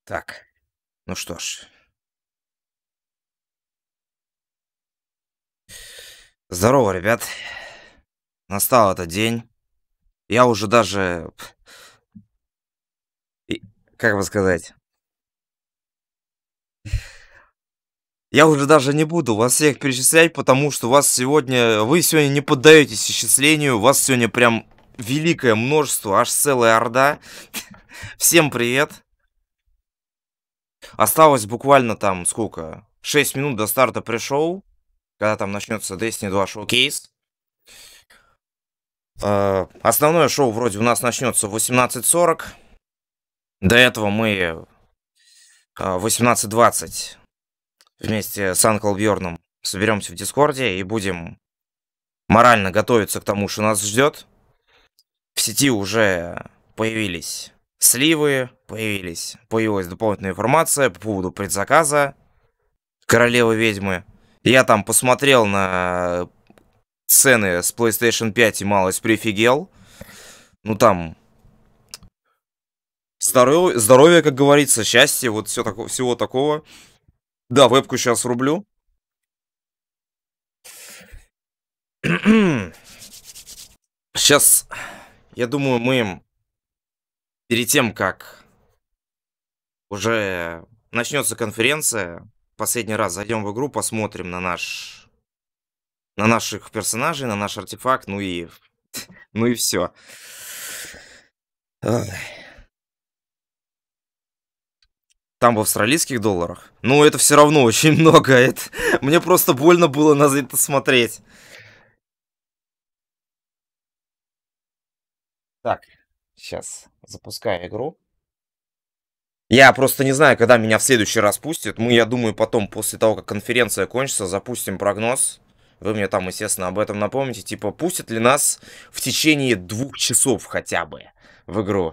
Так, ну что ж. Здорово, ребят. Настал этот день. Я уже даже, и- как бы сказать, я уже даже не буду вас всех перечислять, потому что вы сегодня не поддаетесь исчислению, вас сегодня прям великое множество, аж целая орда. Всем привет. Осталось буквально там сколько? 6 минут до старта пришел, когда там начнется Destiny 2 шоу-кейс. Основное шоу вроде у нас начнется в 18:40. До этого мы 18:20 вместе с Анкл Бьорном соберемся в Дискорде и будем морально готовиться к тому, что нас ждет. В сети уже появились сливы, появилась дополнительная информация по поводу предзаказа Королевы Ведьмы. Я там посмотрел на цены с PlayStation 5 и малость прифигел. Ну там здоровье, как говорится, счастье, вот всего такого. Да, вебку сейчас врублю. Сейчас, я думаю, мы перед тем, как уже начнется конференция, последний раз зайдем в игру, посмотрим на наших персонажей, на наш артефакт, ну и все. Там в австралийских долларах. Ну, это все равно очень много. Мне просто больно было на это смотреть. Так, сейчас запускаю игру. Я просто не знаю, когда меня в следующий раз пустят. Я думаю, потом, после того, как конференция кончится, запустим прогноз. Вы мне там, естественно, об этом напомните. Типа, пустят ли нас в течение 2 часов хотя бы в игру?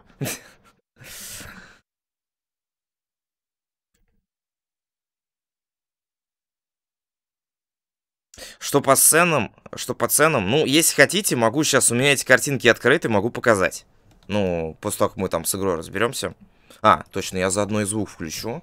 Что по ценам, ну, если хотите, могу сейчас, у меня эти картинки открыты, могу показать. Ну, после того, как мы там с игрой разберемся. Точно, я заодно и звук включу.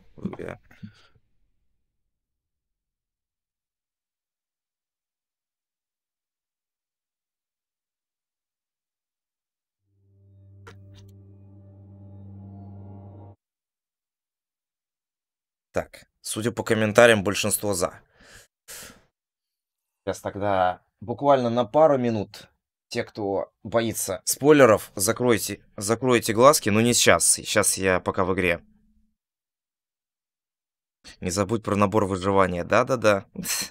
Так, судя по комментариям, большинство за. Сейчас тогда буквально на пару минут. Те, кто боится спойлеров, закройте глазки, но не сейчас. Сейчас я пока в игре. Не забудь про набор выживания. Да-да-да.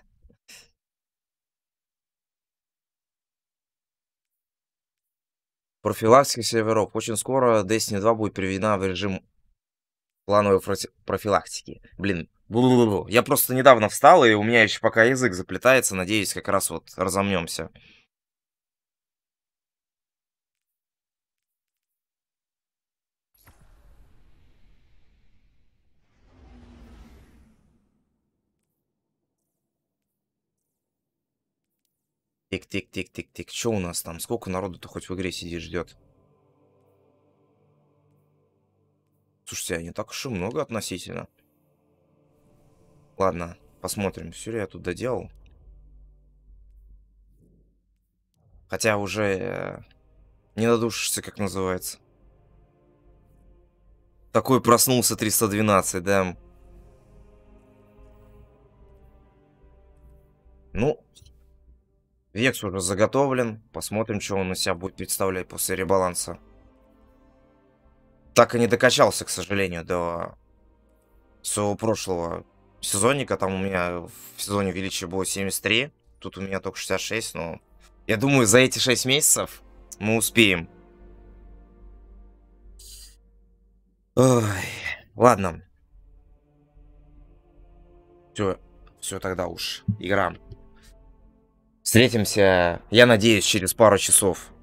Профилактика серверов. Очень скоро Destiny 2 будет переведена в режим плановой профилактики. Блин. Я просто недавно встал, и у меня еще пока язык заплетается. Надеюсь, как раз вот разомнемся. Тик-тик-тик-тик-тик. Что у нас там? Сколько народу-то хоть в игре сидит, ждет? Слушайте, а не так уж и много относительно. Ладно, посмотрим, все ли я тут доделал. Хотя уже не надушишься, как называется. Такой проснулся 312, да. Ну, Векс уже заготовлен. Посмотрим, что он из себя будет представлять после ребаланса. Так и не докачался, к сожалению, до своего прошлого сезонника. Там у меня в сезоне величие было 73. Тут у меня только 66, но... Я думаю, за эти 6 месяцев мы успеем. Ой, ладно. Все тогда уж. Игра. Встретимся, я надеюсь, через пару часов.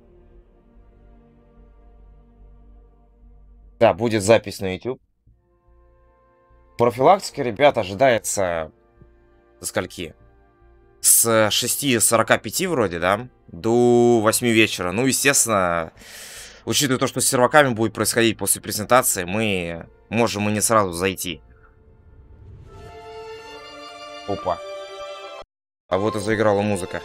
Да, будет запись на YouTube. Профилактика, ребят, ожидается до скольки? С 6:45 вроде, да? До 8 вечера. Ну, естественно, Учитывая то, что с серваками будет происходить после презентации, мы можем и не сразу зайти. Опа. А вот и заиграла музыка.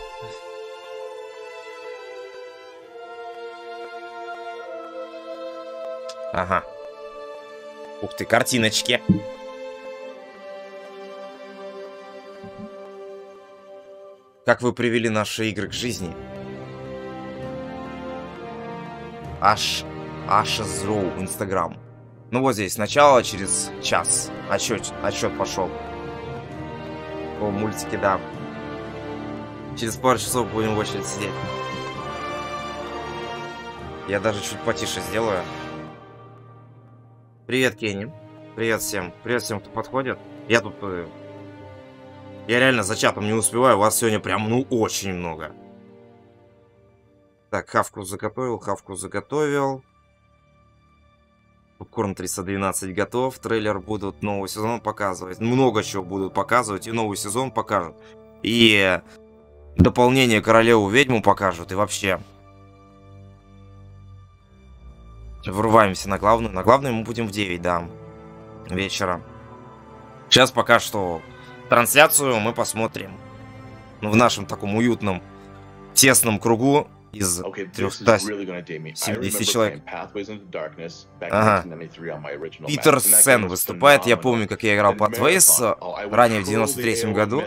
Ага. Ух ты, картиночки. Как вы привели наши игры к жизни? Ашезроу, Инстаграм. Ну вот здесь, начало через час. Отчет пошел. О, мультики, да. Через пару часов будем в очередь сидеть. Я даже чуть потише сделаю. Привет, Кенни. Привет всем. Привет всем, кто подходит. Я тут... Я реально за чатом не успеваю. Вас сегодня прям, ну, очень много. Так, хавку заготовил. Попкорн 312 готов. Трейлер будут новый сезон показывать. Много чего будут показывать. И новый сезон покажут. И дополнение Королеву Ведьму покажут. И вообще... Врываемся на главную. На главную мы будем в 9, да. Вечера. Сейчас пока что трансляцию мы посмотрим. Ну, в нашем таком уютном, тесном кругу из 370 человек. Ага. Питер Сен выступает. Я помню, как я играл Pathways ранее в 93-м году.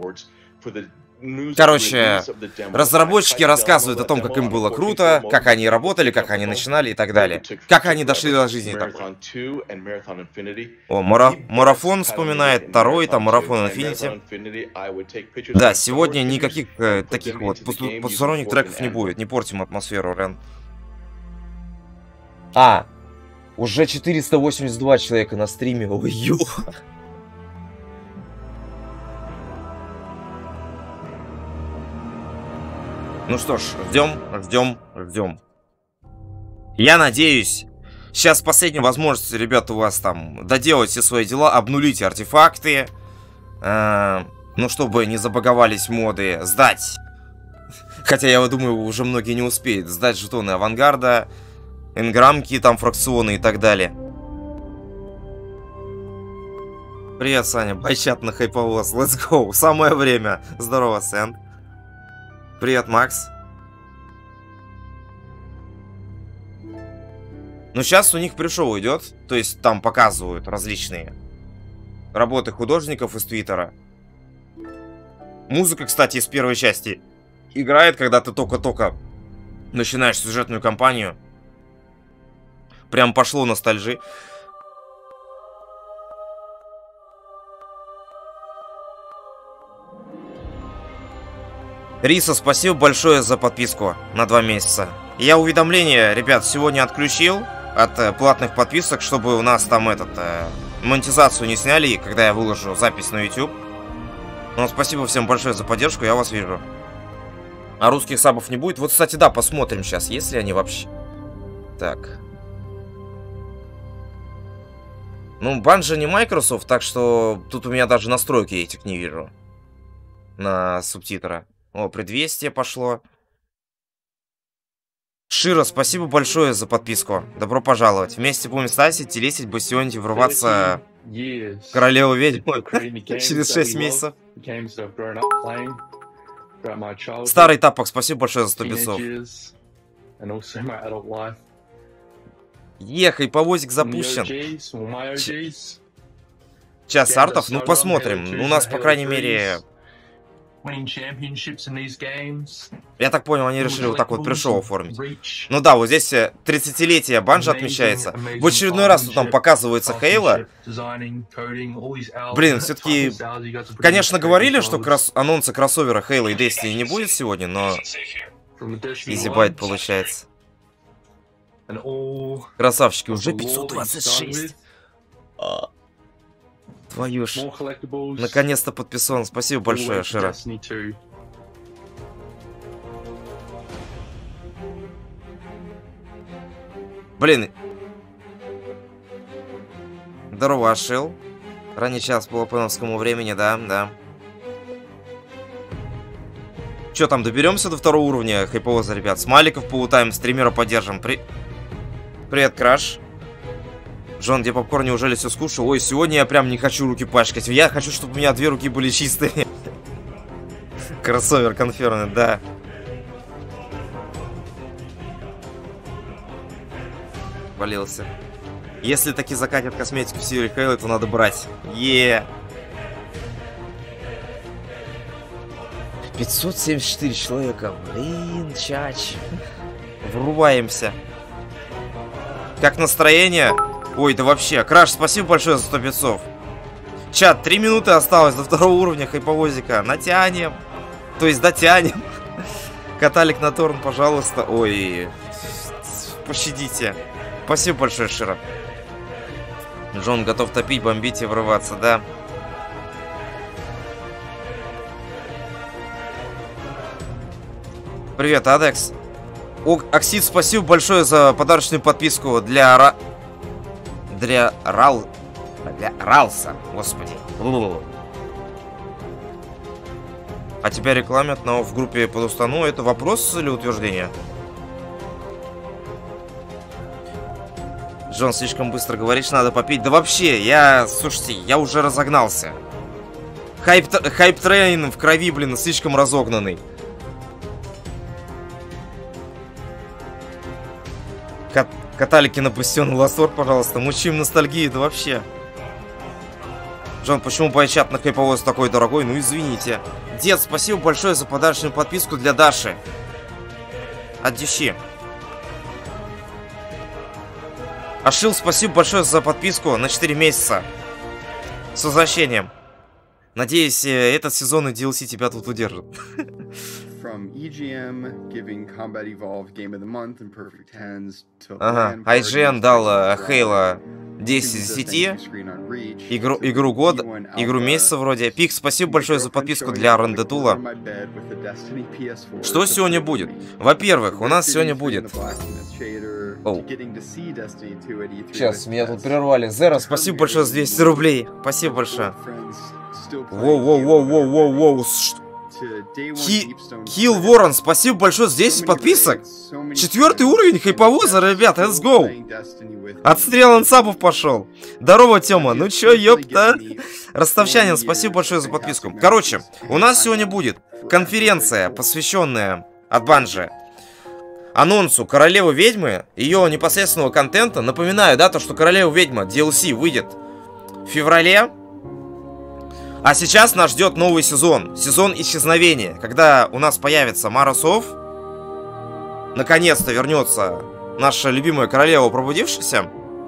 Короче, разработчики рассказывают о том, как им было круто, как они работали, как они начинали и так далее. Как они дошли до жизни. О, марафон вспоминает, второй, там, марафон Infinity. Да, сегодня никаких таких вот посторонних треков не будет. Не портим атмосферу, Рен. А, уже 482 человека на стриме. Ой, ё. Ну что ж, ждем. Я надеюсь, сейчас последняя возможность, ребята, у вас там доделать все свои дела, обнулить артефакты, ну, чтобы не забаговались моды, сдать. Хотя, я думаю, уже многие не успеют. Сдать жетоны авангарда, энграммки, там, фракционы и так далее. Привет, Саня, байчат на хайповоз, let's go, самое время. Здорово, Сэн. Привет, Макс. Ну, сейчас у них пришел идет. То есть там показывают различные работы художников из Твиттера. Музыка, кстати, из первой части играет, когда ты только-только начинаешь сюжетную кампанию. Прям пошло ностальжи. Риса, спасибо большое за подписку на 2 месяца. Я уведомления, ребят, сегодня отключил от платных подписок, чтобы у нас там монетизацию не сняли, когда я выложу запись на YouTube. Ну, спасибо всем большое за поддержку, я вас вижу. А русских сабов не будет? Вот, кстати, да, посмотрим сейчас, есть ли они вообще. Так. Ну, Bungie не Microsoft, так что тут у меня даже настройки этих не вижу. На субтитры. О, предвестие пошло. Широ, спасибо большое за подписку. Добро пожаловать. Вместе будем стасить, телесить, бастионить, врываться в Королеву Ведьму через 6 месяцев. Старый тапок, спасибо большое за 100 битцов. Ехай, повозик запущен. Час артов, ну посмотрим. У нас, по крайней мере... Я так понял, они решили вот так вот пришел оформить. Ну да, вот здесь 30-летие Bungie отмечается. В очередной раз тут там показывается Хейла. Блин, все-таки... Конечно, говорили, что анонса кроссовера Хейла и Destiny не будет сегодня, но... Изибайт получается. Красавчики, уже 526. Твою ж. Наконец-то подписан. Спасибо большое, Шира. Блин. Здорово, Ашил. Ранний час по лапеновскому времени, да. Че там, доберемся до 2-го уровня хайповоза, ребят? Смайликов поутаем, стримера поддержим. Привет, Краш. Джон, где попкорн, неужели все скушал? Ой, сегодня я прям не хочу руки пачкать. Я хочу, чтобы у меня 2 руки были чистые. Кроссовер конферный, да. Валился. Если таки закатят косметику в Сири Хейл, то надо брать. 574 человека. Блин, чач. Врубаемся. Как настроение? Ой, да вообще. Краш, спасибо большое за 100 битцов. Чат, 3 минуты осталось до 2 уровня хайповозика. Натянем. То есть дотянем. Каталик на торн, пожалуйста. Ой. Пощадите. Спасибо большое, Шира. Джон готов топить, бомбить и врываться, да? Привет, Адекс. Оксид, спасибо большое за подарочную подписку для Ралса. Господи. А тебя рекламят, но в группе под устану. Это вопрос или утверждение? Джон, слишком быстро говоришь, надо попить. Да вообще, слушайте, я уже разогнался. Хайп-трейн в крови, блин, слишком разогнанный. Каталики на бастион Ластор, пожалуйста. Мучим ностальгии, да вообще. Джон, почему байчат на хайповоз такой дорогой? Ну извините. Дед, спасибо большое за подарочную подписку для Даши. От дещи. Ашил, спасибо большое за подписку на 4 месяца. С возвращением. Надеюсь, этот сезон и DLC тебя тут удержит. Ага, IGN дал Хейла 10 из 10. Игру года, игру месяца вроде. Пик, спасибо большое за подписку для Рандетула. Что сегодня будет? Во-первых, у нас сегодня будет... Оу. Сейчас, меня тут прервали. Зера, спасибо большое за 200 рублей. Спасибо большое. Воу-воу-воу-воу-воу-воу. Хилл Ворон, спасибо большое за 10 подписок. 4-й уровень хайповоза, ребят, let's go. Отстрел ансабов пошел. Здорово, Тёма. Ну чё, ёпта. Ростовчанин, спасибо большое за подписку. Короче, у нас сегодня будет конференция, посвященная от Банжи анонсу Королевы Ведьмы, ее непосредственного контента. Напоминаю, да, то, что Королева Ведьма DLC выйдет в феврале. А сейчас нас ждет новый сезон. Сезон исчезновения. Когда у нас появится Мара Соф. Наконец-то вернется наша любимая королева пробудившаяся.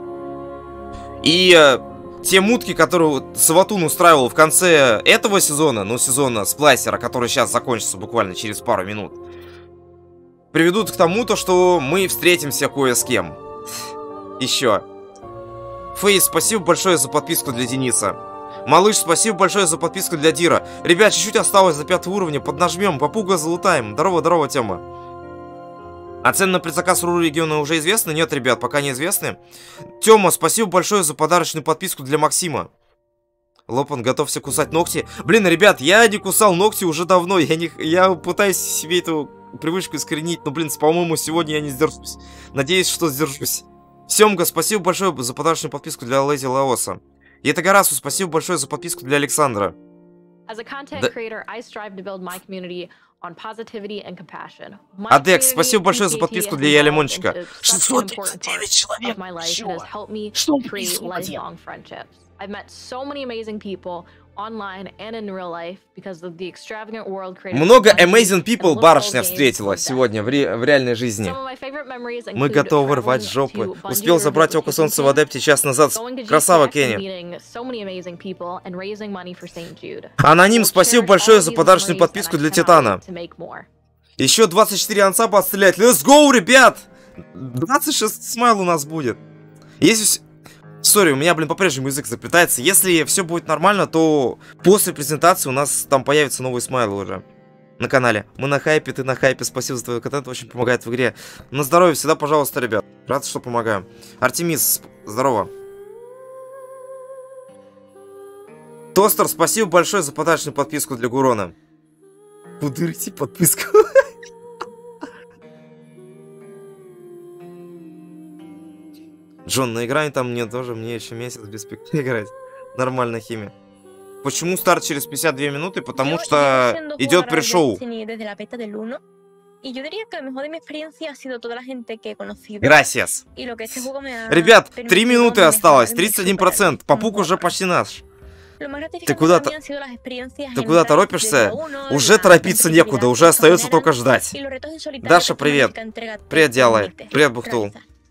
И те мутки, которые Саватун устраивал в конце этого сезона, ну, сезона Сплайсера, который сейчас закончится буквально через пару минут, приведут к тому, то, что мы встретимся кое с кем. Еще. Фейс, спасибо большое за подписку для Дениса. Малыш, спасибо большое за подписку для Дира. Ребят, чуть-чуть осталось до 5 уровня. Поднажмем, попуга залутаем. Здорово, Тёма. А цены на предзаказ РУ региона уже известны? Нет, ребят, пока неизвестны. Тёма, спасибо большое за подарочную подписку для Максима. Лопан, готовься кусать ногти. Блин, ребят, я не кусал ногти уже давно. Я пытаюсь себе эту привычку искоренить. Но, блин, по-моему, сегодня я не сдержусь. Надеюсь, что сдержусь. Семга, спасибо большое за подарочную подписку для Леди Лаоса. И это Гарасу, спасибо большое за подписку для Александра. Адекс, спасибо большое за подписку для Ялимончика. 639 человек. Что происходит? Много amazing people барышня встретила сегодня в реальной жизни. Мы готовы рвать жопы. Успел забрать Око Солнца в Адепте час назад. Красава, Кенни. Аноним, спасибо большое за подарочную подписку для Титана. Еще 24 ансаба отстрелять. Let's go, ребят! 26 смайл у нас будет. Если... Сори, у меня, блин, по-прежнему язык заплетается. Если все будет нормально, то после презентации у нас там появится новый смайл уже на канале. Мы на хайпе, ты на хайпе. Спасибо за твой контент, очень помогает в игре. На здоровье всегда, пожалуйста, ребят. Рад, что помогаю. Артемис, здорово. Тостер, спасибо большое за подарочную подписку для Гурона. Пудырите подписку. Джон, наиграй там мне тоже, мне еще месяц без пика играть. Нормально, химия. Почему старт через 52 минуты? Потому что идет пришоу. Gracias. Ребят, 3 минуты осталось, 31%. Папук уже почти наш. Ты куда торопишься? Уже торопиться некуда, уже остается только ждать. Даша, привет. Привет, Диалай. Привет, Бухтул.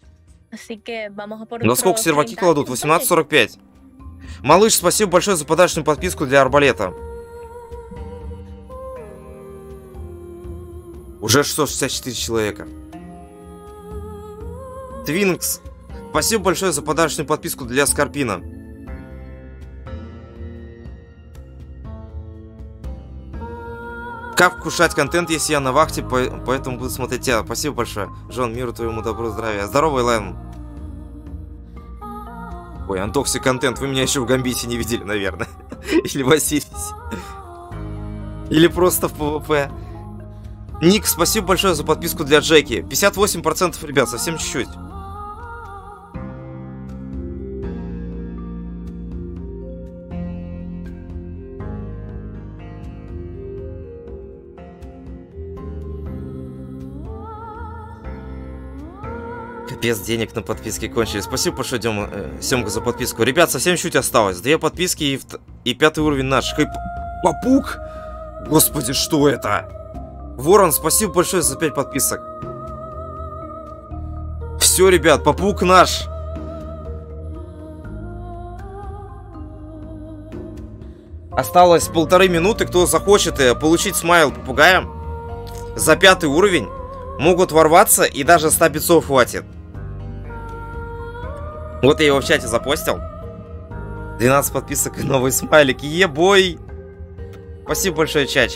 На сколько серваки кладут? 18:45. Малыш, спасибо большое за подарочную подписку для арбалета. Уже 664 человека. Твинкс, спасибо большое за подарочную подписку для Скорпина. Как вкушать контент, если я на вахте, поэтому буду смотреть тебя. Спасибо большое. Жон, миру твоему, добру, здравия. Здорово, Элэн. Ой, антокси контент, вы меня еще в Гамбите не видели, наверное. Или в Осирисе. Или просто в ПВП. Ник, спасибо большое за подписку для Джеки. 58%, ребят, совсем чуть-чуть. Капец, денег на подписке кончились. Спасибо большое, Семка, за подписку. Ребят, совсем чуть осталось. 2 подписки и 5-й уровень наш. Папук? Господи, что это? Ворон, спасибо большое за 5 подписок. Все, ребят, папук наш. Осталось 1,5 минуты. Кто захочет получить смайл попугая за 5-й уровень, могут ворваться, и даже 100 битцов хватит. Вот я его в чате запостил. 12 подписок и новый смайлик. Ебой! Спасибо большое, чач.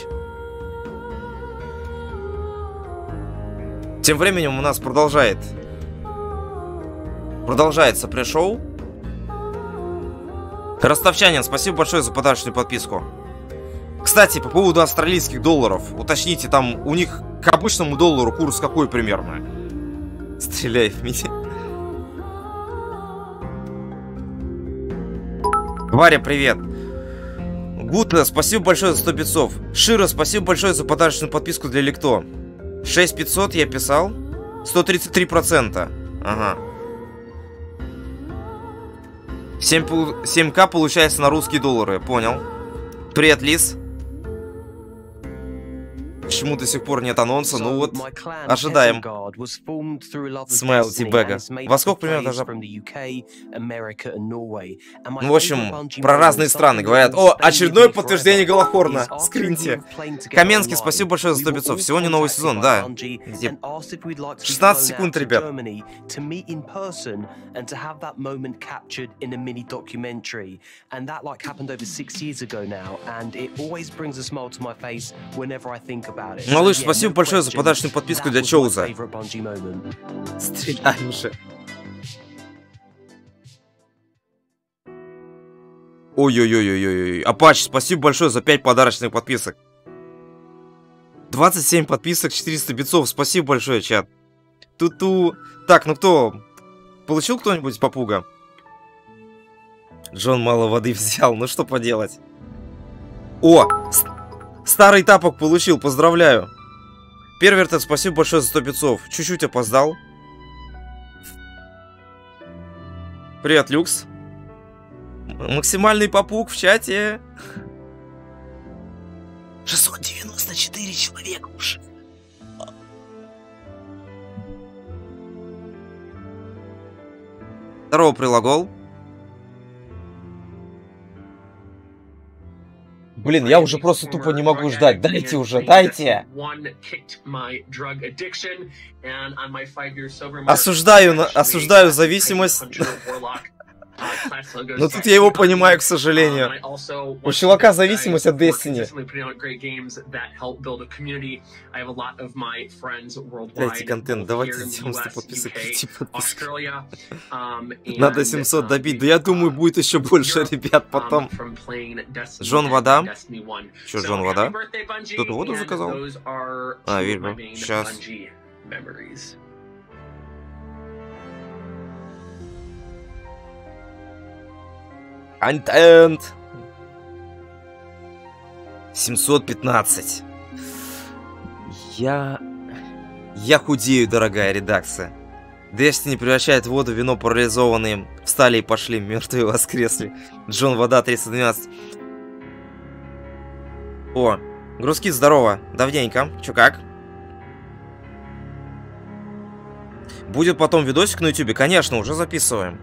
Тем временем у нас продолжается пришоу. Ростовчанин, спасибо большое за подарочную подписку. Кстати, по поводу австралийских долларов. Уточните, там у них к обычному доллару курс какой примерно? Стреляй в меня. Варя, привет. Гутна, спасибо большое за 100 битцов. Шира, спасибо большое за подарочную подписку для Лекто. 6500 я писал. 133%. Ага. 7к получается на русские доллары, понял. Привет, Лис. Почему до сих пор нет анонса? Ну вот, ожидаем. Смайл Тибега. Во сколько примерно даже... Ну, в общем, про разные страны говорят. О, очередное подтверждение Голохорна. Скриньте. Каменский, спасибо большое за 100 битцов. Сегодня новый сезон, да. 16 секунд, ребят. Малыш, спасибо большое за подарочную подписку для Чоуза. Стреляй уже. Ой-ой-ой-ой-ой. Апач, спасибо большое за 5 подарочных подписок. 27 подписок, 400 битцов. Спасибо большое, чат. Ту-ту. Так, ну кто? Получил кто-нибудь попуга? Джон мало воды взял. Ну что поделать? О! Старый тапок получил, поздравляю. Первертед, спасибо большое за 100 битцов. Чуть-чуть опоздал. Привет, Люкс. Максимальный попуг в чате. 694 человека уже. Здорово, прилагол. Блин, я уже просто тупо не могу ждать. Дайте уже, дайте. Осуждаю зависимость. Но тут я его понимаю, к сожалению. У чувака зависимость от Destiny. Дайте контент, давайте 90 подписок, 5 подписок. Надо 700 добить. Да я думаю, будет еще больше, ребят, потом. Джон Вода. Че, Джон Вода? Кто-то воду заказал? А, вижу. Сейчас. Контент! 715. Я худею, дорогая редакция. Destiny превращает воду, вино парализованные. Встали и пошли, мертвые воскресли. Джон, вода 312. О, Грузки, здорово. Давненько. Чё как? Будет потом видосик на ютубе? Конечно, уже записываем.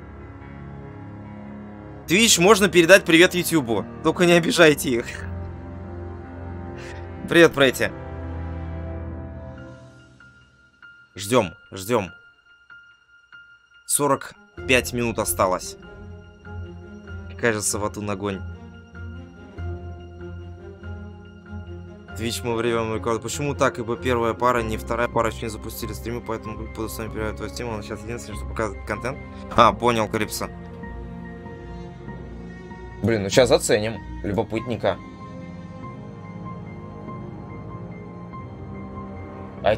Twitch, можно передать привет ютубу. Только не обижайте их. Привет, Прейти. Ждем, ждем. 45 минут осталось. Кажется, в ату огонь. Twitch мы время рекорд. Почему так? Ибо первая пара, не вторая пара еще не запустили стримы, поэтому буду с вами передавать твой стим. Он сейчас единственное, что показывает контент. А, понял, Крипса. Блин, ну сейчас заценим. Любопытненько. Ай.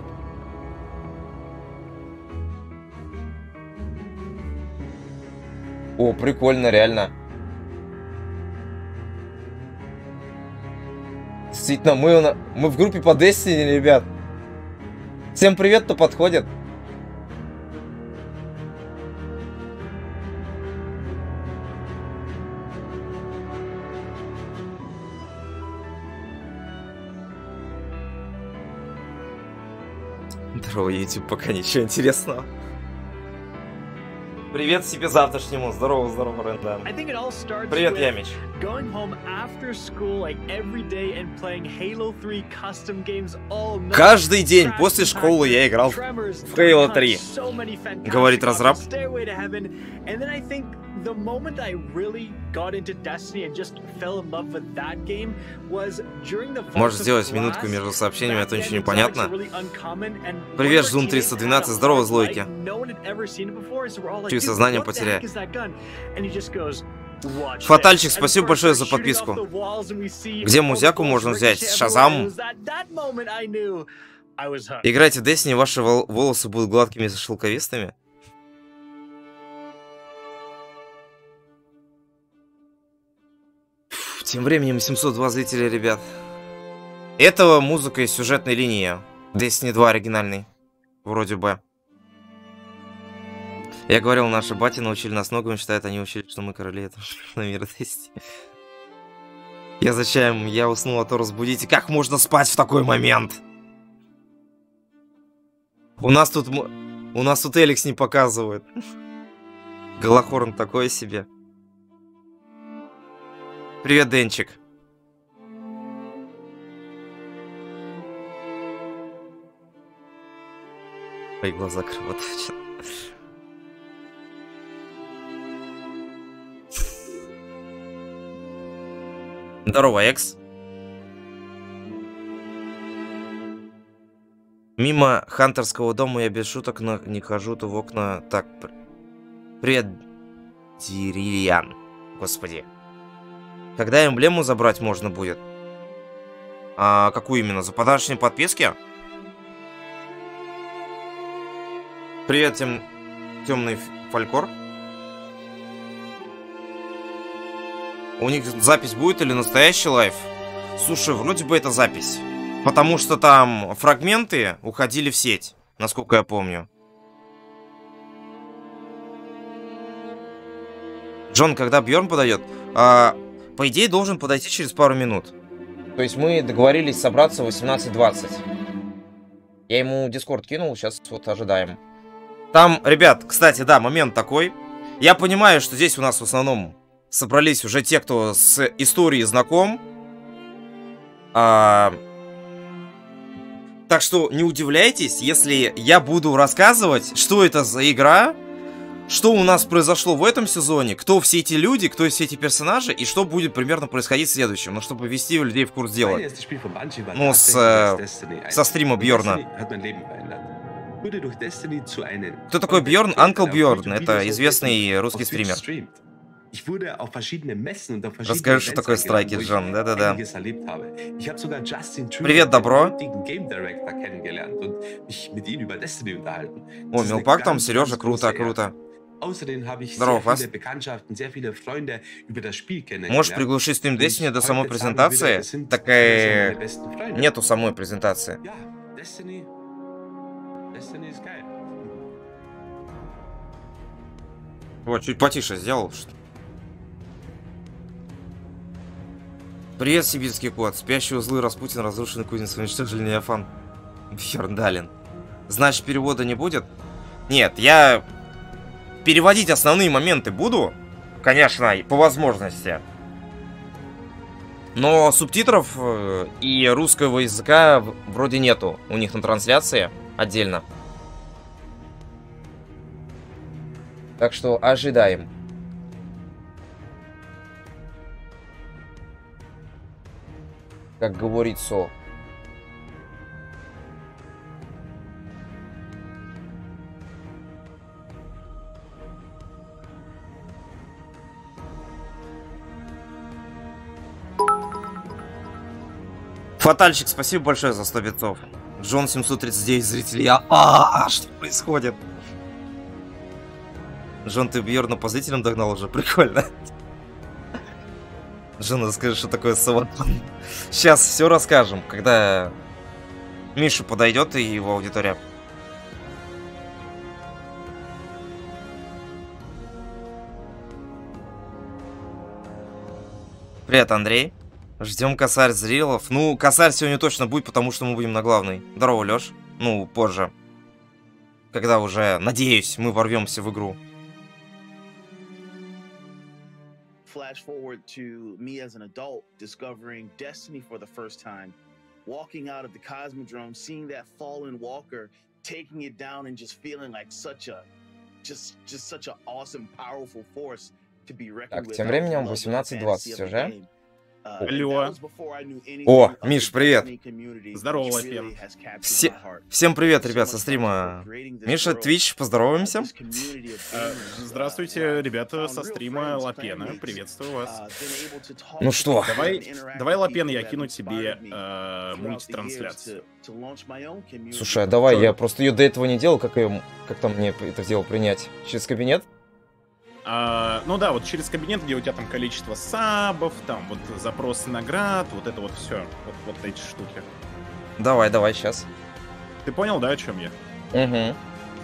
О, прикольно, реально. Действительно, мы в группе по Destiny, ребят. Всем привет, кто подходит. Здорово, YouTube, пока ничего интересного. Привет себе завтрашнему. Здорово, здорово, Рендан. Привет, Ямич. Каждый день после школы я играл в Halo 3, говорит разраб. The moment I really got into Destiny and just fell in love with that game was during the Можешь сделать минутку между сообщениями, а то ничего не понятно. Привет, Zoom 312, здорово, злойки. Чуть сознание потеряю. Фатальчик, спасибо большое за подписку. Где музяку можно взять? Шазам. Играйте в Destiny, ваши волосы будут гладкими и шелковистыми. Тем временем 702 зрителей, ребят. Это музыка из сюжетной линии. Destiny 2 оригинальный. Вроде бы. Я говорил, наши бати научили нас многому, считают, они учили, что мы короли этого мира Destiny. Я за чаем, я уснул, а то разбудите. Как можно спать в такой момент? У нас тут Эликс не показывает. Голохорн такой себе. Привет, Денчик. Мои глаза кровоточат. Здорово, Экс. Мимо хантерского дома я без шуток не хожу, то в окна... Так, привет, Дирильян. Господи. Когда эмблему забрать можно будет? А какую именно? За подарочные подписки? Привет, темный фолькор. У них запись будет или настоящий лайв? Слушай, вроде бы это запись. Потому что там фрагменты уходили в сеть, насколько я помню. Джон, когда Бьорн подойдет? По идее, должен подойти через пару минут. То есть мы договорились собраться в 18:20. Я ему Дискорд кинул, сейчас вот ожидаем. Там, ребят, кстати, да, момент такой. Я понимаю, что здесь у нас в основном собрались уже те, кто с историей знаком. Так что не удивляйтесь, если я буду рассказывать, что это за игра, что у нас произошло в этом сезоне, кто все эти люди, кто все эти персонажи, и что будет примерно происходить в следующем, ну, чтобы ввести людей в курс дела. Ну, со стрима Бьорна. Кто такой Бьорн? Анкл Бьорн. Это известный русский стример. Расскажи, что такое страйки, Джон. Да-да-да. Привет, добро. О, Милпак там, Сережа, круто, круто. Здорово, Фаст. Можешь приглушить стрим Destiny до самой презентации? Так нету самой презентации. Вот, чуть потише сделал. Привет, сибирский кот. Спящие узлы Распутин, разрушенный кузницу, уничтожили Неофан. Бьерндалин. Значит, перевода не будет? Нет, я переводить основные моменты буду, конечно, по возможности. Но субтитров и русского языка вроде нету у них на трансляции отдельно. Так что ожидаем. Как говорится. Фатальщик, спасибо большое за 100 битов. Джон 739 зрителей. Что происходит? Джон, ты Бьерна по зрителям догнал уже? Прикольно. Джон, расскажи, что такое Саватон. Сейчас все расскажем, когда Миша подойдет и его аудитория. Привет, Андрей. Ждем косарь зрелов. Ну, косарь сегодня точно будет, потому что мы будем на главной. Здорово, Лёш. Ну, позже. Когда уже, надеюсь, мы ворвемся в игру. Flash forward to me as an adult discovering Destiny for the first time, walking out of the Cosmodrome, seeing that fallen walker, taking it down and just feeling like such a such an awesome, powerful force to be reckoned with. Так, тем временем 18:20 уже. Алло. О, Миш, привет. Здорово, Лапен. Всем привет, ребят, со стрима. Миша, Twitch, поздороваемся. Здравствуйте, ребята, со стрима Лапена. Приветствую вас. Ну что? Давай, Лапен, я кину тебе мультитрансляцию. Слушай, а давай, я просто ее до этого не делал, как там мне это дело принять? Через кабинет? Ну да, вот через кабинет, где у тебя там количество сабов, там вот запросы наград, вот это вот все, вот эти штуки. Давай, сейчас. Ты понял, да, о чем я? Угу.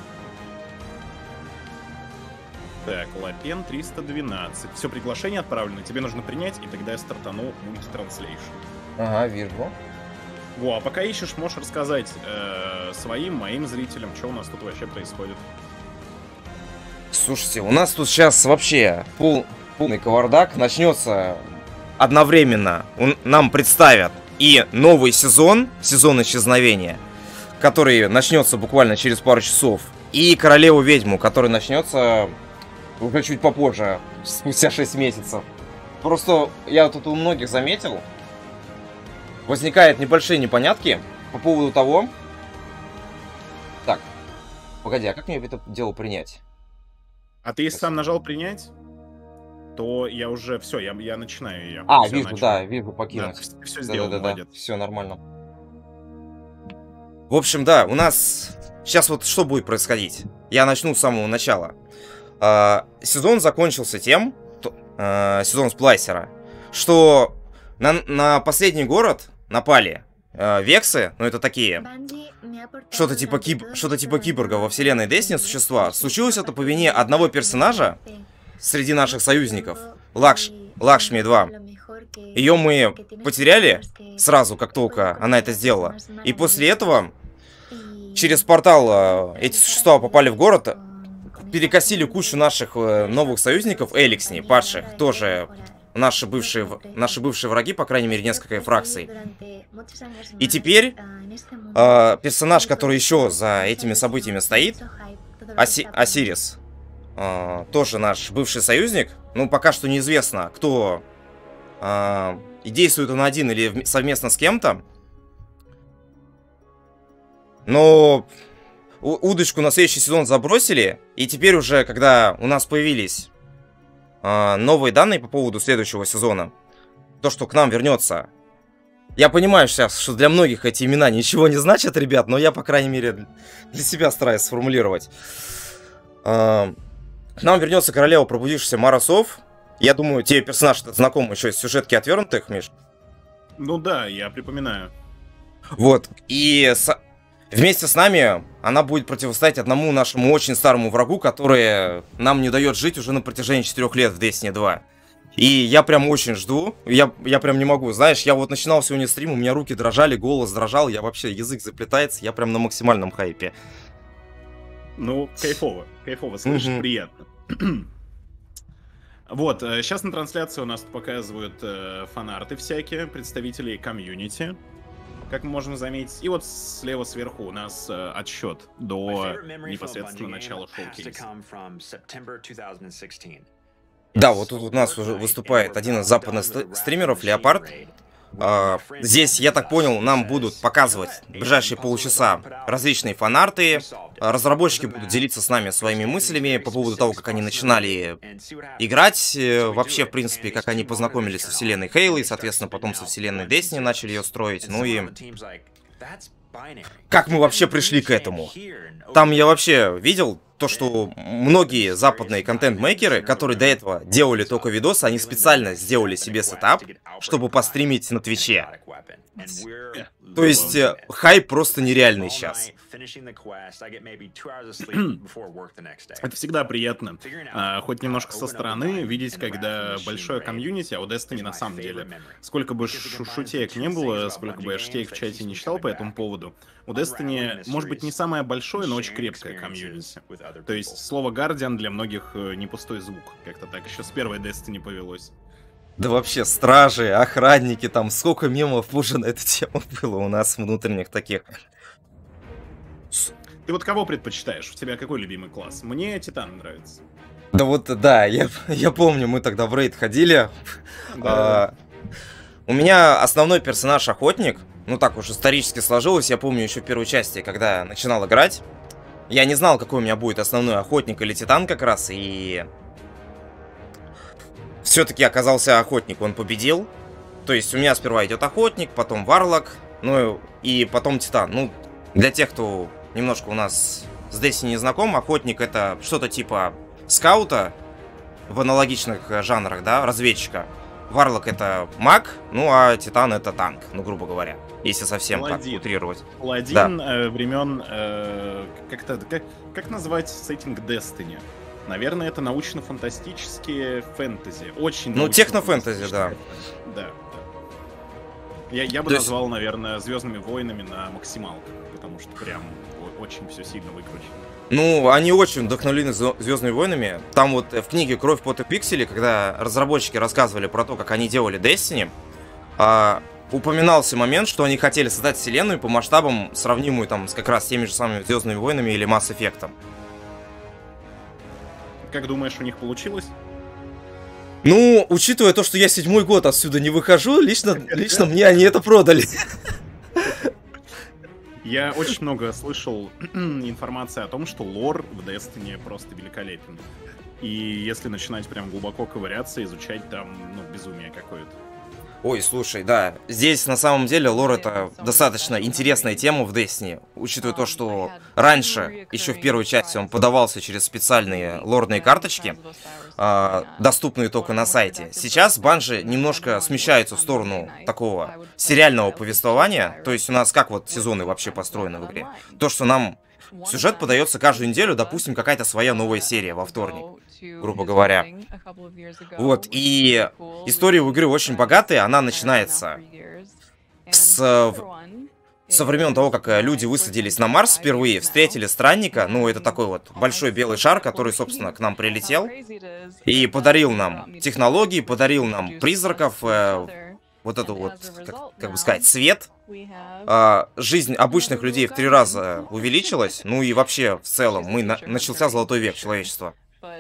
Так, Лапен 312. Все, приглашение отправлено, тебе нужно принять, и тогда я стартану мультитрансляйшн. Ага, вижу. Во, а пока ищешь, можешь рассказать моим зрителям, что у нас тут вообще происходит. Слушайте, у нас тут сейчас вообще полный кавардак. Начнется одновременно. Нам представят и новый сезон исчезновения, который начнется буквально через пару часов, и Королеву-ведьму, который начнется уже чуть попозже, спустя 6 месяцев. Просто я тут у многих заметил, возникают небольшие непонятки по поводу того... Так, погоди, а как мне это дело принять? А ты если сам нажал принять, то я уже все, я начинаю ее. Вижу, начал. Да, вижу, покинуть. Да, все сделал, молодец. Все нормально. В общем, да, у нас сейчас вот что будет происходить. Я начну с самого начала. Сезон закончился тем, сезон Сплайсера, что на последний город напали вексы, ну это такие... Что-то типа киборга во вселенной Destiny существа. Случилось это по вине одного персонажа среди наших союзников. Лакшми 2. Ее мы потеряли сразу, как только она это сделала. И после этого через портал эти существа попали в город, перекосили кучу наших новых союзников, Эликсни, падших, тоже наши бывшие враги, по крайней мере, несколько фракций. И теперь персонаж, который еще за этими событиями стоит, Осирис, тоже наш бывший союзник. Ну, пока что неизвестно, кто и действует он один или совместно с кем-то. Но удочку на следующий сезон забросили. И теперь уже, когда у нас появились новые данные по поводу следующего сезона, то, что к нам вернется. Я понимаю сейчас, что для многих эти имена ничего не значат, ребят, но я, по крайней мере, для себя стараюсь сформулировать. К К нам вернется королева пробудившихся Марасов. Я думаю, тебе персонаж этот знаком еще из сюжетки Отвергнутых, Миш. Ну да, я припоминаю. Вот. И вместе с нами она будет противостоять одному нашему очень старому врагу, который нам не дает жить уже на протяжении 4 лет в Destiny 2. И я прям очень жду. Я прям не могу. Знаешь, я вот начинал сегодня стрим, у меня руки дрожали, голос дрожал, я вообще, язык заплетается, я прям на максимальном хайпе. Ну, кайфово. Кайфово, слышишь, приятно. Вот, сейчас на трансляции у нас показывают фанарты всякие, представителей комьюнити, как мы можем заметить. И вот слева сверху у нас отсчет до непосредственно начала шоу-кейса. Да, вот тут у нас уже выступает один из западных стримеров, Леопард. Здесь, я так понял, нам будут показывать в ближайшие полчаса различные фанарты. Разработчики будут делиться с нами своими мыслями по поводу того, как они начинали играть. Вообще, в принципе, как они познакомились со вселенной Хейла и, соответственно, потом со вселенной Destiny начали ее строить. Ну и как мы вообще пришли к этому. Там я вообще видел то, что многие западные контент-мейкеры, которые до этого делали только видосы, они специально сделали себе сетап, чтобы постримить на Твиче. То есть хайп просто нереальный сейчас. Это всегда приятно, хоть немножко со стороны, видеть, когда большое комьюнити, а у Destiny на самом деле, сколько бы шутеек не было, сколько бы я шутеек в чате не читал по этому поводу, у Destiny, может быть, не самое большое, но очень крепкое комьюнити. То есть слово Guardian для многих не пустой звук, как-то так еще с первой Destiny повелось. Да вообще, стражи, охранники, там сколько мемов уже на эту тему было у нас внутренних таких. Ты вот кого предпочитаешь? У тебя какой любимый класс? Мне Титан нравится. Да вот, да, я помню, мы тогда в рейд ходили. Да. У меня основной персонаж охотник. Ну так уж исторически сложилось. Я помню еще в первой части, когда я начинал играть. Я не знал, какой у меня будет основной охотник или Титан как раз. И все-таки оказался охотник, он победил. То есть у меня сперва идет охотник, потом варлок, ну и потом Титан. Ну, для тех, кто немножко у нас с Destiny не знаком, охотник это что-то типа скаута в аналогичных жанрах, да, разведчика. Варлок это маг, ну а Титан это танк, ну грубо говоря, если совсем так утрировать. Паладин времен, как назвать сеттинг Destiny? Наверное, это научно-фантастические фэнтези. Очень. Ну, техно-фэнтези, да. Да. Я бы назвал, наверное, Звездными войнами на максималках, потому что прям очень все сильно выкручено. Ну, они очень вдохновлены Звездными войнами. Там вот в книге «Кровь, пот и пиксели», когда разработчики рассказывали про то, как они делали Destiny, упоминался момент, что они хотели создать вселенную по масштабам, сравнимую там с как раз теми же самыми Звездными войнами или Mass Effect. Как думаешь, у них получилось? Ну, учитывая то, что я 7-й год отсюда не выхожу, лично мне они это продали. Я очень много слышал информации о том, что лор в Destiny просто великолепен. И если начинать прям глубоко ковыряться, изучать, там, ну, безумие какое-то. Ой, слушай, да, здесь на самом деле лор это достаточно интересная тема в Destiny, учитывая то, что раньше, еще в первой части, он подавался через специальные лорные карточки, доступные только на сайте. Сейчас Bungie немножко смещается в сторону такого сериального повествования, то есть у нас как вот сезоны вообще построены в игре. То, что нам сюжет подается каждую неделю, допустим, какая-то своя новая серия во вторник, грубо говоря. Вот, и история у игры очень богатая, она начинается со времен того, как люди высадились на Марс впервые, встретили странника, ну, это такой вот большой белый шар, который, собственно, к нам прилетел, и подарил нам технологии, подарил нам призраков, вот эту вот, как бы сказать, свет. Жизнь обычных людей в 3 раза увеличилась, ну и вообще, в целом, начался золотой век человечества.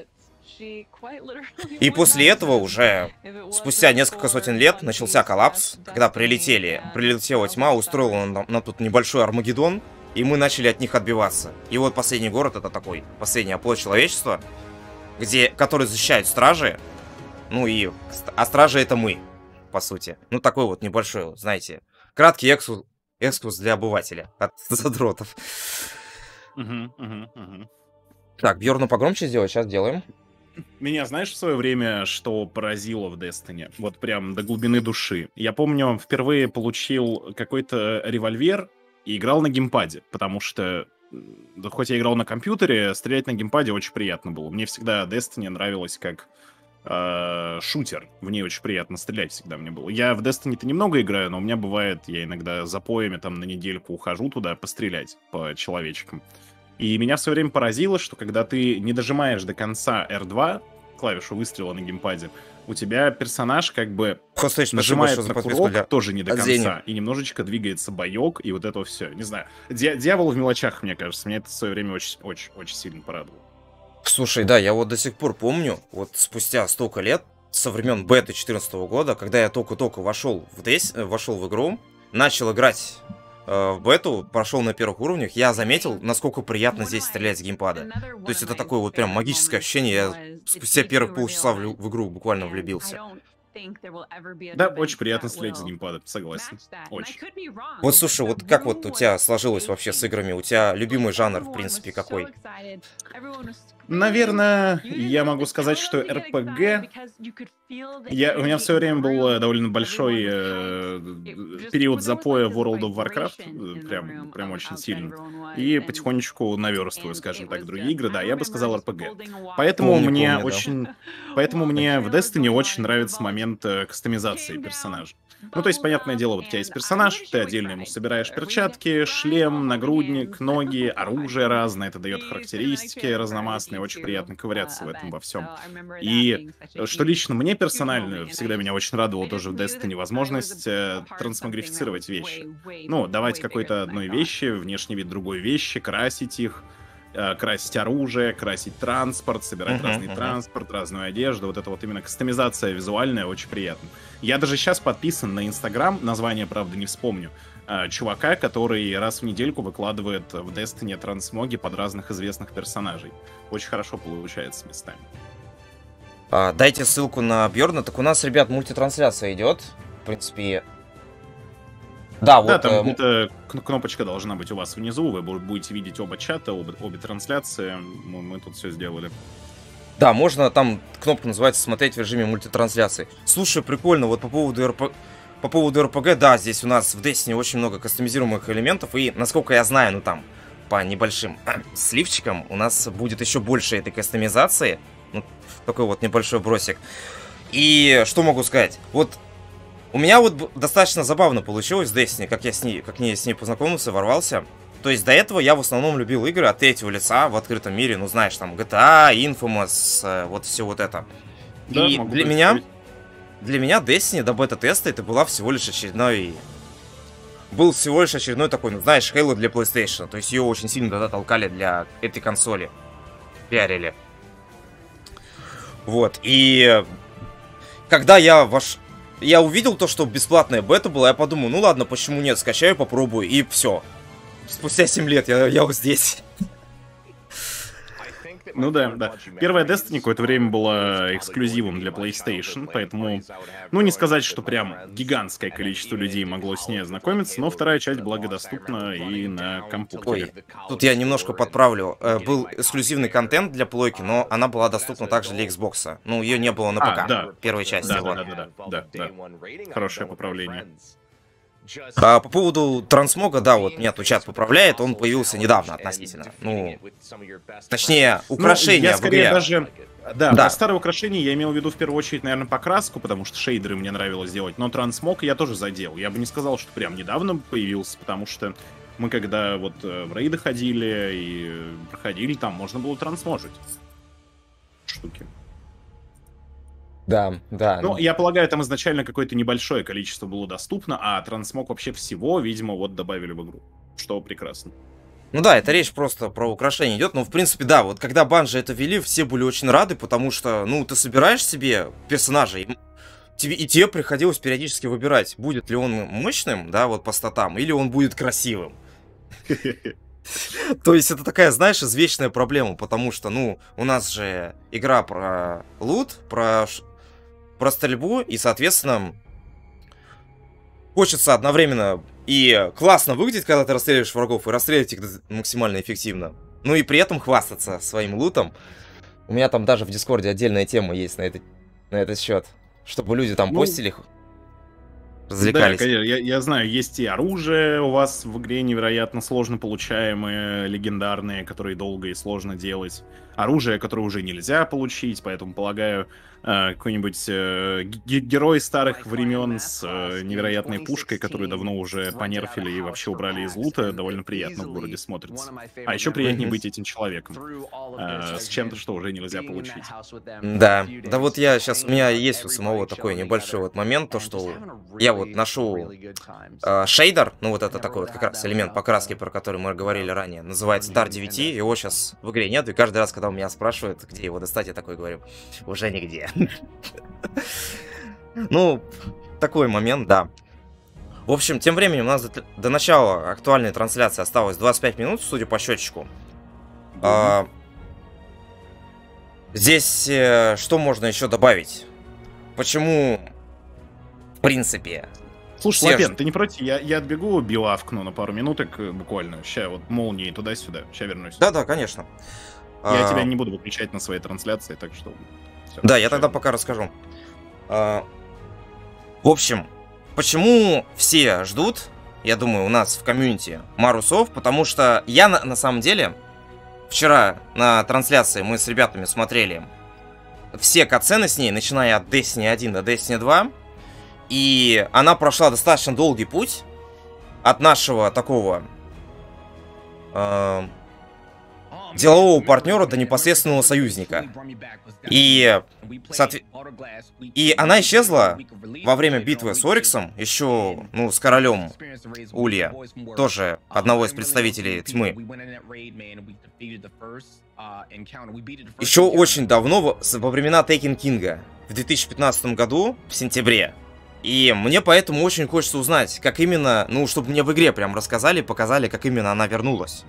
И после этого уже, спустя несколько сотен лет, начался коллапс, когда прилетела тьма, устроила нам тут небольшой Армагеддон, и мы начали от них отбиваться. И вот последний город, это такой, последний оплот человечества, который защищают стражи, ну и, а стражи это мы, по сути. Ну такой вот небольшой, знаете, краткий экскурс для обывателя от задротов. Так, Бьорну погромче сделать, сейчас делаем. Меня, знаешь, в свое время, что поразило в Destiny? Вот прям до глубины души. Я помню, впервые получил какой-то револьвер и играл на геймпаде, потому что, да, хоть я играл на компьютере, стрелять на геймпаде очень приятно было. Мне всегда Destiny нравилось как шутер. В ней очень приятно стрелять всегда мне было. Я в Destiny-то немного играю, но у меня бывает, я иногда запоями там на недельку ухожу туда пострелять по человечкам. И меня все время поразило, что когда ты не дожимаешь до конца R2, клавишу выстрела на геймпаде, у тебя персонаж как бы нажимает на курок, тоже не до конца, и немножечко двигается боек, и вот это все. Не знаю. Дьявол в мелочах, мне кажется. Меня это в свое время очень сильно порадовало. Слушай, да, я вот до сих пор помню, вот спустя столько лет, со времен беты 2014 года, когда я только-только вошел в игру, начал играть в бету, прошел на первых уровнях, я заметил, насколько приятно здесь стрелять с геймпада. То есть это такое вот прям магическое ощущение, я спустя первых полчаса в игру буквально влюбился. Да, очень приятно стрелять с геймпада, согласен. Очень. Вот слушай, вот как вот у тебя сложилось вообще с играми? У тебя любимый жанр, в принципе, какой? Наверное, я могу сказать, что РПГ... У меня все время был довольно большой период запоя World of Warcraft, прям очень сильно. И потихонечку наверстываю, скажем так, другие игры. Да, я бы сказал РПГ. Поэтому мне в Destiny очень нравится момент кастомизации персонажа. Ну, то есть, понятное дело, вот у тебя есть персонаж, ты отдельно ему собираешь перчатки, шлем, нагрудник, ноги, оружие разное, это дает характеристики разномастные, очень приятно ковыряться в этом во всем. И что лично мне персонально всегда меня очень радовало тоже в Destiny возможность трансмогрифицировать вещи. Ну, давать какой-то одной вещи, внешний вид другой вещи, красить их, красить оружие, красить транспорт, собирать разный транспорт, разную одежду. Вот это вот именно кастомизация визуальная очень приятно. Я даже сейчас подписан на Инстаграм, название, правда, не вспомню, чувака, который раз в недельку выкладывает в Destiny трансмоги под разных известных персонажей. Очень хорошо получается местами. Дайте ссылку на Бьорна. Так у нас, ребят, мультитрансляция идет. В принципе... Да, вот, там где-то кнопочка должна быть у вас внизу, вы будете видеть оба чата, обе трансляции, мы тут все сделали. Да, можно, там кнопка называется «Смотреть в режиме мультитрансляции». Слушай, прикольно, вот по поводу РПГ, да, здесь у нас в Destiny очень много кастомизируемых элементов, и, насколько я знаю, ну там, по небольшим сливчикам, у нас будет еще больше этой кастомизации, ну, такой вот небольшой бросик. И что могу сказать, вот... У меня вот достаточно забавно получилось в Destiny, как я с ней познакомился, ворвался. То есть до этого я в основном любил игры от третьего лица в открытом мире. Ну, знаешь, там GTA, Infamous, вот все вот это. Да, и для меня Destiny до бета-теста это была всего лишь очередной... Был всего лишь очередной такой, ну, знаешь, Halo для PlayStation. То есть ее очень сильно тогда толкали для этой консоли. Пиарили. Вот, и... Когда я увидел то, что бесплатная бета была, я подумал, ну ладно, почему нет, скачаю, попробую, и все. Спустя 7 лет я вот здесь. Ну да. Первая Destiny какое-то время была эксклюзивом для PlayStation, поэтому, ну не сказать, что прям гигантское количество людей могло с ней ознакомиться, но вторая часть была доступна и на компьютере. Ой, тут я немножко подправлю. Был эксклюзивный контент для плойки, но она была доступна также для Xbox. Ну, ее не было на ПК. Да. Первой части. Да. Хорошее поправление. По поводу трансмога, да, вот меня тут чат поправляет, он появился недавно относительно. Ну, точнее, украшения в игре. Да, старые украшения я имел в виду в первую очередь, наверное, покраску, потому что шейдеры мне нравилось делать, но трансмог я тоже задел. Я бы не сказал, что прям недавно появился, потому что мы когда вот в рейды ходили и проходили, там можно было трансможить штуки. Да. Ну, я полагаю, там изначально какое-то небольшое количество было доступно, а трансмог вообще всего, видимо, вот добавили в игру. Что прекрасно. Ну да, это речь просто про украшение идет, но в принципе, да, вот когда банжи это ввели, все были очень рады, потому что, ну, ты собираешь себе персонажа, и тебе приходилось периодически выбирать, будет ли он мощным, да, вот по статам, или он будет красивым. То есть это такая, знаешь, извечная проблема, потому что, ну, у нас же игра про лут, про стрельбу, и, соответственно, хочется одновременно и классно выглядеть, когда ты расстреливаешь врагов, и расстрелять их максимально эффективно. Ну и при этом хвастаться своим лутом. У меня там даже в Дискорде отдельная тема есть на этот счет. Чтобы люди там постили их, развлекались. Да, конечно, я знаю, есть и оружие у вас в игре невероятно сложно получаемые, легендарные, которые долго и сложно делать. Оружие, которое уже нельзя получить, поэтому, полагаю, какой-нибудь герой старых времен с невероятной пушкой, которую давно уже понерфили и вообще убрали из лута, довольно приятно в городе смотрится. А еще приятнее быть этим человеком с чем-то, что уже нельзя получить. Да, да вот я сейчас, у меня есть у самого такой небольшой вот момент, то что я вот ношу шейдер, ну вот это такой вот как раз элемент покраски, про который мы говорили ранее, называется Dar 9, его сейчас в игре нет, и каждый раз, когда у меня спрашивают, где его достать, я такой говорю, уже нигде. Ну, такой момент, да. В общем, тем временем у нас до начала актуальной трансляции осталось 25 минут, судя по счетчику. Здесь что можно еще добавить? Почему, в принципе... Слушай, Лапен, ты не против? Я отбегу, билавкну на пару минуток буквально. Сейчас вот молнией туда-сюда. Сейчас вернусь. Да-да, конечно. Я тебя не буду выключать на своей трансляции, так что... Да, я тогда пока расскажу. В общем, почему все ждут, я думаю, у нас в комьюнити Марусов, потому что я на самом деле вчера на трансляции мы с ребятами смотрели все катсцены с ней, начиная от Destiny 1 до Destiny 2, и она прошла достаточно долгий путь от нашего такого делового партнера до непосредственного союзника. И она исчезла во время битвы с Ориксом, еще, ну, с королем Улья, тоже одного из представителей тьмы. Еще очень давно, во времена Taken King, в 2015 году, в сентябре. И мне поэтому очень хочется узнать, как именно, ну, чтобы мне в игре прям рассказали, показали, как именно она вернулась.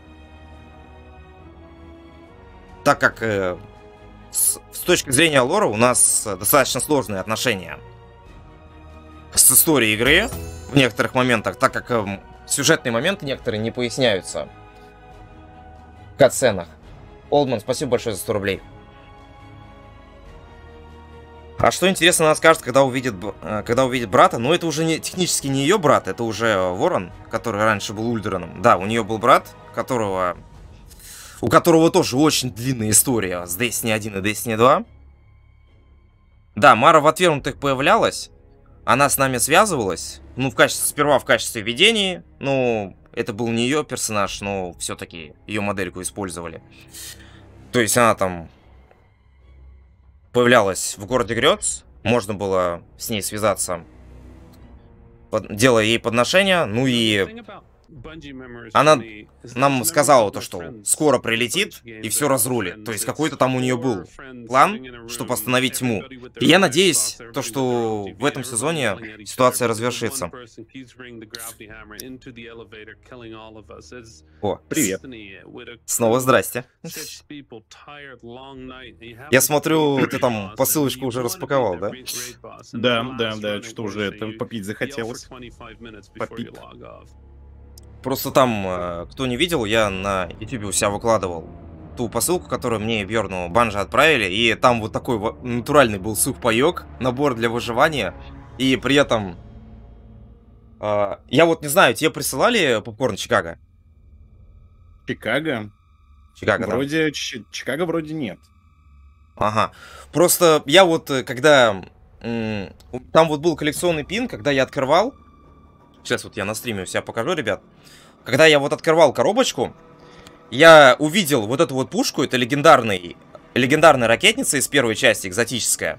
Так как с точки зрения лора у нас достаточно сложные отношения с историей игры в некоторых моментах, так как сюжетные моменты некоторые не поясняются в катсценах. Олдман, спасибо большое за 100 рублей. А что интересно, она скажет, когда увидит брата, но это уже технически не ее брат, это уже Ворон, который раньше был Ульдраном. Да, у нее был брат, у которого тоже очень длинная история с Destiny 1 и Destiny 2. Да, Мара в отвергнутых появлялась, она с нами связывалась, ну, сперва в качестве видений, ну, это был не ее персонаж, но все-таки ее модельку использовали. То есть она там появлялась в городе Грёц, можно было с ней связаться, делая ей подношения, ну и она нам сказала то, что скоро прилетит и все разрулит. То есть какой-то там у нее был план, чтобы остановить тьму. И я надеюсь, то, что в этом сезоне ситуация развершится. О, привет. Снова здрасте. Я смотрю, ты там посылочку уже распаковал, да? Да, что уже это попить захотелось. Попить. Просто там, кто не видел, я на YouTube у себя выкладывал ту посылку, которую мне и Бьорну Банжи отправили, и там вот такой натуральный был сухпайок, набор для выживания, и при этом... я вот не знаю, тебе присылали попкорн Чикаго? Чикаго? Чикаго, вроде, да. Чикаго вроде нет. Ага. Просто я вот, когда... там вот был коллекционный пин, когда я открывал... Сейчас вот я на стриме у себя покажу, ребят. Когда я вот открывал коробочку, я увидел вот эту вот пушку. Это легендарная ракетница из первой части, экзотическая.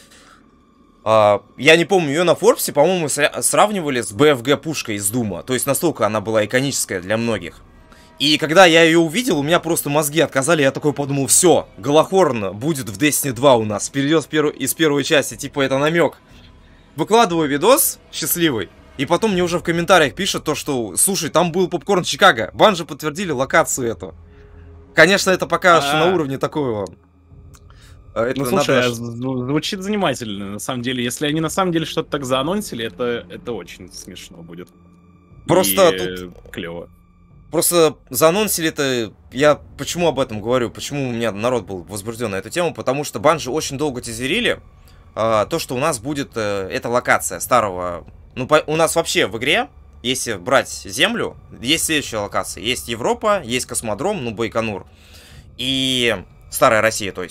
Я не помню, ее на Форбсе, по-моему, сравнивали с BFG-пушкой из Дума. То есть настолько она была иконическая для многих. И когда я ее увидел, у меня просто мозги отказали. Я такой подумал, все, Галахорн будет в Destiny 2 у нас. Перейдет из первой части, типа это намек. Выкладываю видос счастливый. И потом мне уже в комментариях пишут то, что, слушай, там был попкорн Чикаго. Банжи подтвердили локацию эту. Конечно, это пока что на уровне такого. Ну, слушай, звучит занимательно, на самом деле. Если они на самом деле что-то так заанонсили, это очень смешно будет. Просто тут клево. Просто заанонсили это... Я почему об этом говорю? Почему у меня народ был возбужден на эту тему? Потому что Банжи очень долго тизерили то, что у нас будет эта локация старого... Ну, у нас вообще в игре, если брать Землю, есть следующая локация. Есть Европа, есть Космодром, ну, Байконур. И Старая Россия, то есть.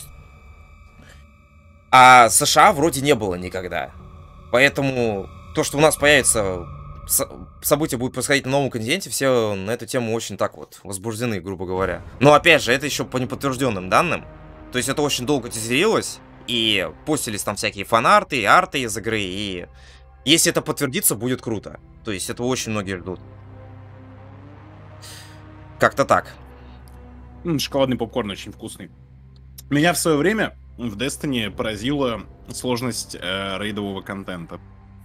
А США вроде не было никогда. Поэтому то, что у нас появится... События будут происходить на новом континенте, все на эту тему очень так вот возбуждены, грубо говоря. Но опять же, это еще по неподтвержденным данным. То есть это очень долго тизерилось, и постились там всякие фанарты, и арты из игры, и если это подтвердится, будет круто. То есть этого очень многие ждут. Как-то так. Шоколадный попкорн очень вкусный. Меня в свое время в Destiny поразила сложность рейдового контента.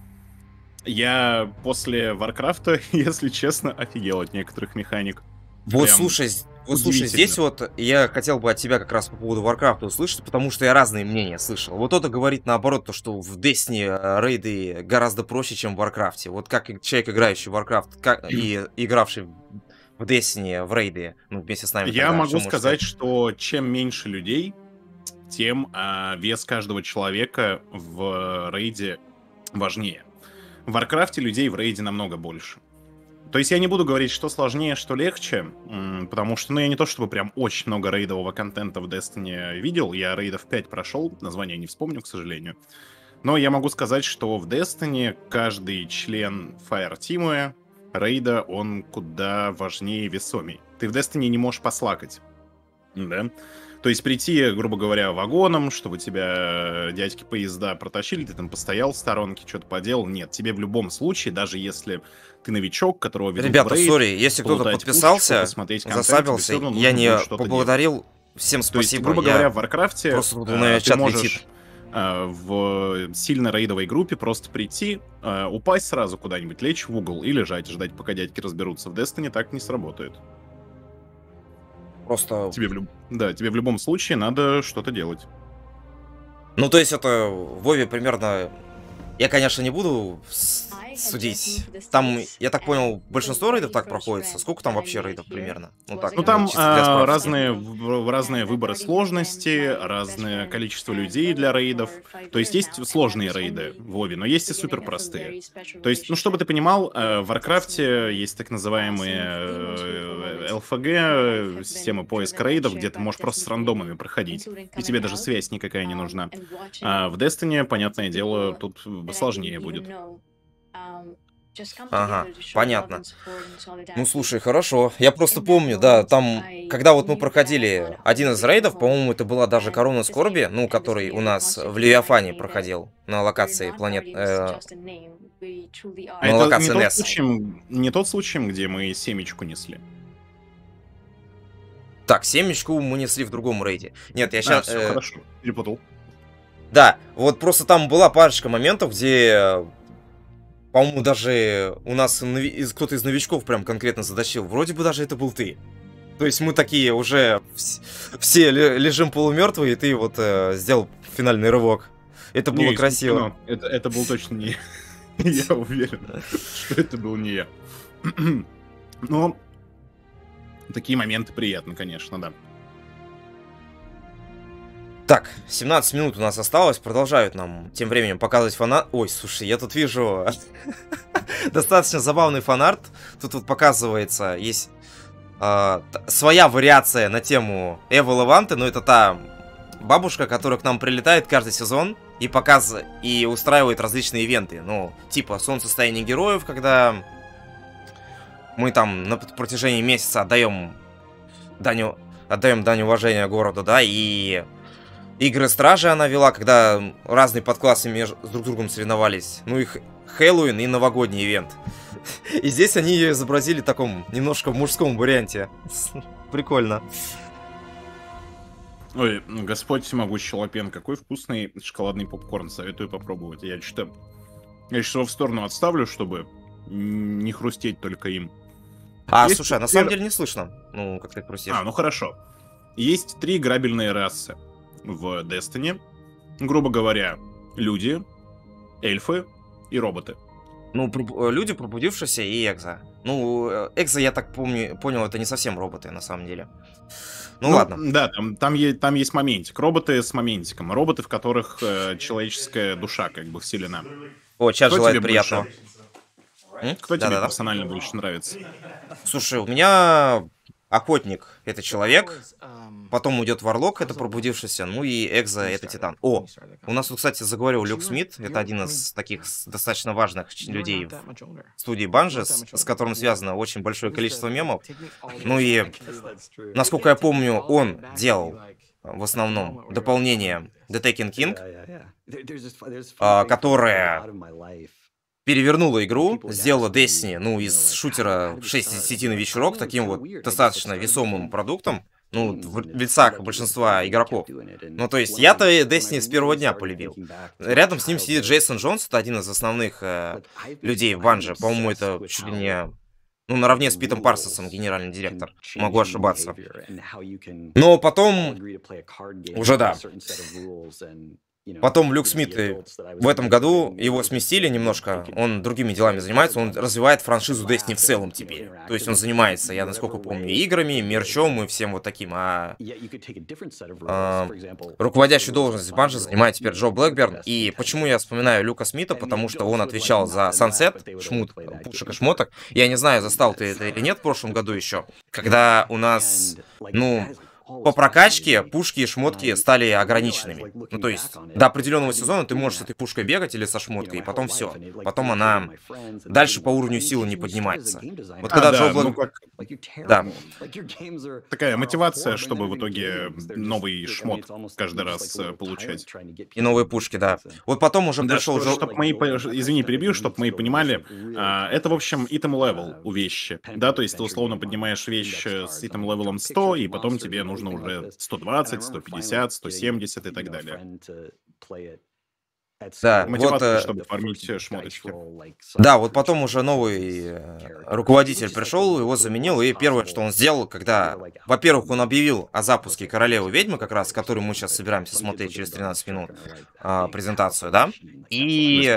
Я после Варкрафта, если честно, офигел от некоторых механик. Вот слушай, здесь вот я хотел бы от тебя как раз по поводу Варкрафта услышать, потому что я разные мнения слышал. Вот кто-то говорит наоборот, то, что в Destiny рейды гораздо проще, чем в Варкрафте. Вот как человек, играющий в Варкрафт и игравший в Destiny в рейды, ну, вместе с нами. Я могу сказать, что чем меньше людей, тем вес каждого человека в рейде важнее. В Варкрафте людей в рейде намного больше. То есть я не буду говорить, что сложнее, что легче, потому что, ну, я не то чтобы прям очень много рейдового контента в Destiny видел, я рейдов 5 прошел, название не вспомню, к сожалению. Но я могу сказать, что в Destiny каждый член Fireteam рейда, он куда важнее и весомей. Ты в Destiny не можешь послакать, да? То есть прийти, грубо говоря, вагоном, чтобы тебя дядьки поезда протащили, ты там постоял в сторонке, что-то поделал. Нет, тебе в любом случае, даже если ты новичок, которого ведут ребята, в рейд, сори, если кто-то подписался, засабился, я не поблагодарил, всем спасибо. То есть, грубо говоря, в Варкрафте ты можешь в сильно рейдовой группе просто прийти, упасть сразу куда-нибудь, лечь в угол и лежать, ждать, пока дядьки разберутся. В Destiny так не сработает. Просто... тебе в любом случае надо что-то делать. Ну, то есть это в Вове примерно... Я, конечно, не буду судить. Там, я так понял, большинство рейдов так проходится. Сколько там вообще рейдов примерно? Ну, так, ну там разные выборы сложности, разное количество людей для рейдов. То есть есть сложные рейды в Вове, но есть и супер простые. То есть, ну, чтобы ты понимал, в Варкрафте есть так называемые ЛФГ, система поиска рейдов, где ты можешь просто с рандомами проходить, и тебе даже связь никакая не нужна. А в Destiny, понятное дело, тут сложнее будет. Ага, понятно. Ну, слушай, хорошо. Я просто помню, да, там, когда вот мы проходили один из рейдов, по-моему, это была даже Корона Скорби, ну, который у нас в Левиафане проходил, на локации планет... на локации Несс. Не тот случай, где мы семечку несли. Так, семечку мы несли в другом рейде. Нет, я сейчас... Все хорошо, перепутал. Да, вот просто там была парочка моментов, где... По-моему, даже у нас кто-то из новичков прям конкретно затащил. Вроде бы даже это был ты. То есть мы такие уже все лежим полумертвые, и ты вот сделал финальный рывок. Это было красиво. Это был точно не я. Я уверен, что это был не я. Но такие моменты приятны, конечно, да. Так, 17 минут у нас осталось, продолжают нам тем временем показывать фанарт. Ой, слушай, я тут вижу достаточно забавный фанарт. Тут вот показывается, есть своя вариация на тему Эва Леванте, но это та бабушка, которая к нам прилетает каждый сезон и устраивает различные ивенты. Ну, типа солнцестояние героев, когда мы там на протяжении месяца отдаем дань уважения городу, да, и... Игры Стражи она вела, когда разные подклассы с друг другом соревновались. Ну и Хэллоуин, и новогодний ивент. И здесь они ее изобразили в таком немножко мужском варианте. Прикольно. Ой, Господь всемогущий Лапен, какой вкусный шоколадный попкорн. Советую попробовать. Я что-то его в сторону отставлю, чтобы не хрустеть только им. Слушай, на самом деле не слышно. Ну, как ты хрустишь. Ну хорошо. Есть 3 грабельные расы в Destiny. Грубо говоря, люди, эльфы и роботы. Ну, люди, пробудившиеся и экзо. Ну, Экзо, я так понял, это не совсем роботы, на самом деле. Ну ладно. Да, там есть моментик. Роботы с моментиком. Роботы, в которых человеческая душа как бы вселена. О, чат Кто желает тебе приятного. Кто тебе персонально больше нравится? Слушай, у меня охотник — это человек, потом идет варлок, это пробудившийся, ну и Экзо — это титан. О, у нас тут, кстати, заговорил Люк Смит, это один из таких достаточно важных людей в студии Bungie, с которым связано очень большое количество мемов. Ну и, насколько я помню, он делал в основном дополнение The Taken King, которое перевернула игру, сделала Destiny, ну, из шутера 6 на вечерок таким вот достаточно весомым продуктом, ну, в лицах большинства игроков. Ну, то есть, я-то Destiny с первого дня полюбил. Рядом с ним сидит Джейсон Джонс, это один из основных людей в Bungie. По-моему, это чуть ли не... Ну, наравне с Питом Парсонсом, генеральный директор. Могу ошибаться. Но потом... Уже да. Потом Люк Смит в этом году его сместили немножко, он другими делами занимается, он развивает франшизу Destiny в целом теперь. То есть он занимается, я насколько помню, играми, мерчом и всем вот таким. Руководящую должность в Bungie занимает теперь Джо Блэкберн. И почему я вспоминаю Люка Смита? Потому что он отвечал за Sunset, шмут, пушек и шмоток. Я не знаю, застал ты это или нет в прошлом году еще, когда у нас, ну... По прокачке пушки и шмотки стали ограниченными. Ну, то есть, до определенного сезона ты можешь с этой пушкой бегать или со шмоткой, и потом все. Потом она дальше по уровню силы не поднимается. Вот когда Джо Да. Такая мотивация, чтобы в итоге новый шмот каждый раз получать. И новые пушки, да. Вот потом уже пришел... Извини, перебью, чтобы мы понимали. Это, в общем, item level у вещи. Да, то есть ты условно поднимаешь вещь с item левелом 100, и потом тебе нужно уже 120, 150, 170 и так далее. Да, мотивация, вот, чтобы фармить шмоточки. Да, вот потом уже новый руководитель пришел, его заменил, и первое, что он сделал, когда, во-первых, он объявил о запуске Королевы Ведьмы, как раз, которую мы сейчас собираемся смотреть через 13 минут, презентацию, да, и...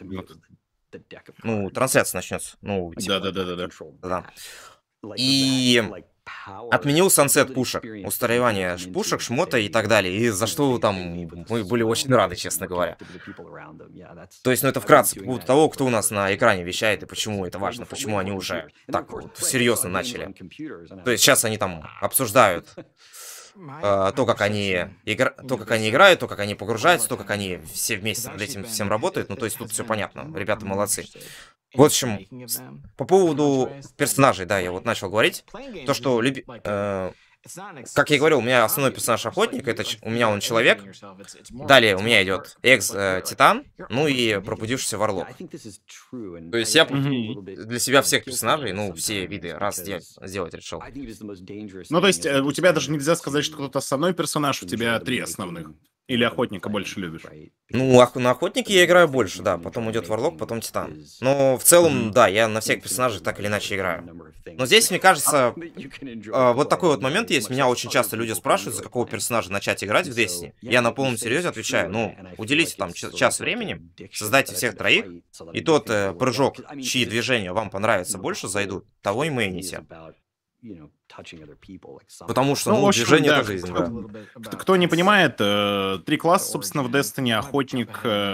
Ну, трансляция начнется. Ну, типа... Да. И... Отменил сансет пушек, устаревание пушек, шмота и так далее, и за что там мы были очень рады, честно говоря. То есть, ну это вкратце, по поводу того, кто у нас на экране вещает и почему это важно, почему они уже так вот серьезно начали. То есть сейчас они там обсуждают то, как они играют, то, как они погружаются, то, как они все вместе над этим всем работают. Ну, то есть тут все понятно, ребята молодцы. В общем, по поводу персонажей, да, я вот начал говорить. То, что, как я и говорил, у меня основной персонаж охотник, это у меня он человек. Далее у меня идет экс-титан, ну и пробудившийся варлок. То есть я для себя всех персонажей, ну, все виды раз сделать решил. Ну, то есть у тебя даже нельзя сказать, что кто-то основной персонаж, у тебя 3 основных. Или охотника больше любишь? Ну, на охотнике я играю больше, да. Потом идет варлок, потом титан. Но в целом, да, я на всех персонажей так или иначе играю. Но здесь, мне кажется, вот такой вот момент есть. Меня очень часто люди спрашивают, за какого персонажа начать играть в Destiny. Я на полном серьезе отвечаю, ну, уделите там час времени, создайте всех 3, и тот прыжок, чьи движения вам понравятся больше, зайдут, того и мейните. Потому что, ну, движение это жизнь, да. Кто не понимает, 3 класса, собственно, в Destiny, охотник...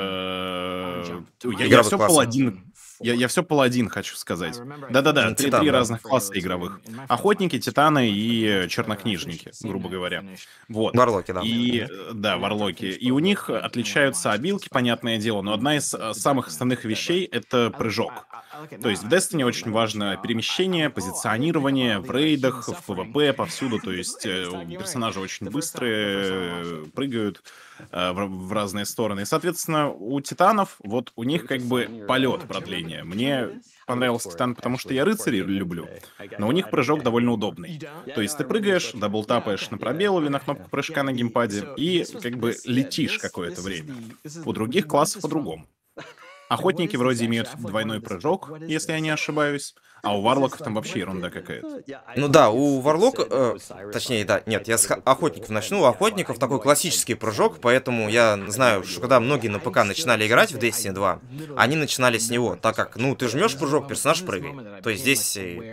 Я все паладин. Я все паладин, хочу сказать. Да-да-да, 3 разных класса игровых. Охотники, титаны и чернокнижники, грубо говоря. Вот. Варлоки, да. Да, варлоки. И у них отличаются обилки, понятное дело, но одна из самых основных вещей — это прыжок. То есть в Destiny очень важно перемещение, позиционирование в рейдах, в PvP, повсюду. То есть персонажи очень быстрые, прыгают в разные стороны. И, соответственно, у титанов, вот у них как бы полет продление. Мне понравился титан, потому что я рыцарей люблю, но у них прыжок довольно удобный. То есть ты прыгаешь, даблтапаешь на пробел или на кнопку прыжка на геймпаде и как бы летишь какое-то время. У других классов по-другому. Охотники вроде имеют двойной прыжок, если я не ошибаюсь, а у варлоков там вообще ерунда какая-то. Ну да, у Варлока, точнее, да, нет, я с охотников начну. У охотников такой классический прыжок, поэтому я знаю, что когда многие на ПК начинали играть в Destiny 2, они начинали с него, так как, ну, ты жмешь прыжок, персонаж прыгает. То есть здесь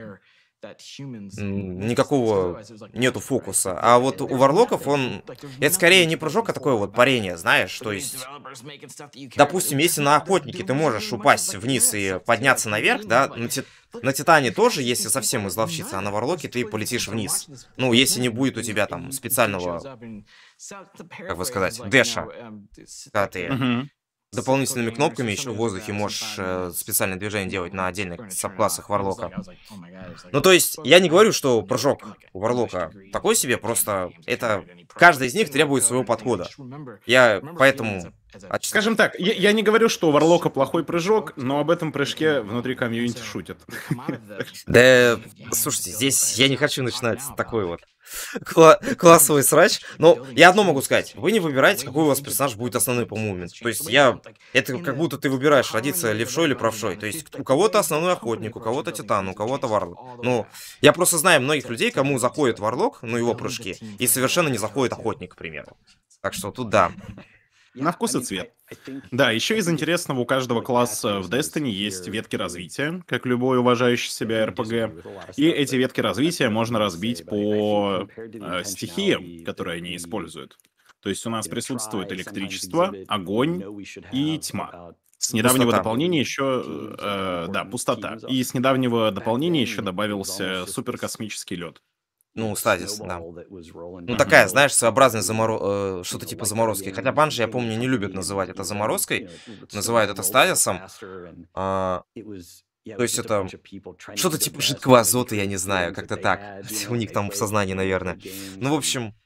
никакого нету фокуса. А вот у Варлоков это скорее не прыжок, а такое вот парение, знаешь, то есть... Допустим, если на охотнике ты можешь упасть вниз и подняться наверх, да, на Титане тоже, если совсем изловчиться, а на Варлоке ты полетишь вниз. Ну, если не будет у тебя там специального, как бы сказать, дэша, когда ты Мгм. дополнительными кнопками еще в воздухе можешь специальное движение делать на отдельных сабклассах Варлока. Ну, то есть, я не говорю, что прыжок у Варлока такой себе, просто это... Каждый из них требует своего подхода. Я поэтому... Скажем так, я не говорю, что у Варлока плохой прыжок, но об этом прыжке внутри комьюнити шутят. Да, слушайте, здесь я не хочу начинать такой вот классовый срач, но я одно могу сказать. Вы не выбираете, какой у вас персонаж будет основной по мувменту. То есть это как будто ты выбираешь, родиться левшой или правшой. То есть у кого-то основной охотник, у кого-то титан, у кого-то варлок. Ну, я просто знаю многих людей, кому заходит варлок, ну, его прыжки, и совершенно не заходит охотник, к примеру. Так что тут да. На вкус и цвет. Да, еще из интересного, у каждого класса в Destiny есть ветки развития, как любой уважающий себя РПГ. И эти ветки развития можно разбить по стихиям, которые они используют. То есть у нас присутствует электричество, огонь и тьма. С недавнего Пустота. дополнения еще... да, пустота. И с недавнего дополнения еще добавился суперкосмический лед. Ну, стадис, да. Ну, такая, знаешь, своеобразная что-то типа заморозки. Хотя банжи, я помню, не любят называть это заморозкой. Называют это стадисом. То есть это что-то типа жидкого азота, я не знаю, как-то так. У них там в сознании, наверное. Ну, в общем,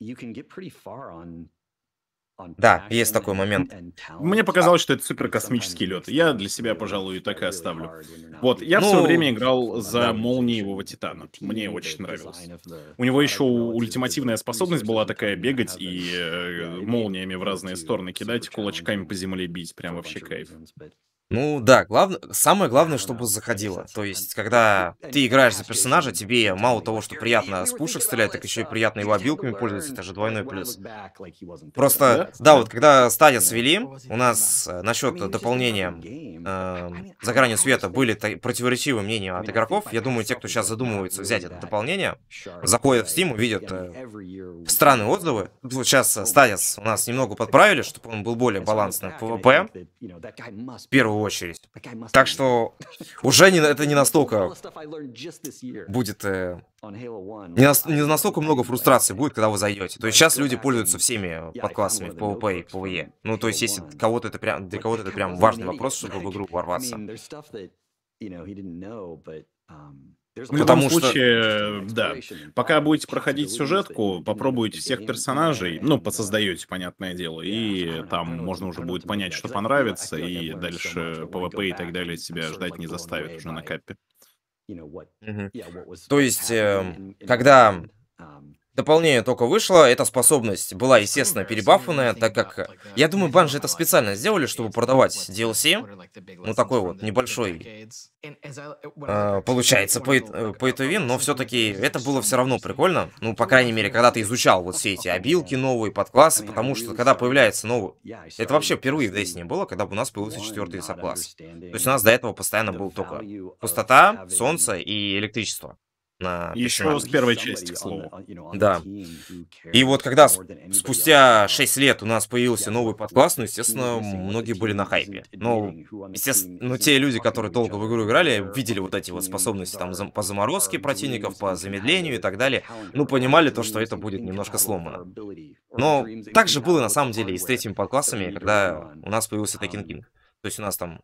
да, есть такой момент. Мне показалось, что это суперкосмический лед. Я для себя, пожалуй, так и оставлю. Вот, я в свое Ну, время играл за да. молниевого Титана. Мне очень нравилось. У него еще ультимативная способность была такая бегать и молниями в разные стороны кидать, кулачками по земле бить. Прям вообще кайф. Ну да, самое главное, чтобы заходило. То есть, когда ты играешь за персонажа, тебе мало того, что приятно с пушек стрелять, так еще и приятно его обилками пользоваться, это же двойной плюс. Просто, да, вот когда стадис ввели, у нас насчет дополнения за гранью света были противоречивые мнения от игроков. Я думаю, те, кто сейчас задумывается взять это дополнение, заходят в Steam, увидят странные отзывы. Вот сейчас стадис у нас немного подправили, чтобы он был более балансным в PvP, в первую очередь. Так что уже это не настолько будет... не настолько много фрустрации будет, когда вы зайдете. То есть сейчас люди пользуются всеми подклассами в PvP и PvE. Ну, то есть если для кого-то это прям важный вопрос, чтобы в игру ворваться. В любом случае, да. Пока будете проходить сюжетку, попробуйте всех персонажей, ну, подсоздаете, понятное дело, и там можно уже будет понять, что понравится, и дальше PvP и так далее тебя ждать не заставит уже на капе. Мгм. То есть, когда дополнение только вышло, эта способность была, естественно, перебафанная, так как, я думаю, банжи это специально сделали, чтобы продавать DLC, ну, такой вот небольшой, получается, pay to win, но все-таки это было все равно прикольно, ну, по крайней мере, когда ты изучал вот все эти обилки новые, подклассы, потому что, когда появляется новый, это вообще впервые в Destiny было, когда у нас появился 4-й сабкласс. То есть у нас до этого постоянно был только пустота, солнце и электричество. Еще с первой части, к слову. Да. И вот когда спустя 6 лет у нас появился новый подкласс, ну, естественно, многие были на хайпе. Но, естественно, те люди, которые долго в игру играли, видели вот эти вот способности там по заморозке противников, по замедлению и так далее, ну, понимали то, что это будет немножко сломано. Но так же было на самом деле и с третьими подклассами, когда у нас появился Taken King. То есть у нас там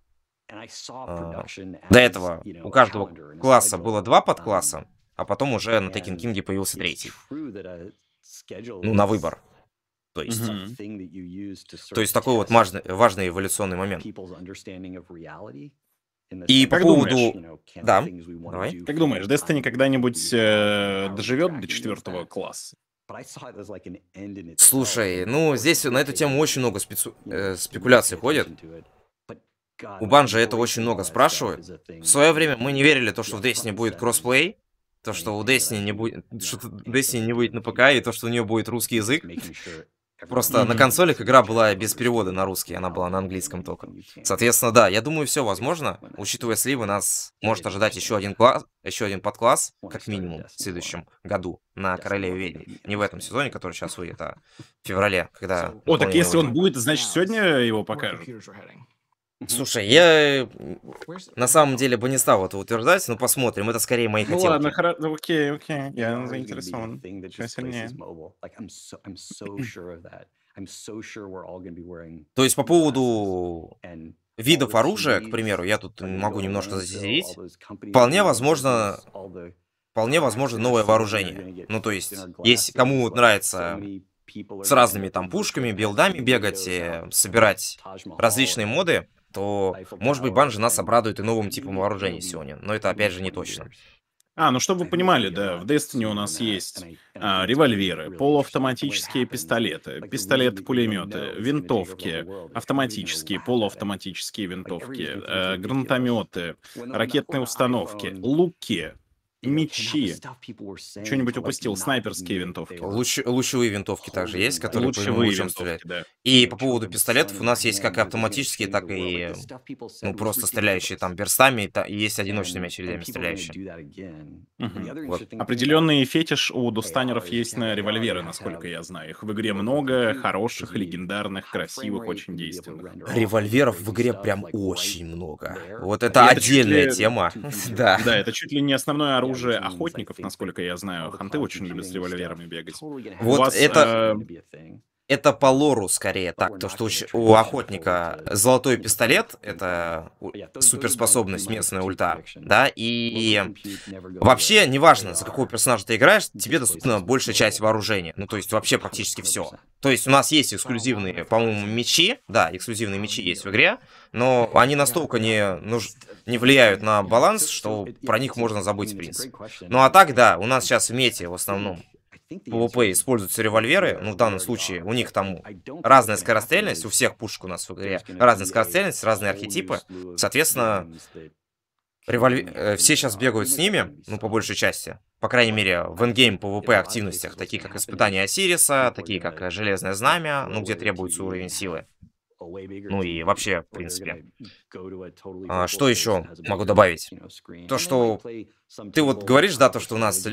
до этого у каждого класса было 2 подкласса, а потом уже на Taken King появился 3-й. Ну, на выбор. То есть такой вот важный эволюционный момент. И по поводу... Да, давай. Как думаешь, Destiny когда-нибудь доживет до 4-го класса? Слушай, ну, здесь на эту тему очень много спекуляций ходит. У Банжи это очень много спрашивают. В свое время мы не верили то, что в Destiny будет кроссплей, то, что у Destiny не будет, что Destiny не будет на ПК, и то, что у нее будет русский язык. Просто на консолях игра была без перевода на русский, она была на английском только. Соответственно, да, я думаю, все возможно. Учитывая сливы, нас может ожидать еще один подкласс, как минимум, в следующем году на Королеве Ведьм. Не в этом сезоне, который сейчас выйдет, а в феврале, когда... О, так если он будет, значит, сегодня его покажут. Слушай, я на самом деле бы не стал это утверждать, но посмотрим. Это скорее мои Ну хотелки. ладно, окей, я заинтересован. Чё сильнее. То есть по поводу видов оружия, к примеру, я тут могу немножко зазерить. Вполне возможно новое вооружение. Ну, то есть, если кому нравится с разными там пушками, билдами бегать, собирать различные моды, то, может быть, Банжи нас обрадует и новым типом вооружений сегодня. Но это, опять же, не точно. Ну чтобы вы понимали, да, в Destiny у нас есть револьверы, полуавтоматические пистолеты, пистолеты-пулеметы, винтовки, автоматические, полуавтоматические винтовки, гранатометы, ракетные установки, луки, мечи. Что-нибудь упустил? Снайперские винтовки. Лучевые винтовки также есть, которые по нему Лучевые лучом винтовки, стреляют. да. И по поводу пистолетов у нас есть как и автоматические, так и просто стреляющие там берстами, и есть одиночными очередями стреляющие. Вот. Определенный фетиш у дустанеров есть на револьверы, насколько я знаю. Их в игре много, хороших, легендарных, красивых, очень действенных. Револьверов в игре прям очень много. Вот И это это чуть отдельная ли- тема. Да. Да, это чуть ли не основное оружие охотников, насколько я знаю. Ханты очень любят с револьверами бегать. У Вот вас, это по лору скорее так, то что у охотника золотой пистолет — это суперспособность, местная ульта, да, и вообще, неважно, за какого персонажа ты играешь, тебе доступна большая часть вооружения, ну, то есть вообще практически все. То есть у нас есть эксклюзивные, по-моему, мечи, да, эксклюзивные мечи есть в игре, но они настолько не влияют на баланс, что про них можно забыть, в принципе. Ну, а так, да, у нас сейчас в мете в основном PvP используются револьверы, ну, в данном случае у них там разная скорострельность, у всех пушек у нас в игре разная скорострельность, разные архетипы, соответственно, все сейчас бегают с ними, ну, по большей части, по крайней мере, в эндгейм PvP активностях, такие как испытания Осириса, такие как Железное Знамя, ну, где требуется уровень силы. Ну и вообще, в принципе. Что еще могу добавить? То, что ты вот говоришь, да, то, что у нас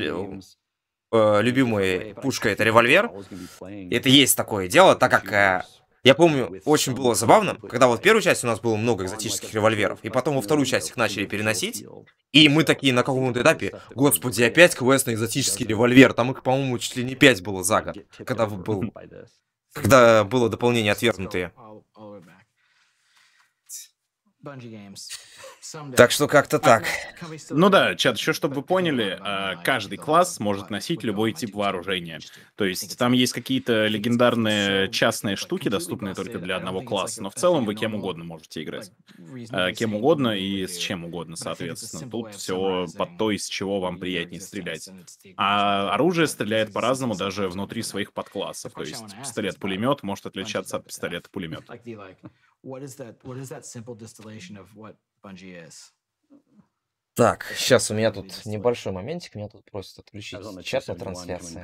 любимая пушка — это револьвер. Это есть такое дело, так как я помню, очень было забавно, когда вот в первую часть у нас было много экзотических револьверов, и потом во вторую часть их начали переносить, и мы такие на каком-то этапе: господи, опять квест на экзотический револьвер, там их, по-моему, чуть ли не 5 было за год, когда было дополнение отвергнутые. Так что как-то так. Ну да, чат, еще чтобы вы поняли, каждый класс может носить любой тип вооружения. То есть там есть какие-то легендарные частные штуки, доступные только для одного класса, но в целом вы кем угодно можете играть. Кем угодно и с чем угодно, соответственно. Тут все под то, из чего вам приятнее стрелять. А оружие стреляет по-разному даже внутри своих подклассов. То есть пистолет-пулемет может отличаться от пистолета-пулемета. Так, сейчас у меня тут небольшой моментик, меня тут просят отключить чат на трансляции.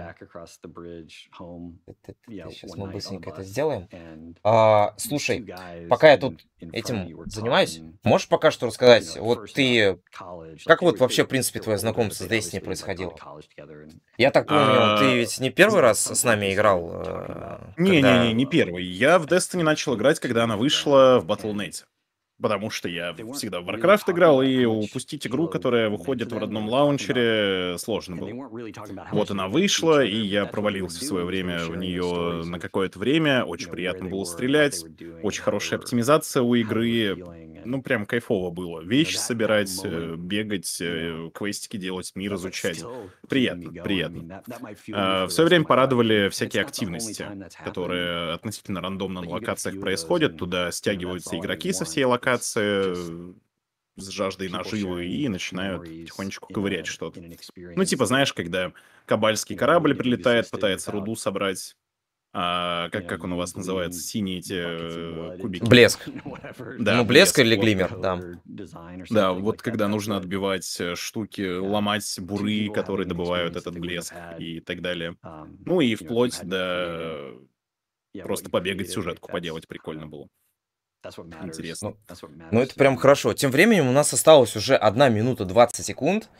Сейчас мы быстренько это сделаем. Слушай, пока я тут этим занимаюсь, можешь пока что рассказать, вот ты, как вот вообще, в принципе, твое знакомство с Destiny происходило? Я так понял, ты ведь не первый раз с нами играл? Не первый. Я в Destiny начал играть, когда она вышла в Battle.net. Потому что я всегда в Warcraft играл, и упустить игру, которая выходит в родном лаунчере, сложно было. Вот она вышла, и я провалился в свое время в нее на какое-то время. Очень приятно было стрелять, очень хорошая оптимизация у игры. Ну, прям кайфово было. Вещи собирать, бегать, квестики делать, мир изучать. Приятно, приятно. В свое время порадовали всякие активности, которые относительно рандомно на локациях происходят. Туда стягиваются игроки со всей локации с жаждой наживы и начинают потихонечку ковырять что-то. Ну, типа, знаешь, когда кабальский корабль прилетает, пытается руду собрать. Как он у вас называется? Синие эти кубики. Блеск. Да, Ну, блеск блеск, или вот. глиммер, да. Да, вот когда нужно отбивать штуки, ломать буры, которые добывают этот блеск и так далее. Ну и вплоть до просто побегать, сюжетку поделать прикольно было. Интересно. Ну, это прям хорошо. Тем временем у нас осталось уже 1 минута 20 секунд.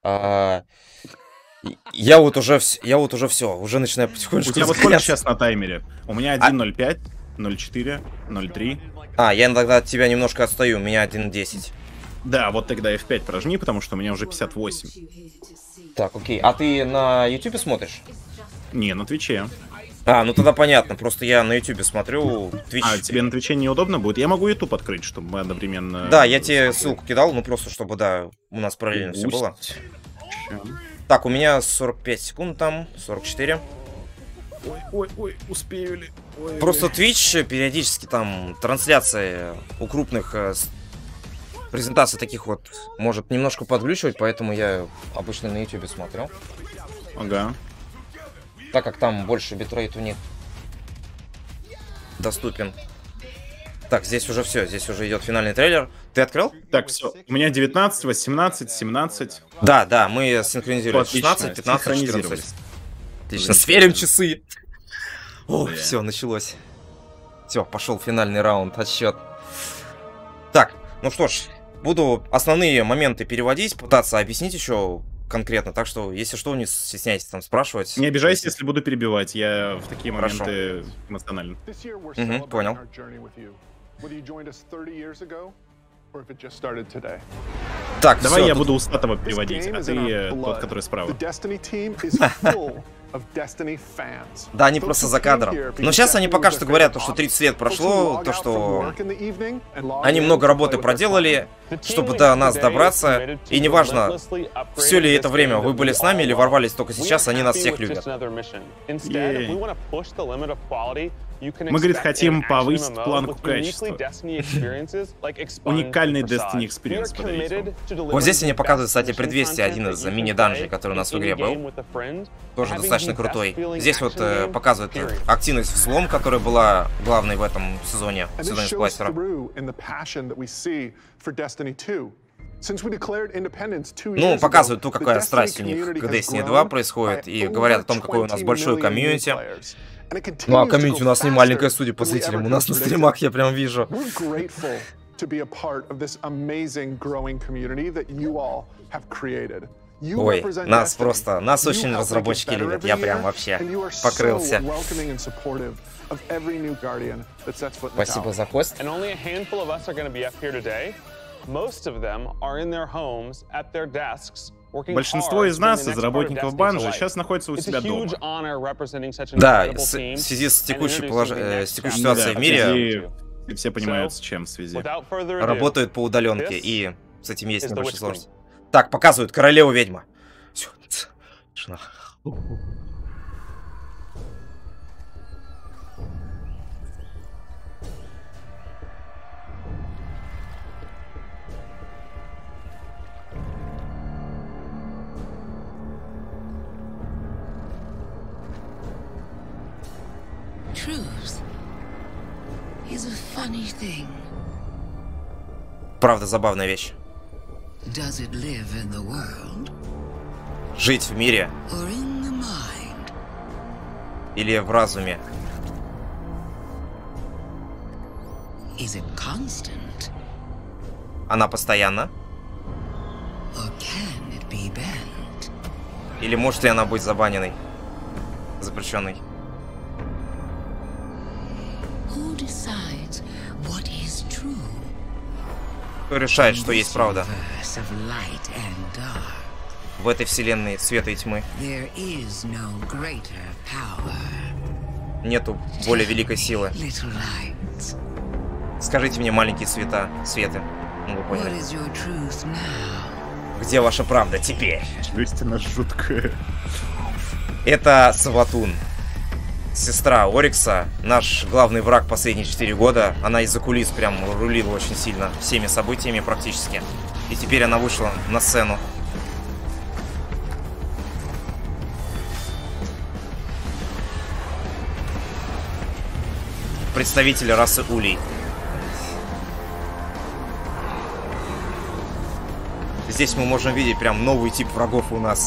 Я вот уже все, уже начинаю потихонечку У тебя вот сколько загоняться. сейчас на таймере? У меня 1.05, 0.4, 0.3. Я иногда от тебя немножко отстаю, у меня 1.10. Да, вот тогда F5 прожми, потому что у меня уже 58. Так, окей. А ты на YouTube смотришь? Не, на Твиче. Ну тогда понятно, просто я на YouTube смотрю, Twitch... А тебе на Твиче неудобно будет? Я могу YouTube открыть, чтобы мы одновременно... Да, я тебе ссылку кидал, ну просто чтобы, да, у нас параллельно все было. Так, у меня 45 секунд там, 44. Ой, успею ли? Ой, Просто Twitch периодически там трансляции у крупных презентаций таких вот может немножко подглючивать, поэтому я обычно на YouTube смотрю. Ага. Так как там больше битрейт у них доступен. Так, здесь уже все, здесь уже идет финальный трейлер. Ты открыл? Так, все. У меня 19, 18, 17. Да, мы синхронизировали. 16, 15, 14. Отлично, сверим часы. О, все, началось. Все, пошел финальный раунд, отсчет. Так, ну что ж, буду основные моменты переводить, пытаться объяснить еще конкретно, так что, если что, не стесняйтесь там спрашивать. Не обижайся, если буду перебивать, я в такие моменты эмоционален. Понял. Так, давай всё, я буду Усатого переводить, а ты тот, который справа. Да, они просто за кадром. Но сейчас они пока что говорят, что 30 лет прошло, то, что они много работы проделали, чтобы до нас добраться. И неважно, все ли это время вы были с нами или ворвались только сейчас, они нас всех любят. Мы, говорит, хотим повысить планку качества. Уникальный Destiny Experience подарить. Вот здесь они показывают, кстати, предвестие, один из мини-данжей, который у нас в игре был. Тоже достаточно крутой. Здесь вот показывают активность взлом, которая была главной в этом сезоне Спластера. Ну, показывают то, какая страсть у них к Destiny 2 происходит, и говорят о том, какой у нас большой комьюнити. Ну, а комьюнити у нас не маленькая, судя по зрителям. У нас на стримах я прям вижу. Ой, нас очень разработчики любят. Я прям вообще покрылся. Спасибо за хост. Большинство из нас, из работников Bungie, сейчас находится у себя дома. Да, в связи с текущей ситуацией в мире, все понимают, с чем в связи. Работают по удаленке, и с этим есть небольшая сложность. Так, показывают королеву-ведьма. Все, тишина. Правда, забавная вещь. Жить в мире или в разуме? Она постоянна? Или может ли она быть забаненной? Запрещенной? Кто решает, что есть правда? В этой вселенной света и тьмы нету более великой силы. Скажите мне, маленькие светы. Ну, вы поняли. Где ваша правда теперь? Истина жуткая. Это Саватун. Сестра Орикса, наш главный враг последние 4 года. Она из-за кулис прям рулила очень сильно всеми событиями практически. И теперь она вышла на сцену. Представители расы Улей. здесь мы можем видеть прям новый тип врагов у нас.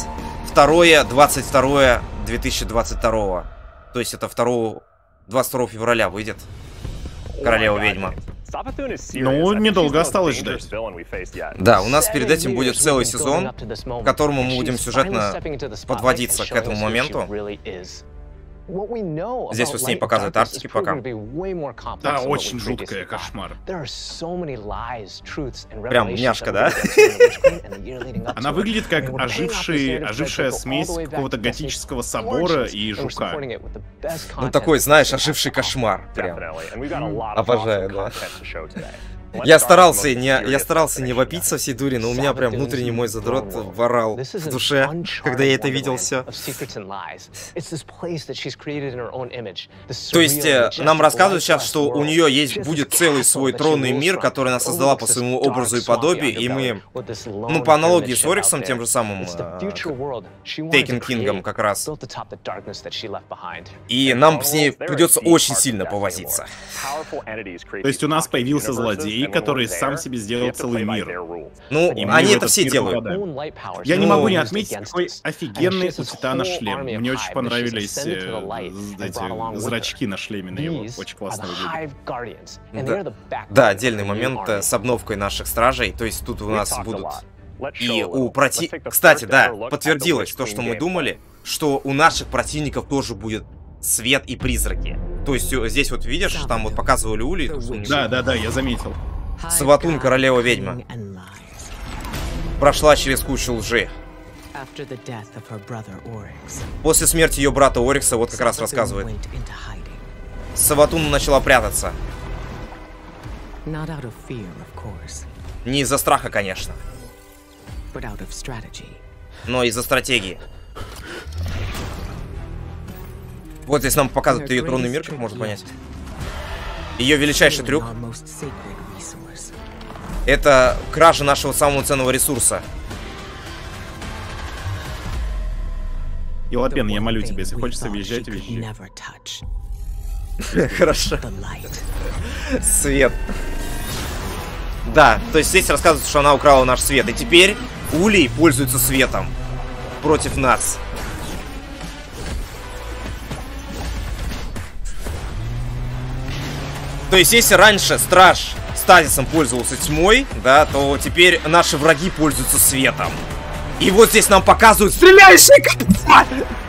2-22-2022. То есть это 22 февраля выйдет Королева-ведьма. Ну, недолго осталось ждать. Да, у нас перед этим будет целый сезон, к которому мы будем сюжетно подводиться к этому моменту. Здесь вот с ней показывают артики пока. Да, очень жуткая, кошмар. Прям няшка, да? Она выглядит как ожившая смесь какого-то готического собора и жука. Ну такой, знаешь, оживший кошмар. Прям. Обожаю, да. Я старался не вопить со всей дури, но у меня прям внутренний мой задрот ворал в душе, когда я это видел все. То есть нам рассказывают сейчас, что у нее будет целый свой тронный мир, который она создала по своему образу и подобию, и мы, ну по аналогии с Ориксом, тем же самым Taken King'ом как раз. И нам с ней придется очень сильно повозиться. То есть у нас появился злодей, который сам себе сделал целый мир. Ну, они это все делают. Я не могу не отметить, какой офигенный у Титана шлем. Мне очень понравились эти зрачки на шлеме на его. Очень классно выглядит. Да, отдельный момент с обновкой наших стражей. То есть тут у нас будут... И у Кстати, да, подтвердилось то, что мы думали, что у наших противников тоже будет свет и призраки. То есть здесь вот видишь, там вот показывали Ули. Да, я заметил. Саватун, королева-ведьма, прошла через кучу лжи. После смерти ее брата Орикса, вот как раз рассказывает, Саватун начала прятаться. Не из-за страха, конечно, но из-за стратегии. Вот здесь нам показывают ее тронный мир, как можно понять. Ее величайший трюк — это кража нашего самого ценного ресурса. Елапен, я молю тебя, если хочется въезжать, въезжай. Хорошо. Свет. Да, то есть здесь рассказывается, что она украла наш свет. И теперь Улей пользуется светом против нас. То есть, если раньше страж стазисом пользовался тьмой, да, то теперь наши враги пользуются светом. И вот здесь нам показывают стреляющие копья!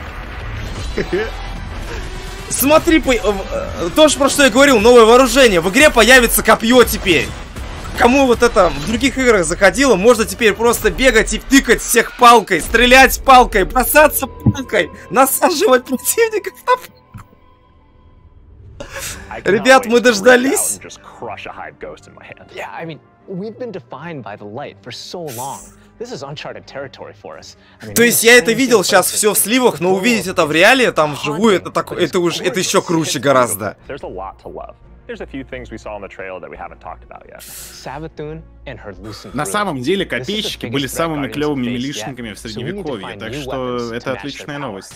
Смотри, то же, про что я говорил, новое вооружение. В игре появится копье теперь. Кому вот это в других играх заходило, можно теперь просто бегать и тыкать всех палкой, стрелять палкой, бросаться палкой, насаживать противников на палку. Ребят, мы дождались. То есть я это видел сейчас все в сливах, но увидеть это в реале, там вживую, это еще круче гораздо. На самом деле копейщики были самыми клевыми милишниками в средневековье, так что это отличная новость.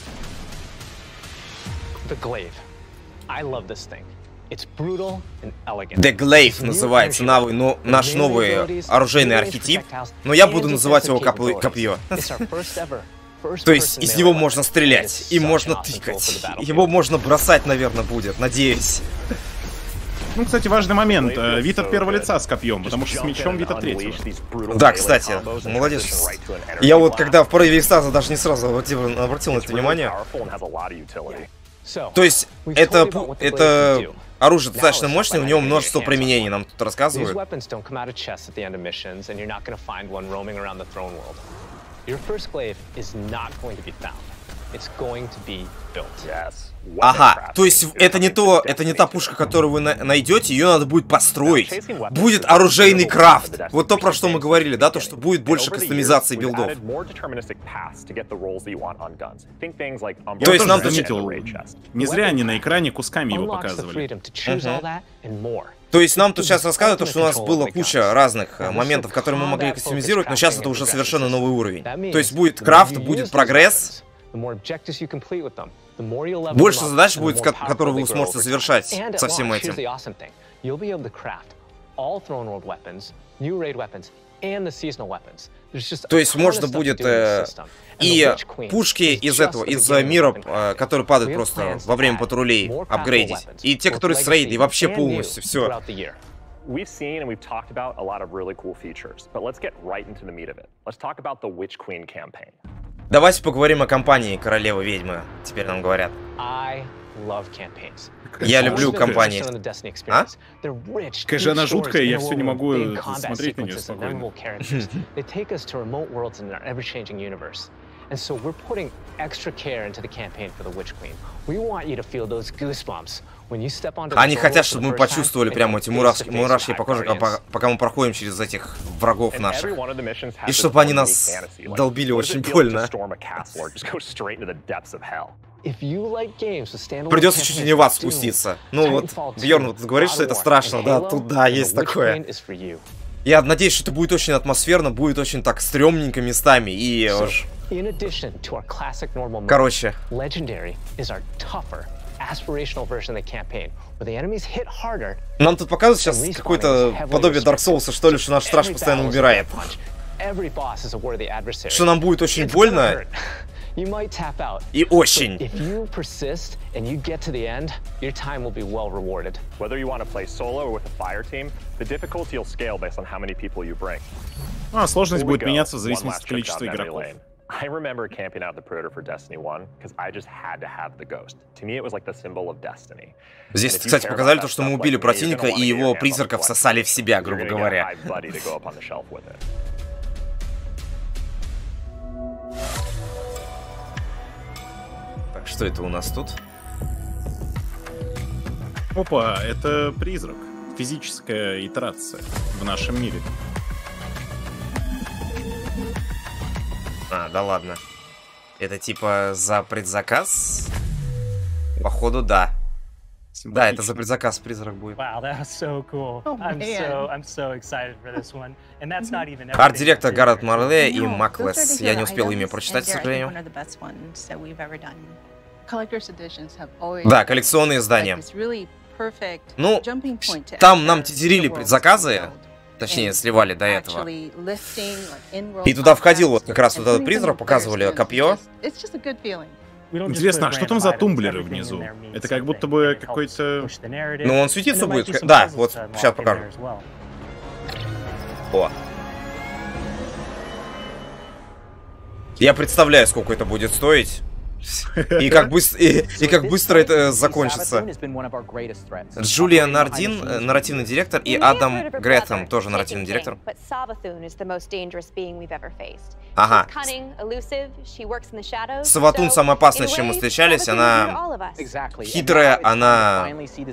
The Glaive называется наш новый оружейный архетип, но я буду называть его копье. То есть из него можно стрелять, и можно тыкать, его можно бросать, наверное, будет, надеюсь. Ну, кстати, важный момент. Вид от первого лица с копьем, потому что с мечом вид от третьего. Да, кстати, молодец. Я вот когда в порыве экстаза даже не сразу обратил на это внимание. То есть это оружие достаточно мощное, у него множество применений, нам тут рассказывают. Ага, то есть это не та пушка, которую вы найдете, ее надо будет построить. Будет оружейный крафт. Вот то, про что мы говорили, да, то, что будет больше кастомизации билдов. То есть нам заметил, не зря они на экране кусками его показывали. То есть нам тут сейчас рассказывают, что у нас была куча разных моментов, которые мы могли кастомизировать, но сейчас это уже совершенно новый уровень. То есть будет крафт, будет прогресс. Больше задач будет, которые вы сможете завершать со всем этим. То есть можно будет и пушки из этого, из мира, которые падают просто во время патрулей, апгрейдить. И те, которые с рейда, и вообще полностью все. We've seen and we've talked about a lot of really cool features, but let's get right into the meat of it. Let's talk about the Witch Queen campaign. Давайте поговорим о кампании Королевы Ведьмы. Теперь нам говорят. Я люблю кампании. А? Какая же она жуткая, я все не могу смотреть на нее спокойно. And so we're putting extra care into the campaign for the Witch Queen. We want you to feel those goosebumps when you step onto the Они хотят, чтобы мы почувствовали прямо эти мурашки по коже, пока мы проходим через этих врагов наших. И чтобы они нас долбили очень больно. Придется чуть ли не в ад спуститься. Ну вот, Бьерн вот говорит, что это страшно, да, тут да, есть такое. Я надеюсь, что это будет очень атмосферно, будет очень так стрёмненько местами и... Короче. Нам тут показывают сейчас какое-то подобие Dark Souls, что ли, что наш страж постоянно умирает. Что нам будет очень больно. И очень. Сложность будет меняться в зависимости от количества игроков. I remember camping out the Predator for Destiny 1 because I just had to have the ghost. To me, it was like the symbol of destiny. Здесь, кстати, показали то, что мы убили противника и его призрака всосали в себя, грубо говоря. Так, что это у нас тут? Опа, это призрак. Физическая итерация в нашем мире. А, да ладно. Это типа за предзаказ? Походу, да. Да, это за предзаказ призрак будет. Арт-директор Гаррет Марле и Маклес. Я не успел имя прочитать, к сожалению. Да, коллекционные издания. Ну, там нам тизерили предзаказы. Точнее, сливали до этого. И туда входил вот как раз вот этот призрак, показывали копье. Интересно, а что там за тумблеры внизу? Это как будто бы какой-то... Ну, он светиться будет. Да, вот, сейчас покажу. О. Я представляю, сколько это будет стоить. И как быстро это закончится. Джулия Нардин, нарративный директор, и Адам Грэхэм, тоже нарративный директор. Ага. Саватун самая опасная, с чем мы встречались. Она хитрая, она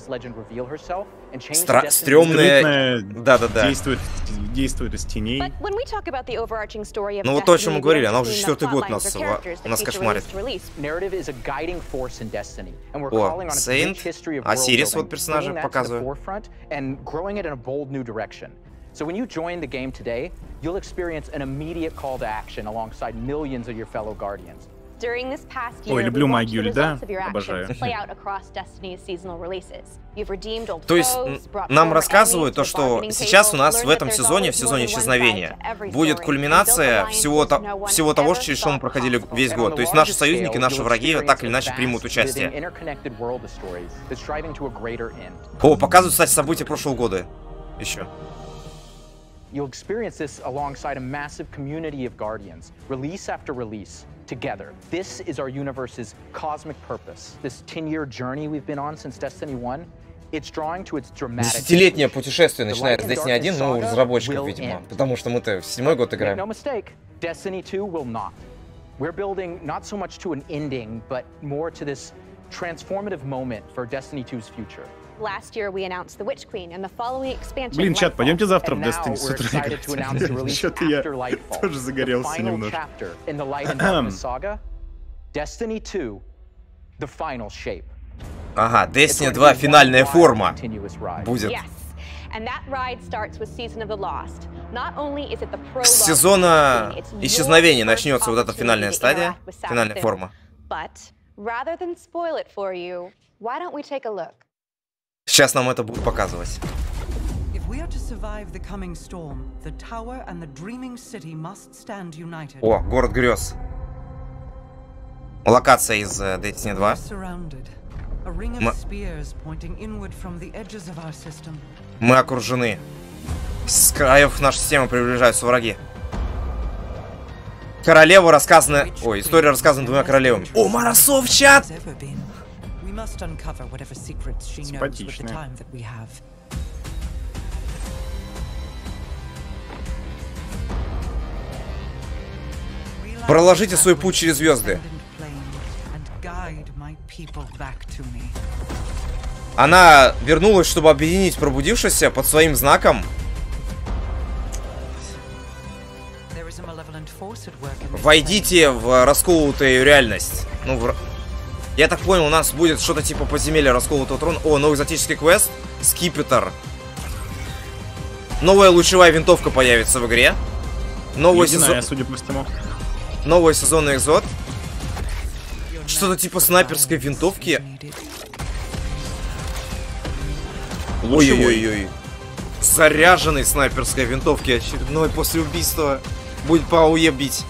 стрёмная. Да-да-да. Действует из теней. Ну вот то, о чем мы говорили, она уже 4-й год у нас кошмарит. О, Сейнт, Осирис, вот персонажи показываю. So when you join the game today, you'll experience an immediate call to action alongside millions of your fellow guardians. During this past year, ой, люблю магию льда, обожаю. То есть нам рассказывают то, что сейчас у нас в этом сезоне, в сезоне исчезновения, будет культминация всего того, через что мы проходили весь год. То есть наши союзники, наши враги так или иначе примут участие. О, показывают, кстати, события прошлого года. Еще. You'll experience this alongside a massive community of guardians, release after release, together. This is our universe's cosmic purpose. This 10-year journey we've been on since Destiny 1, it's drawing to its dramatic... Десятилетнее путешествие начинается с Destiny 1, ну, у разработчиков, видимо. Потому что мы-то в 7-й год играем. No mistake, Destiny 2 will not. We're building not so much to an ending, but more to this transformative moment for Destiny 2's future. Last year we announced the Witch Queen and the following expansion. Блин, чат, пойдемте завтра в Destiny с утра играть. Что-то я тоже загорелся немножко. Destiny 2, the final shape. Ага, Destiny 2 финальная форма будет. С сезона исчезновения начнется вот эта финальная стадия, финальная форма. Сейчас нам это будут показывать. О, город грез. Локация из Destiny 2. Мы окружены. С краев нашей системы приближаются враги. Королева рассказана... Ой, история рассказана двумя королевами. О, Марасов, чат! Симпатичная. Проложите свой путь через звезды. Она вернулась, чтобы объединить пробудившихся под своим знаком. Войдите в расколотую реальность. Ну, я так понял, у нас будет что-то типа подземелья расколотого трона. О, новый экзотический квест. Скипетр. Новая лучевая винтовка появится в игре. Новый сезон... судя по всему. Новый сезонный экзот. Что-то типа снайперской винтовки. Ой-ой-ой. Заряженной снайперской винтовки очередной после убийства. Будет по АОЕ бить.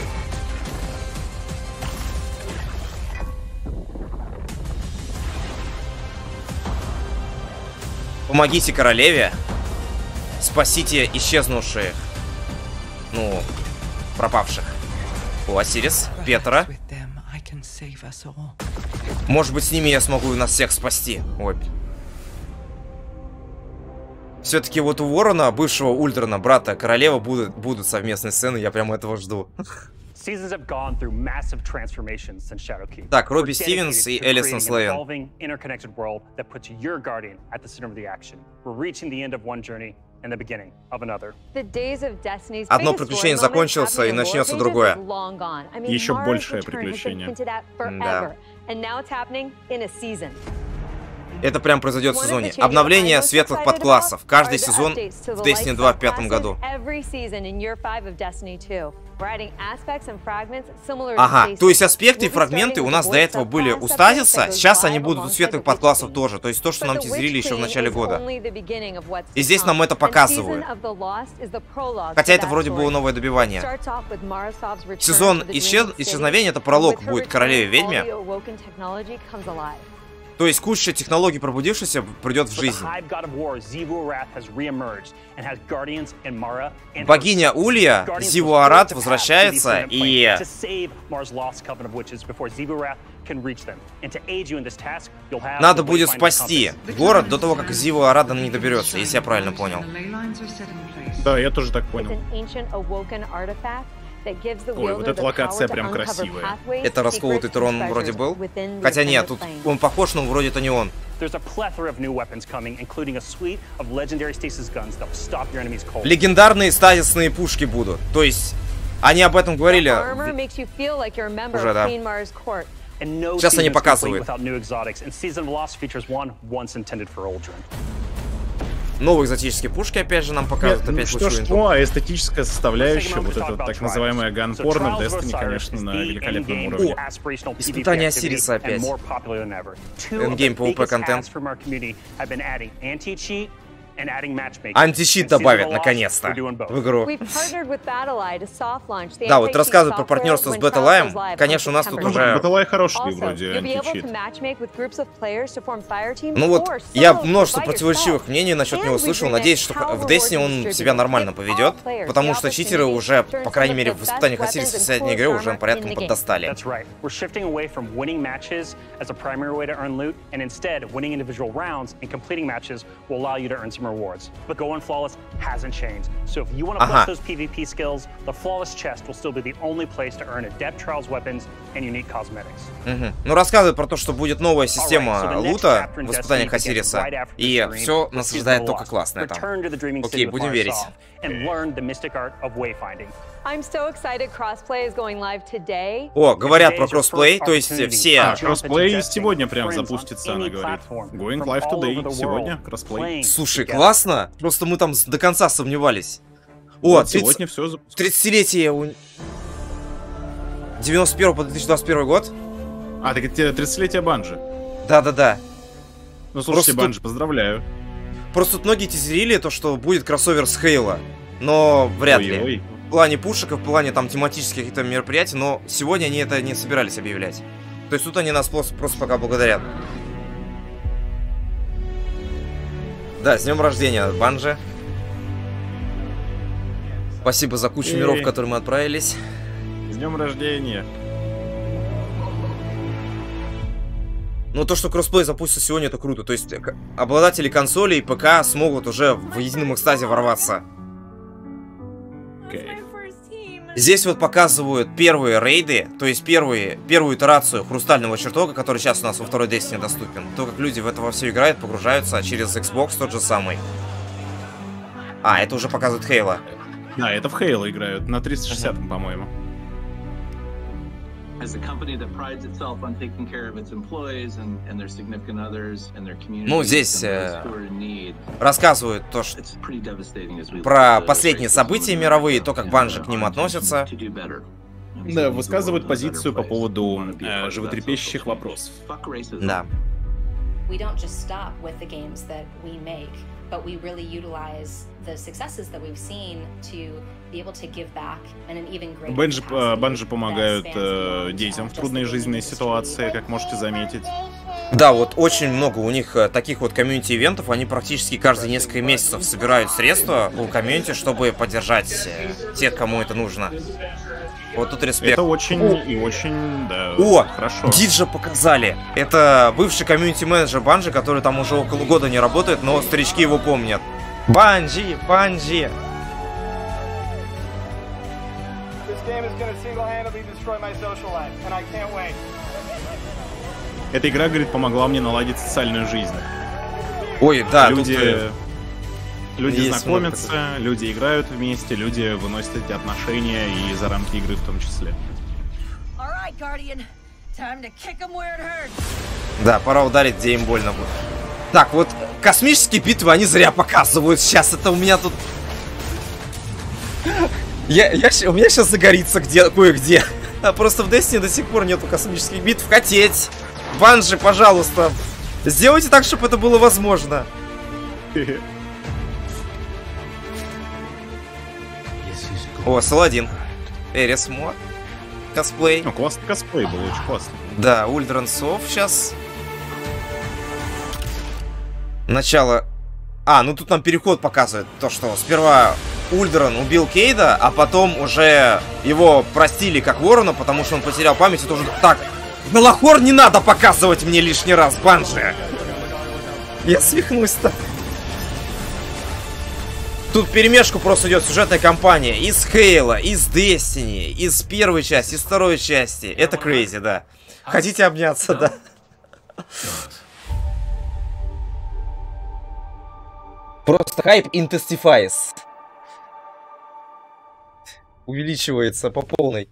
Помогите королеве. Спасите исчезнувших. Ну, пропавших. О, Осирис, Петра. Может быть, с ними я смогу нас всех спасти. Ой. Все-таки вот у Ворона, бывшего Ультрана, брата королевы, будут совместные сцены, я прямо этого жду. Так, Робби Стивенс и Элисон Слейвен. Одно приключение закончилось, и начнется другое. Еще большее приключение. Да. Это прям произойдет в сезоне. Обновление светлых подклассов. Каждый сезон в Destiny 2 в 5-м году. Ага, то есть аспекты и фрагменты у нас до этого были у Стазиса, сейчас они будут у светлых подклассов тоже. То есть то, что нам тизерили еще в начале года. И здесь нам это показывают. Хотя это вроде было новое добивание. Сезон исчезновения — это пролог будет королеве-ведьме. То есть куча технологий пробудившихся придет в жизнь. Богиня Улья, Зиву-Арат, возвращается и... Надо будет спасти город до того, как Зиву-Арат до них доберется, если я правильно понял. Да, я тоже так понял. Ой, вот эта локация прям красивая. Это расколотый трон вроде был? Хотя нет, тут он похож, но вроде это не он. Легендарные стазисные пушки будут. То есть, они об этом говорили. Уже, да. Сейчас они показывают. Новые экзотические пушки, опять же, нам показывают. Опять что, а эстетическая составляющая, вот это так называемая ган-порно в Destiny, конечно, на великолепном уровне. Испытание Осириса опять. Эндгейм PvP контент. Античит добавят, наконец-то, в игру. Да, вот рассказывают про партнерство с Battle.line. Конечно, у нас тут уже... Battle.line хороший вроде античит. Ну вот, я множество противоречивых мнений насчет него слышал. Надеюсь, что в Destiny он себя нормально поведет. Потому что читеры уже, по крайней мере, в испытаниях Осириса в соседней игре уже порядком поддостали. Ага. Ну, рассказывают про то, что будет новая система лута в испытаниях Осириса. И все наслаждает только классное там. Окей, будем верить. О, говорят про кроссплей, то есть все... Кроссплей сегодня прям запустится, она говорит. Going live today, сегодня кроссплей. Слушай, классно! Просто мы там до конца сомневались. О, сегодня все запустится. 30-летие у... 91 по 2021 год? А, так это 30-летие Банжи. Да-да-да. Ну, слушайте, Просто... Банжи, поздравляю. Просто тут многие тизерили то, что будет кроссовер с Хейла. Но вряд ли. В плане пушек и в плане там тематических каких-то мероприятий, но сегодня они это не собирались объявлять. То есть тут они нас просто пока благодарят. Да, с днем рождения, Банжи. Спасибо за кучу миров, в которые мы отправились. С днем рождения. Ну, то, что кроссплей запустится сегодня, это круто. То есть обладатели консолей и ПК смогут уже в едином экстазе ворваться. Здесь вот показывают первые рейды, то есть первую итерацию Хрустального чертога, который сейчас у нас во второй Destiny доступен. То, как люди в это во все играют, погружаются через Xbox тот же самый. А, это уже показывает Хейла. Да, это в Halo играют, на 360-м, по-моему. Ну, здесь рассказывают то, что про последние события мировые, то, как Банжи к ним относятся. Да, высказывают позицию по поводу животрепещущих вопросов. Да. But we really utilize the successes that we've seen to be able to give back in an even greater Банжи помогают детям в трудной жизненной ситуации, как можете заметить. Да, вот очень много у них таких вот комьюнити-ивентов, они практически каждые несколько месяцев собирают средства у комьюнити, чтобы поддержать тех, кому это нужно. Вот тут респект. Это очень и очень, да, хорошо. Диджа показали. Это бывший комьюнити-менеджер Банжи, который там уже около года не работает, но старички его помнят. Банжи! Эта игра, говорит, помогла мне наладить социальную жизнь. Ой, да, Люди знакомятся, люди играют вместе, люди выносят эти отношения и за рамки игры в том числе. Да, пора ударить, где им больно будет. Так, вот космические битвы они зря показывают сейчас. Это у меня тут... У меня сейчас загорится кое-где. А просто в Destiny до сих пор нету космических битв. Хотеть! Банжи, пожалуйста, сделайте так, чтобы это было возможно. О, Саладин. Эрис Мор. Косплей. Ну, классный косплей был, очень классный. Да, Ульдран Сов сейчас. Начало. А, ну тут нам переход показывает. То, что сперва Ульдран убил Кейда, а потом уже его простили как ворона, потому что он потерял память. Это уже так. Налахор не надо показывать мне лишний раз, Банжи. Я свихнусь-то. Тут перемешку просто идет сюжетная кампания из Хейла, из Destiny, из первой части, из второй части. Это crazy, да. Хотите обняться, да? Просто хайп intensifies. Увеличивается по полной.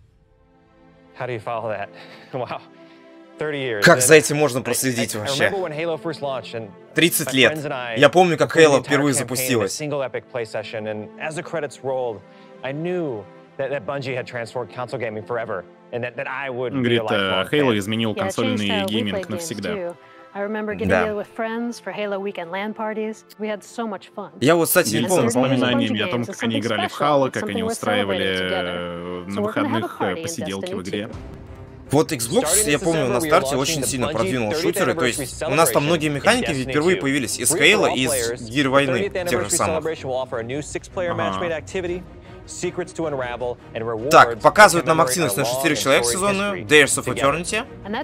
Как за этим можно проследить вообще? 30 лет. Я помню, как Halo впервые запустилась. Говорит, Halo изменил консольный гейминг навсегда. Я вот, кстати, не помню. Воспоминаниями о том, как они играли в Halo, как они устраивали на выходных посиделки в игре. Вот Xbox, я помню, на старте очень сильно продвинул шутеры, то есть у нас там многие механики впервые появились из Halo и из Гир войны, тех же самых. Так, показывают нам активность на 6 человек сезонную, Days of Eternity.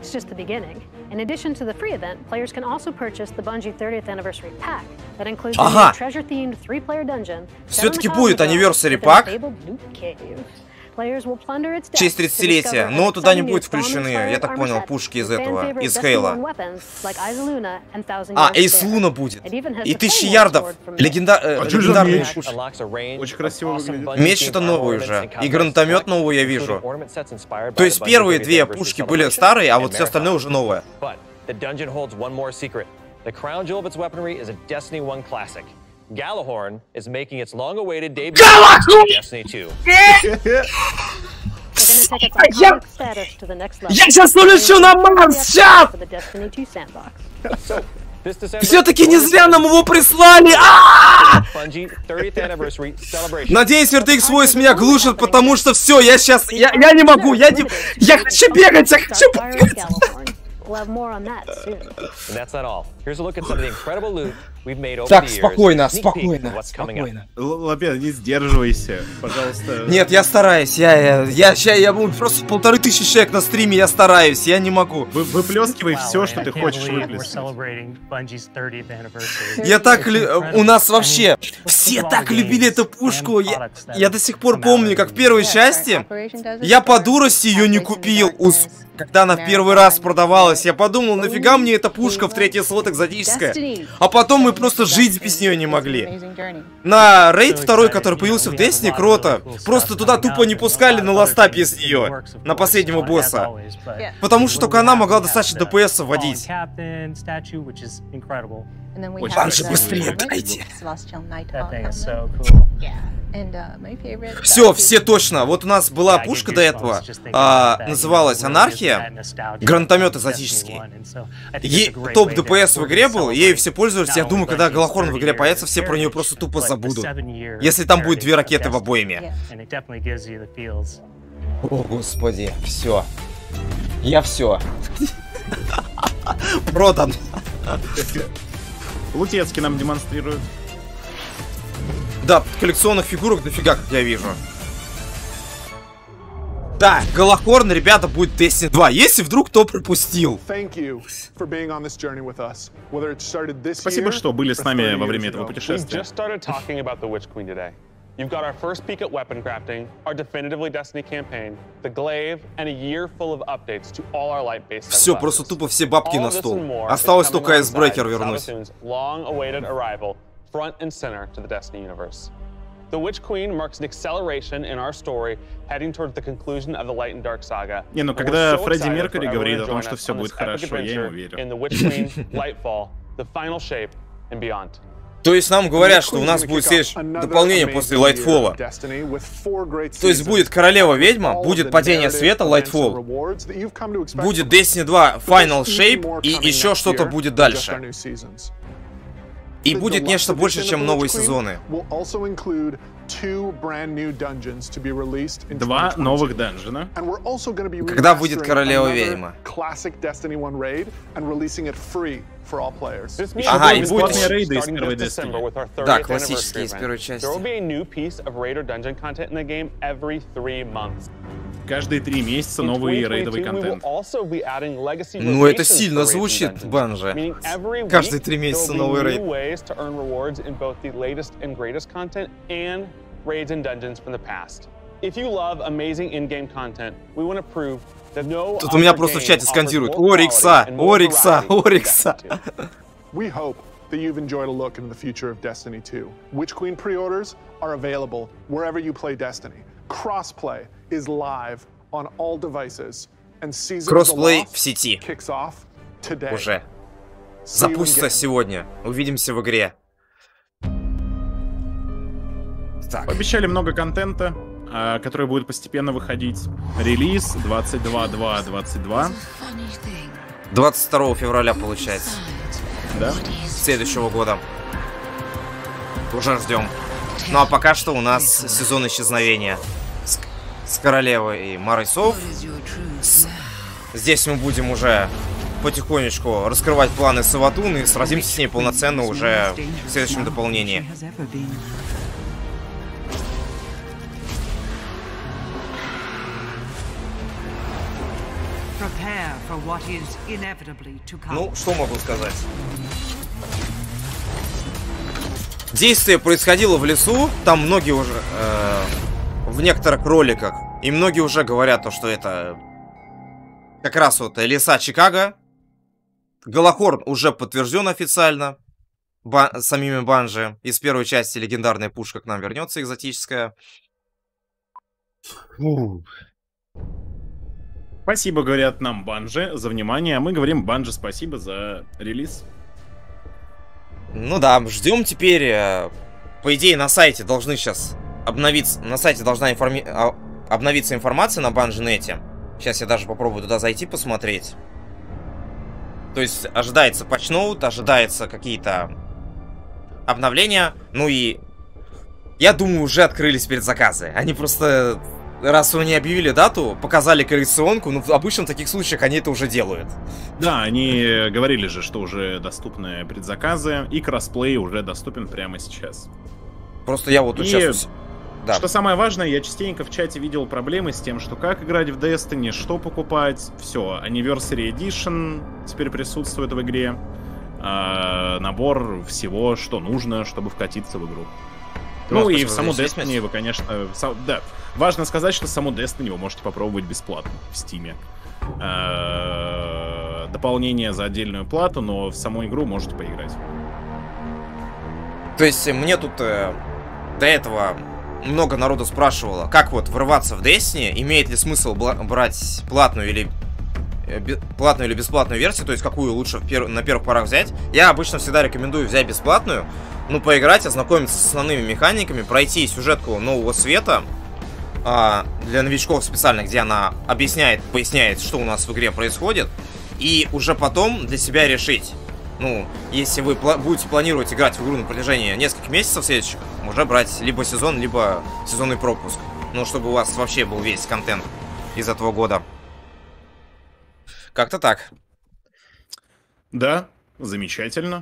Ага! Все-таки будет Anniversary Pack. В честь 30-летия, но туда не будут включены, я так понял, пушки из этого, из Хейла. А, Эйс Луна будет. И 1000 ярдов. Легендарный пушки. Очень красиво выглядит. Меч что-то новый уже. И гранатомет новый я вижу. То есть первые две пушки были старые, а вот все остальное уже новое. Gjallarhorn is making its long-awaited debut in Destiny 2. Я сейчас улечу на Марс! Сейчас! Все-таки не зря нам его прислали! Надеюсь, RTX Voice меня глушит, потому что все, я сейчас... Я не могу, я хочу бегать, я хочу бегать! Так, спокойно, спокойно, спокойно. Лапен, не сдерживайся, пожалуйста. Нет, я стараюсь, я просто 1500 человек на стриме, я стараюсь, я не могу. Выплескивай все, что ты хочешь выплеснуть. Я так... У нас вообще... Все так любили эту пушку. Я до сих пор помню, как в первой части я по дурости ее не купил. Когда она в первый раз продавалась, я подумал, нафига мне эта пушка в третий слот экзотическая. А потом мы просто жить без нее не могли. На рейд второй, который появился в Destiny, круто. Просто туда тупо не пускали на ластап без нее. На последнего босса. Потому что только она могла достаточно ДПС вводить. Банши быстрее дайте. Все точно. Вот у нас была пушка до этого, называлась Анархия, гранатомет экзотический. Топ ДПС в игре был, ею все пользовались. Я думаю, когда Галахорн в игре появится, все про нее просто тупо забудут. Если там будет 2 ракеты в обойме. О, господи, все. Я все. Продан. Лутецкий нам демонстрирует. Да, коллекционных фигурок дофига, как я вижу. Да, Галахорн, ребята, будет Destiny 2, если вдруг кто пропустил. Спасибо, что были с нами во время этого путешествия. You've got our first peek at weapon crafting, our definitively Destiny campaign, the glaive, and a year full of updates to all our light-based. Все, просто тупо все бабки на стол. Осталось только Icebreaker вернуть. Long-awaited arrival, front and center to the Destiny universe. The Witch Queen marks an acceleration in our story, heading towards the conclusion of the Light and Dark saga. Не, ну когда Фредди Меркьюри говорит о том, что все будет хорошо, я ему верю. In the Witch Queen, Lightfall, the final shape, and beyond. То есть нам говорят, что у нас будет дополнение после Lightfall. То есть будет Королева-Ведьма, будет Падение Света, Lightfall, будет Destiny 2 Final Shape и еще что-то будет дальше. И будет нечто больше, чем новые сезоны. 2 новых данжена. Когда выйдет Королева-Ведьма? Ага, и будет рейды из первой Destiny. Да, классические из первой части. Каждые 3 месяца новый рейдовый контент. Ну это сильно звучит, Банжи. Каждые 3 месяца новый рейд. Raids and dungeons from the past. If you love amazing in-game content, we want to prove that no. Тут у меня просто в чате скандируют: Орикса, Орикса, Орикса. We hope that you've enjoyed a look into the future of Destiny 2. Witch Queen pre-orders are available wherever you play Destiny. Crossplay is live on all devices, and season Кроссплей в сети kicks off today. Уже запустится сегодня. Увидимся в игре. Так. Обещали много контента, который будет постепенно выходить. Релиз 22.2.22. 22 февраля получается. Да? Следующего года. Уже ждем. Ну а пока что у нас сезон исчезновения с Королевой и Марой Сов. Здесь мы будем уже потихонечку раскрывать планы Саватун и сразимся с ней полноценно уже в следующем дополнении. Ну, что могу сказать? Действие происходило в лесу, там многие уже в некоторых роликах, и многие уже говорят то, что это как раз вот леса Чикаго. Галахорн уже подтвержден официально самими Банжи. Из первой части легендарная пушка к нам вернется, экзотическая. Спасибо, говорят нам Банжи, за внимание. А мы говорим Банжи спасибо за релиз. Ну да, ждем теперь. По идее, на сайте должны сейчас обновиться. На сайте должна обновиться информация на Банжи.нете. Сейчас я даже попробую туда зайти, посмотреть. То есть ожидается патчноут, ожидается какие-то обновления. Ну и я думаю, уже открылись предзаказы. Они просто, раз они объявили дату, показали коллекционку, ну, обычно в таких случаях они это уже делают. Да, они говорили же, что уже доступны предзаказы, и кроссплей уже доступен прямо сейчас. Просто я вот тут сейчас... Да. Что самое важное, я частенько в чате видел проблемы с тем, что как играть в Destiny, что покупать. Все, Anniversary Edition теперь присутствует в игре. Набор всего, что нужно, чтобы вкатиться в игру. Ну и в саму Destiny вы, конечно... Да, важно сказать, что саму Destiny вы можете попробовать бесплатно в Steam. Дополнение за отдельную плату, но в саму игру можете поиграть. То есть мне тут до этого много народу спрашивало, как вот врываться в Destiny, имеет ли смысл брать платную или бесплатную версию, то есть какую лучше на первых порах взять. Я обычно всегда рекомендую взять бесплатную, ну, поиграть, ознакомиться с основными механиками, пройти сюжетку Нового Света, для новичков специально, где она поясняет, что у нас в игре происходит, и уже потом для себя решить. Ну, если вы будете планировать играть в игру на протяжении нескольких месяцев следующих, уже брать либо сезон, либо сезонный пропуск. Ну, чтобы у вас вообще был весь контент из этого года. Как-то так. Да, замечательно.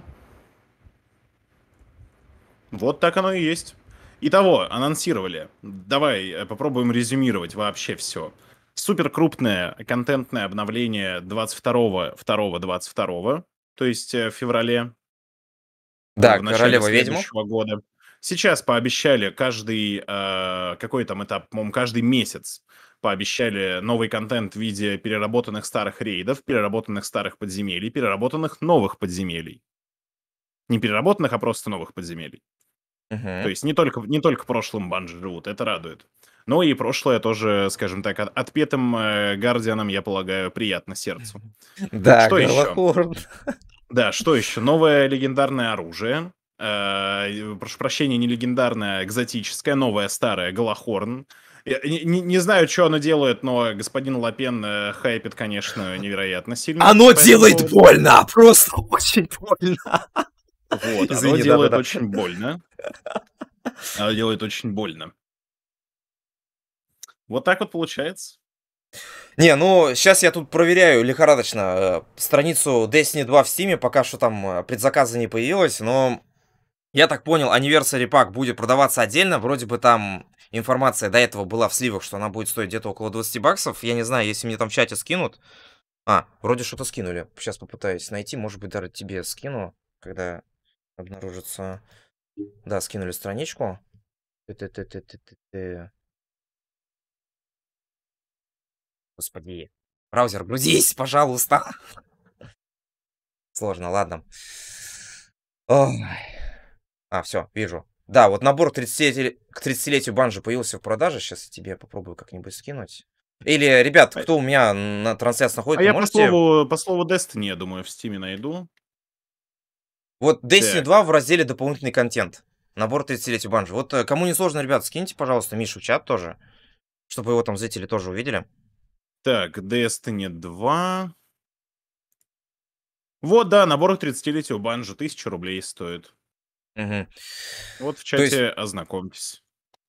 Вот так оно и есть. Итого, анонсировали. Давай попробуем резюмировать вообще все. Супер крупное контентное обновление 22.02.22, то есть в феврале. Да, Королева Ведьма. Года. Сейчас пообещали каждый, какой там этап, по-моему, каждый месяц пообещали новый контент в виде переработанных старых рейдов, переработанных старых подземелий, переработанных новых подземелий. Не переработанных, а просто новых подземелий. То есть не только прошлым банжи живут, это радует. Но и прошлое тоже, скажем так, отпетым Гардианам, я полагаю, приятно сердцу. Да, что еще? Да, что еще? Новое легендарное оружие. Прошу прощения, не легендарное, а экзотическое, новое, старое, Галахорн. Не знаю, что оно делает, но господин Лапен хайпит, конечно, невероятно сильно. Оно делает больно! Просто очень больно! Вот, оно делает очень больно. Оно делает очень больно. Вот так вот получается. Не, ну, сейчас я тут проверяю лихорадочно страницу Destiny 2 в Steam, пока что там предзаказа не появилось, но я так понял, Anniversary Pack будет продаваться отдельно, вроде бы там информация до этого была в сливах, что она будет стоить где-то около 20 баксов, я не знаю, если мне там в чате скинут. Вроде что-то скинули, сейчас попытаюсь найти, может быть, даже тебе скину, когда обнаружится... Да, скинули страничку. Господи. Браузер, грузись, пожалуйста. Сложно, ладно. Все, вижу. Да, вот набор к 30-летию банжи появился в продаже. Сейчас я тебе попробую как-нибудь скинуть. Или, ребят, кто у меня на трансляции находится, я можете... по слову Destiny, я думаю, в Steam найду. Вот Destiny 2 в разделе дополнительный контент. Набор 30-летию банжи. Вот кому не сложно, ребят, скиньте, пожалуйста, Мишу в чат тоже. Чтобы его там зрители тоже увидели. Так, Destiny 2. Вот, да, набор к 30-летию банжи 1000 рублей стоит. Угу. Вот в чате ознакомьтесь.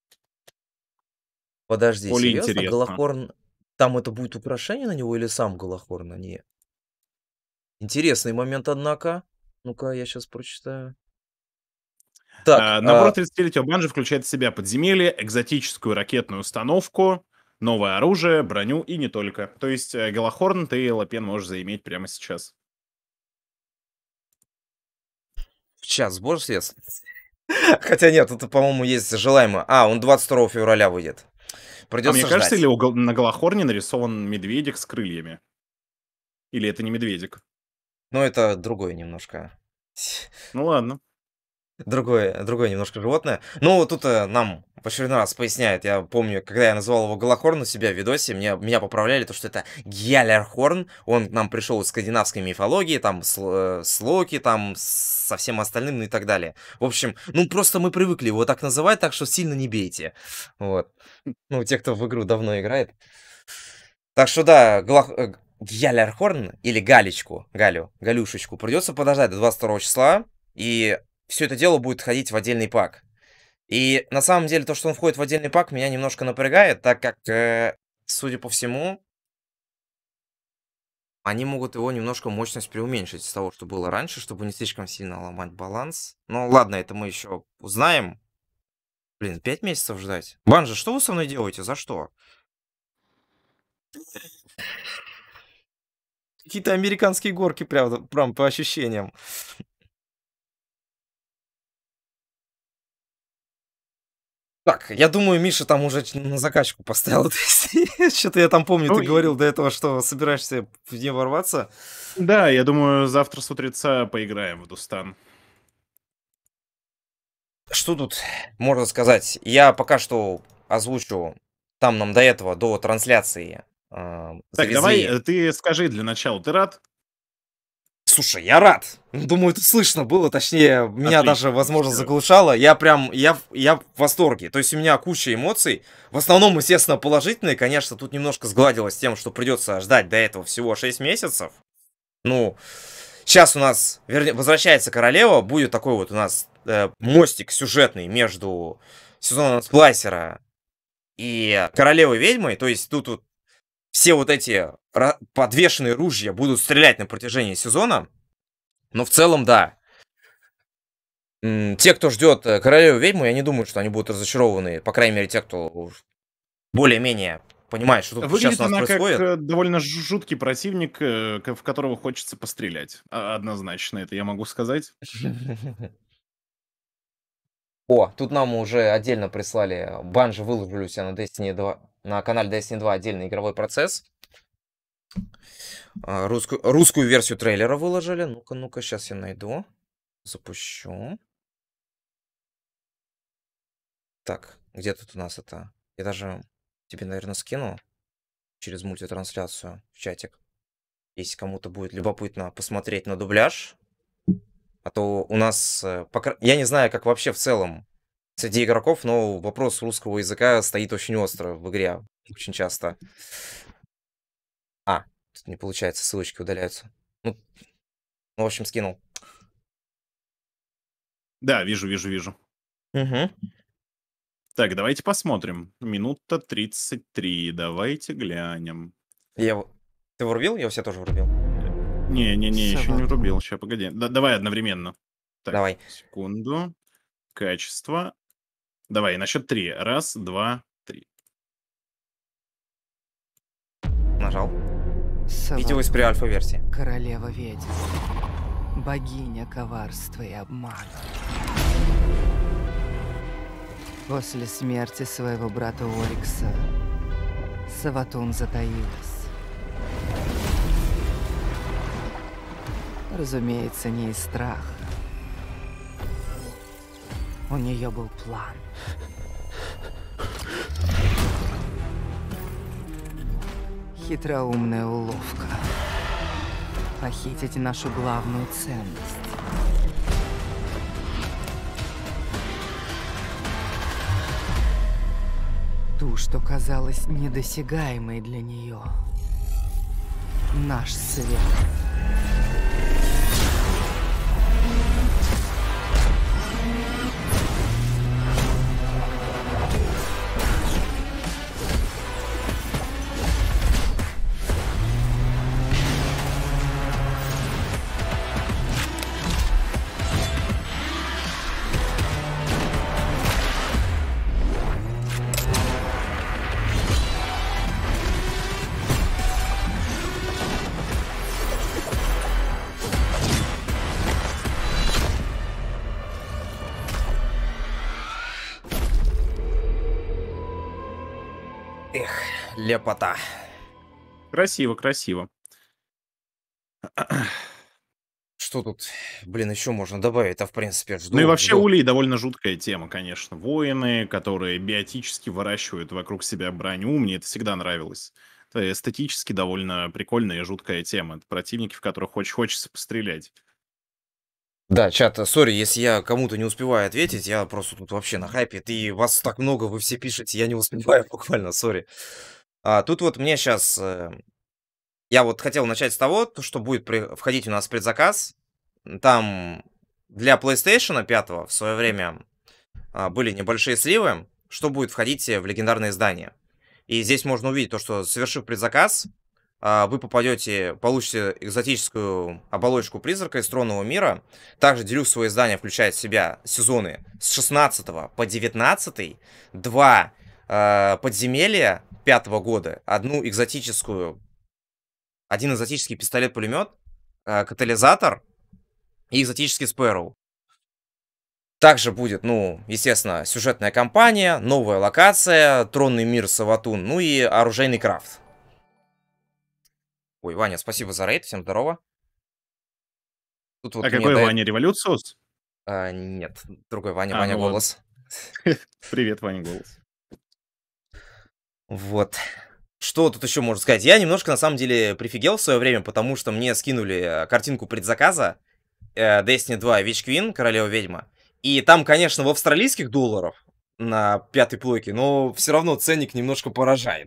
Подожди, Более серьезно? интересно. Галахорн, там это будет украшение на него или сам Галахорн на ней? Интересный момент, однако. Ну-ка, я сейчас прочитаю. Так, набор 30-летию банжи включает в себя подземелье, экзотическую ракетную установку, новое оружие, броню и не только. То есть Галахорн ты, Лапен, можешь заиметь прямо сейчас. Сейчас сбор средств. Хотя нет, тут, по-моему, есть желаемое. Он 22 февраля выйдет. Придется мне кажется, или на Галахорне нарисован медведик с крыльями? Или это не медведик? Ну, это другое немножко. Ну ладно. Другое немножко животное. Ну, тут нам в очередной раз поясняет. Я помню, когда я называл его Галахорн у себя в видосе, меня поправляли, то, что это Гьялерхорн. Он к нам пришел из скандинавской мифологии, там, с Локи, там, со всем остальным, ну и так далее. В общем, ну, просто мы привыкли его так называть, так что сильно не бейте. Вот. Ну, те, кто в игру давно играет. Так что, да, Гялярхорн или Галюшечку придется подождать до 22 числа, и все это дело будет ходить в отдельный пак. И на самом деле то, что он входит в отдельный пак, меня немножко напрягает, так как, судя по всему, они могут его немножко мощность преуменьшить с того, что было раньше, чтобы не слишком сильно ломать баланс. Ну ладно, это мы еще узнаем. Блин, 5 месяцев ждать. Банжи, что вы со мной делаете? За что? Какие-то американские горки, правда, прям по ощущениям. Так, я думаю, Миша там уже на закачку поставил. Что-то я там помню, ты говорил до этого, что собираешься в нее ворваться. Да, я думаю, завтра с утреца поиграем в Дустан. Что тут можно сказать? Я пока что озвучу, там нам до этого, до трансляции Так, завезли... давай ты скажи для начала, ты рад? Слушай, я рад. Думаю, это слышно было, точнее, меня Отлично, даже, возможно, всё. заглушало. Я в восторге. То есть у меня куча эмоций. В основном, естественно, положительные. Конечно, тут немножко сгладилось тем, что придется ждать до этого всего 6 месяцев. Ну, сейчас у нас возвращается королева. Будет такой вот у нас мостик сюжетный между сезоном Сплайсера и королевой ведьмой. То есть тут вот все вот эти подвешенные ружья будут стрелять на протяжении сезона. Но в целом, да. Те, кто ждет королеву ведьму, я не думаю, что они будут разочарованы. По крайней мере, те, кто более-менее понимает, что тут Выглядит сейчас у нас она происходит. как довольно жуткий противник, в которого хочется пострелять. Однозначно, это я могу сказать. О, тут нам уже отдельно прислали. Банжи выложили у себя на Destiny 2, на канале Destiny 2 отдельный игровой процесс. Русскую версию трейлера выложили. Ну-ка, сейчас я найду. Запущу. Так, где тут у нас это? Я даже тебе, наверное, скину через мультитрансляцию в чатик. Если кому-то будет любопытно посмотреть на дубляж. А то у нас... Я не знаю, как вообще в целом среди игроков, но вопрос русского языка стоит очень остро в игре. Очень часто. Тут не получается, ссылочки удаляются. Ну, в общем, скинул. Да, вижу. Угу. Так, давайте посмотрим. Минута 33. Давайте глянем. Ты врубил? Я у себя тоже врубил. Не, еще не врубил. Сейчас, погоди. Давай одновременно. Так, Давай. секунду. Качество. Давай, на счет 3. 1, 2, 3. Нажал. Видео из pre-альфа версии. Королева ведьм. Богиня коварства и обмана. После смерти своего брата Орикса Саватун затаилась. Разумеется, не из страха. У нее был план. Хитроумная уловка. Похитить нашу главную ценность. Ту, что казалось недосягаемой для нее. Наш свет. Эх, лепота. Красиво, красиво. Что тут, блин, еще можно добавить? А в принципе, жду. Ну и вообще Улей довольно жуткая тема, конечно. Воины, которые биотически выращивают вокруг себя броню, мне это всегда нравилось. Это эстетически довольно прикольная и жуткая тема. Это противники, в которых очень хочется пострелять. Да, чат, сори, если я кому-то не успеваю ответить, я просто тут вообще на хайпе. И вас так много, вы все пишете, я не успеваю буквально, сори. Тут вот мне сейчас Я вот хотел начать с того, что будет входить у нас в предзаказ. Там для PlayStation 5 в свое время были небольшие сливы, что будет входить в легендарное издание. И здесь можно увидеть то, что, совершив предзаказ, вы получите экзотическую оболочку призрака из Тронного мира. Также делюксовое издание включает в себя сезоны с 16 по 19, 2 подземелья 5 года, один экзотический пистолет-пулемет, катализатор и экзотический Спэроу. Также будет, ну, естественно, сюжетная кампания, новая локация, Тронный мир Саватун, ну и оружейный крафт. Ой, Ваня, спасибо за рейд, всем здорово. Тут вот какой Ваня, Революциус? Нет, другой Ваня, Ваня Голос. Привет, Ваня Голос. Вот. Что тут еще можно сказать? Я немножко, на самом деле, прифигел в свое время, потому что мне скинули картинку предзаказа Destiny 2 Witch Queen, Королева Ведьма. И там, конечно, в австралийских долларах на 5-й плойке, но все равно ценник немножко поражает.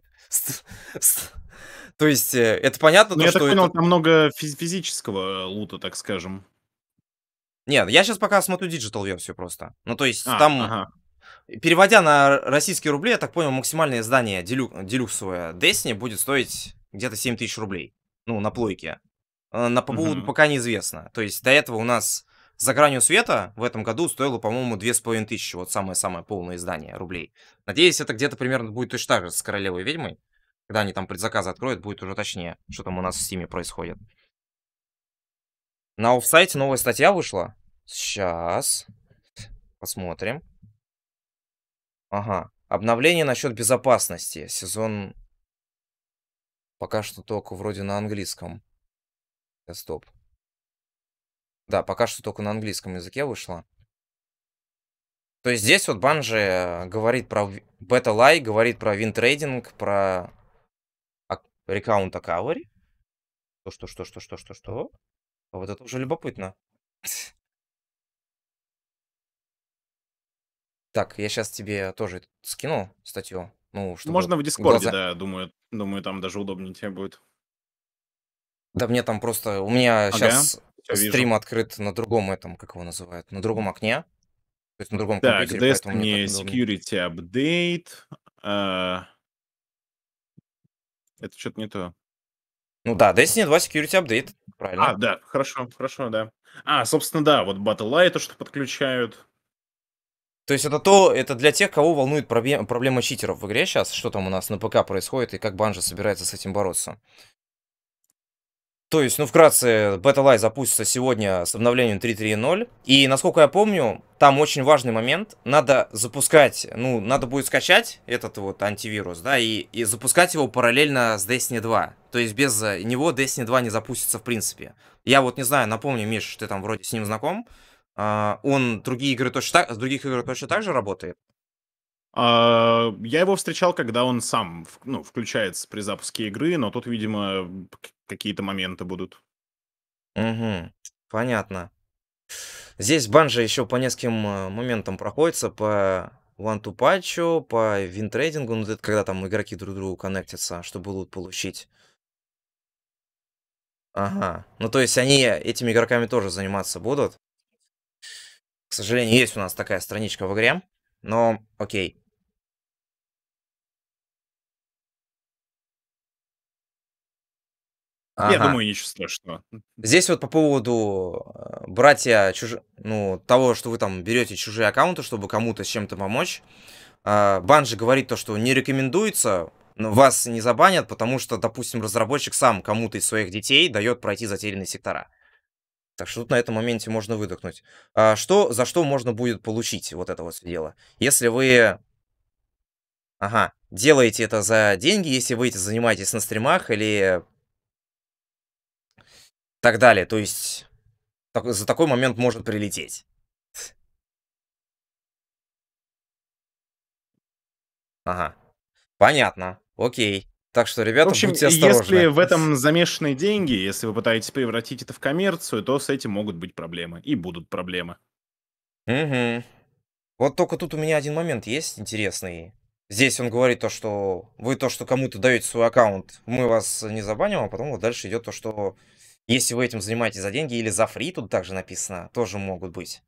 То есть, это понятно, я так понял, там много физического лута, так скажем. Нет, я сейчас пока смотрю диджитал-версию просто. Ну, то есть, там, переводя на российские рубли, я так понял, максимальное издание делюксовое Destiny будет стоить где-то 7000 рублей. Ну, на плойке. На поводу пока неизвестно. То есть, до этого у нас «За гранью света» в этом году стоило, по-моему, 2500. Вот самое-самое полное издание рублей. Надеюсь, это где-то примерно будет точно так же с Королевой Ведьмой. Когда они там предзаказы откроют, будет уже точнее, что там у нас в Стиме происходит. На офсайте новая статья вышла. Сейчас. Посмотрим. Ага. Обновление насчет безопасности. Сезон пока что только вроде на английском. Стоп. Да, пока что только на английском языке вышло. То есть здесь вот Bungie говорит про бета-лай, говорит про винтрейдинг, про рекаунт акавери. Что? Вот это уже любопытно. Так, я сейчас тебе тоже скину статью. Ну, чтобы можно в Дискорде, да, думаю, там даже удобнее тебе будет. Да мне там просто... У меня сейчас стрим открыт на другом этом, как его называют, на другом окне. То есть на другом компьютере, поэтому мне security update. Это что-то не то. Ну да, Destiny 2 security update, правильно. Да, хорошо, да. Собственно, да, вот Battle Light, то, что подключают. То есть это для тех, кого волнует проблема читеров в игре сейчас, что там у нас на ПК происходит и как Bungie собирается с этим бороться. То есть, ну, вкратце, Battle Light запустится сегодня с обновлением 3.3.0. И, насколько я помню, там очень важный момент. Надо запускать, ну, надо будет скачать этот вот антивирус, да, и запускать его параллельно с Destiny 2. То есть, без него Destiny 2 не запустится в принципе. Я вот не знаю, напомню, Миш, ты там вроде с ним знаком. Он с других игр точно так же работает? Я его встречал, когда он сам, включается при запуске игры, но тут, видимо, какие-то моменты будут. Угу, понятно. Здесь Bungie еще по нескольким моментам проходится, по one-to-patch, по винтрейдингу, ну, это когда там игроки друг к другу коннектятся, чтобы лут получить. Ага, ну то есть они этими игроками тоже заниматься будут. К сожалению, есть у нас такая страничка в игре, но окей. Я думаю, ничего страшного. Здесь вот по поводу того, что вы там берете чужие аккаунты, чтобы кому-то с чем-то помочь. Bungie говорит то, что не рекомендуется, но вас не забанят, потому что, допустим, разработчик сам кому-то из своих детей дает пройти затерянные сектора. Так что тут на этом моменте можно выдохнуть. За что можно будет получить вот это вот дело? Если вы... делаете это за деньги, если вы этим занимаетесь на стримах или... так далее. То есть за такой момент может прилететь. Ага. Понятно. Окей. Так что, ребята, в общем, будьте осторожны. Если в этом замешаны деньги, если вы пытаетесь превратить это в коммерцию, то с этим могут быть проблемы. И будут проблемы. Угу. Вот только тут у меня один момент есть интересный. Здесь он говорит то, что вы то, что кому-то даете свой аккаунт, мы вас не забаним, а потом вот дальше идет то, что если вы этим занимаетесь за деньги или за фри, тут также написано, тоже могут быть.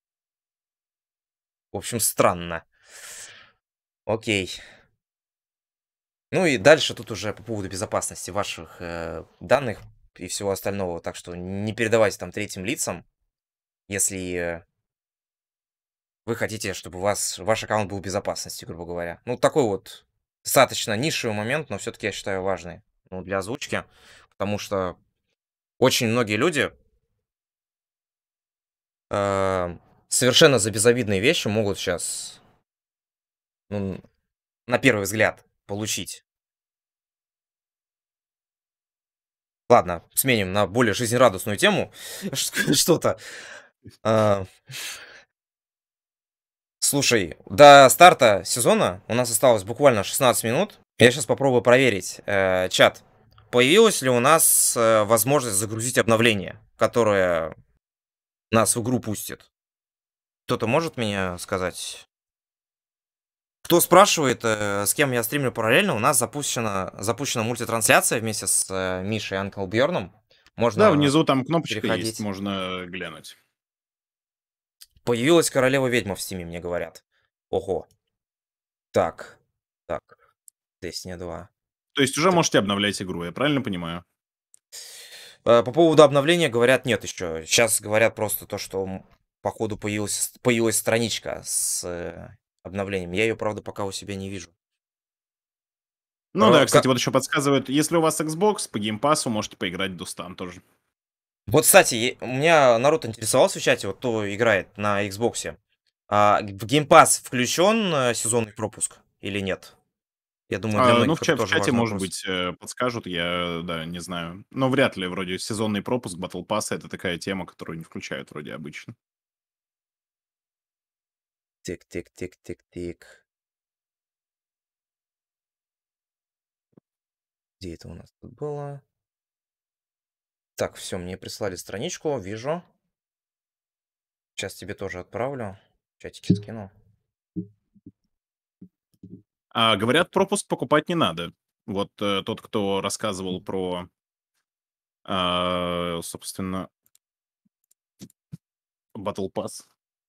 В общем, странно. Окей. Ну и дальше тут уже по поводу безопасности ваших данных и всего остального. Так что не передавайте там третьим лицам, если вы хотите, чтобы ваш аккаунт был в безопасности, грубо говоря. Ну, такой вот достаточно нишевый момент, но все-таки я считаю важный, ну, для озвучки. Потому что очень многие люди совершенно за безобидные вещи могут сейчас, ну, на первый взгляд, получить. Ладно, сменим на более жизнерадостную тему. Что-то. Слушай, до старта сезона у нас осталось буквально 16 минут. Я сейчас попробую проверить чат. Появилась ли у нас возможность загрузить обновление, которое нас в игру пустит? Кто-то может мне сказать? Кто спрашивает, с кем я стримлю параллельно, у нас запущена мультитрансляция вместе с Мишей и Uncle Bjorn'ом. Можно Да, внизу там кнопочка переходить. есть, можно глянуть. Появилась королева-ведьма в стиме, мне говорят. Ого. Так. Destiny 2. То есть уже можете обновлять игру, я правильно понимаю? По поводу обновления говорят нет еще. Сейчас говорят просто то, что походу появилась страничка с обновлением. Я ее, правда, пока у себя не вижу. Ну да, кстати, вот еще подсказывают, если у вас Xbox, по геймпасу можете поиграть в Дустан тоже. Вот, кстати, у меня народ интересовался в чате, вот кто играет на Xbox. В геймпас включен сезонный пропуск или нет? Я думаю, для многих Ну, в это тоже чате, важный может вопрос. быть, подскажут, я, да, не знаю. Но вряд ли, вроде, сезонный пропуск Battle Pass — это такая тема, которую не включают вроде обычно. Тик. Где это у нас тут было? Так, все, мне прислали страничку, вижу. Сейчас тебе тоже отправлю. В чатике скину. Говорят, пропуск покупать не надо. Вот тот, кто рассказывал про, собственно, Battle Pass.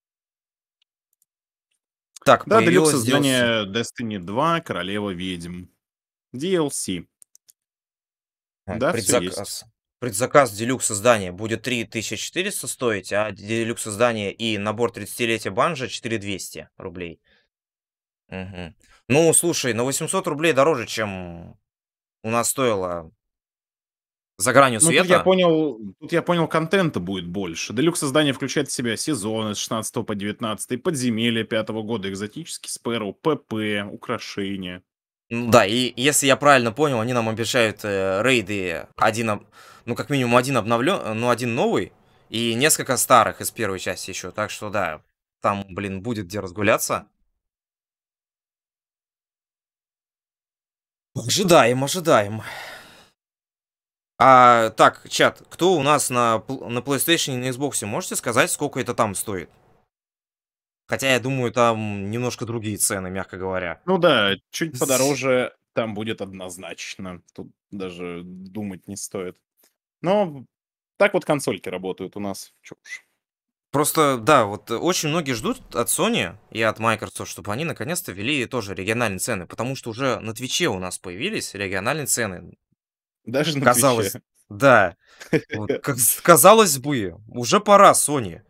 Так, Да, делюкс появилось DLC. издание Destiny 2, Королева ведьм. DLC. Да, все есть. Предзаказ делюкс издания будет 3400 стоить, а делюкс издание и набор 30-летия Банжа 4200 рублей. Угу. Ну, слушай, на 800 рублей дороже, чем у нас стоило За гранью Ну, света. тут я понял, контента будет больше. Делюкс издание включает в себя сезоны с 16 по 19, подземелья 5-го года, экзотический Спэрроу, ПП, украшения. Да, и если я правильно понял, они нам обещают рейды ну как минимум один обновлен, ну один новый и несколько старых из первой части еще. Так что да, там, блин, будет где разгуляться. Ожидаем. Так, чат, кто у нас на PlayStation и на Xbox, можете сказать, сколько это там стоит? Хотя я думаю, там немножко другие цены, мягко говоря. Ну да, чуть подороже там будет однозначно. Тут даже думать не стоит. Но так вот консольки работают у нас. Чё уж. Просто, да, вот очень многие ждут от Sony и от Microsoft, чтобы они наконец-то ввели тоже региональные цены, потому что уже на Твиче у нас появились региональные цены. Даже на Казалось, Твиче. да. Вот, казалось бы, уже пора, Sony.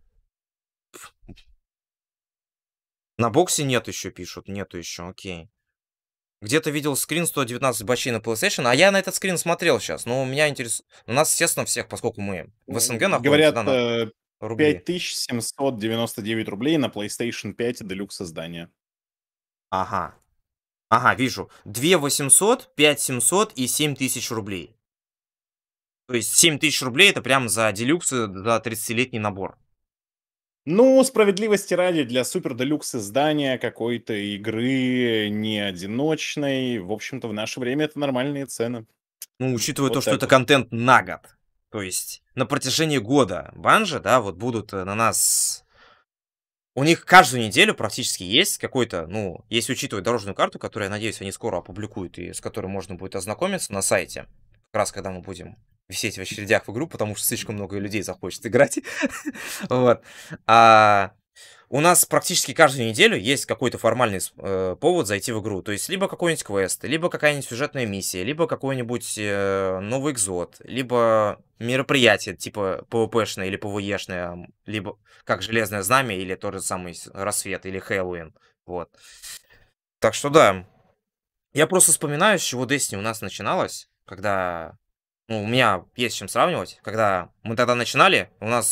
На боксе нет еще, пишут. Нету еще, окей. Где-то видел скрин 119 бачей на PlayStation, а я на этот скрин смотрел сейчас. Но меня интересует... У нас, естественно, всех, поскольку мы в СНГ находимся, Говорят, да, на рубли. 5799 рублей на PlayStation 5 Deluxe издание. Ага, вижу. 2800, 5700 и 7000 рублей. То есть 7000 рублей это прям за делюкс, за 30-летний набор. Ну, справедливости ради, для супер делюкс издания какой-то игры не одиночной, в общем-то, в наше время это нормальные цены. Ну, учитывая Вот то, что так это вот. контент на год. То есть на протяжении года Банжи, да, вот будут на нас у них каждую неделю практически есть какой-то, ну, если учитывать дорожную карту, которую, я надеюсь, они скоро опубликуют, и с которой можно будет ознакомиться на сайте, как раз когда мы будем висеть в очередях в игру, потому что слишком много людей захочет играть. Вот. У нас практически каждую неделю есть какой-то формальный повод зайти в игру. То есть либо какой-нибудь квест, либо какая-нибудь сюжетная миссия, либо какой-нибудь новый экзот, либо мероприятие типа PvP-шное или PvE-шное, либо как Железное Знамя, или тот же самый Рассвет, или Хэллоуин. Вот. Так что да. Я просто вспоминаю, с чего Destiny у нас начиналось, когда... Ну, у меня есть с чем сравнивать. Когда мы тогда начинали,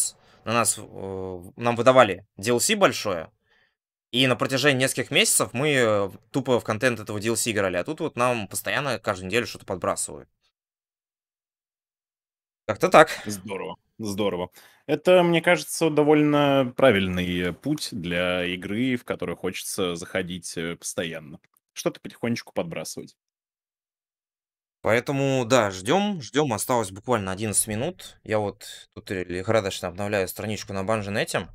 нам выдавали DLC большое, и на протяжении нескольких месяцев мы тупо в контент этого DLC играли, а тут вот нам постоянно каждую неделю что-то подбрасывают. Как-то так. Здорово, здорово. Это, мне кажется, довольно правильный путь для игры, в которую хочется заходить постоянно. Что-то потихонечку подбрасывать. Поэтому, да, ждем. Осталось буквально 11 минут. Я вот тут лихорадочно обновляю страничку на Bungie.net.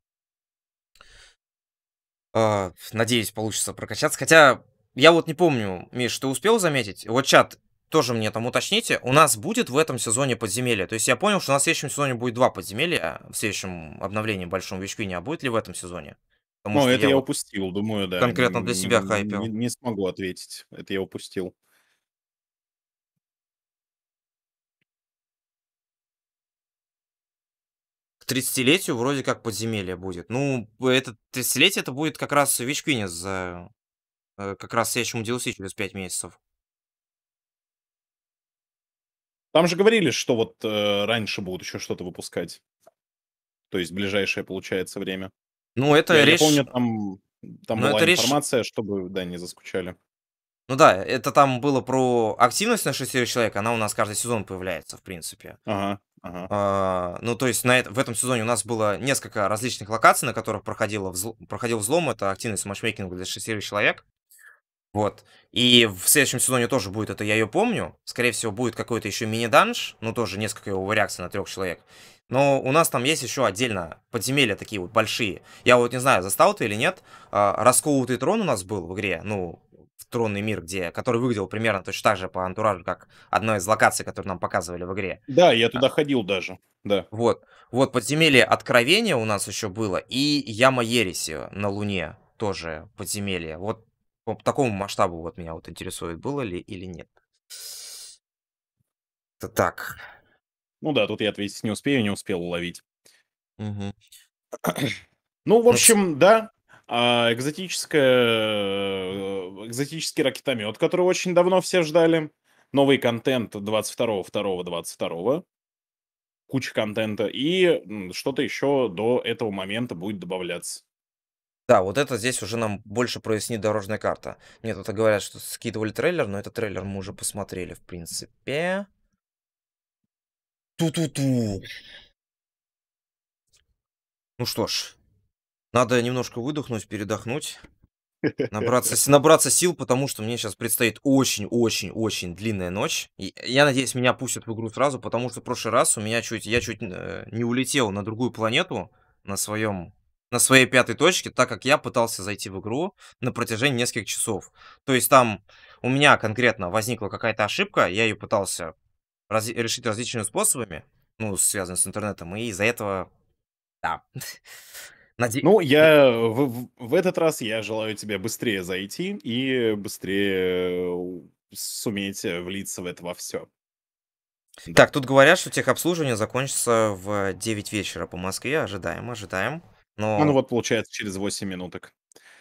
Надеюсь, получится прокачаться. Хотя, я вот не помню, Миш, ты успел заметить? Вот чат, тоже мне там уточните. У нас будет в этом сезоне подземелье. То есть я понял, что у нас в следующем сезоне будет 2 подземелья. В следующем обновлении большом Вичквине. А будет ли в этом сезоне? Потому Ну, что это я вот упустил, думаю, да. конкретно для себя хайпил. Не смогу ответить. Это я упустил. К 30-летию вроде как подземелье будет. Ну, это 30-летие это будет как раз в Вичквине за... как раз следующему DLC через 5 месяцев. Там же говорили, что вот раньше будут еще что-то выпускать. То есть ближайшее, получается, время. Ну, это Я речь... помню, там Ну, была это речь... информация, чтобы, да, не заскучали. Ну да, это там было про активность на 6 человек, она у нас каждый сезон появляется, в принципе. Ага, ага. Ну, то есть в этом сезоне у нас было несколько различных локаций, на которых проходил взлом, это активность матчмейкинга для 6 человек. Вот. И в следующем сезоне тоже будет это, я ее помню. Скорее всего, будет какой-то еще мини-данж, ну, тоже несколько его вариаций на 3 человек. Но у нас там есть еще отдельно подземелья такие вот большие. Я вот не знаю, застал ты или нет. Расколотый трон у нас был в игре, ну, в Тронный мир, который выглядел примерно точно так же по антуражу, как одна из локаций, которые нам показывали в игре. Да, я туда ходил даже, да. Вот подземелье Откровения у нас еще было, и Яма Ереси на Луне тоже подземелье. Вот по такому масштабу вот меня вот интересует, было ли или нет. Это так. Ну да, тут я ответить не успел уловить. Угу. Ну, в общем, да. Экзотический ракетомет, который очень давно все ждали. Новый контент 22.02.22. Куча контента. И что-то еще до этого момента будет добавляться. Да, вот это здесь уже нам больше прояснит дорожная карта. Мне тут говорят, что скидывали трейлер, но этот трейлер мы уже посмотрели, в принципе. Ту-ту-ту. Ну что ж, надо немножко выдохнуть, передохнуть. Набраться сил, потому что мне сейчас предстоит очень-очень-очень длинная ночь. И я надеюсь, меня пустят в игру сразу, потому что в прошлый раз я чуть не улетел на другую планету на своей 5-й точке, так как я пытался зайти в игру на протяжении нескольких часов. То есть там у меня конкретно возникла какая-то ошибка, я ее пытался решить различными способами, ну, связанными с интернетом, и из-за этого, да. Ну, в этот раз я желаю тебе быстрее зайти и быстрее суметь влиться в это во все. Так, тут говорят, что техобслуживание закончится в 9 вечера по Москве. Ожидаем. Ну вот, получается, через 8 минуток.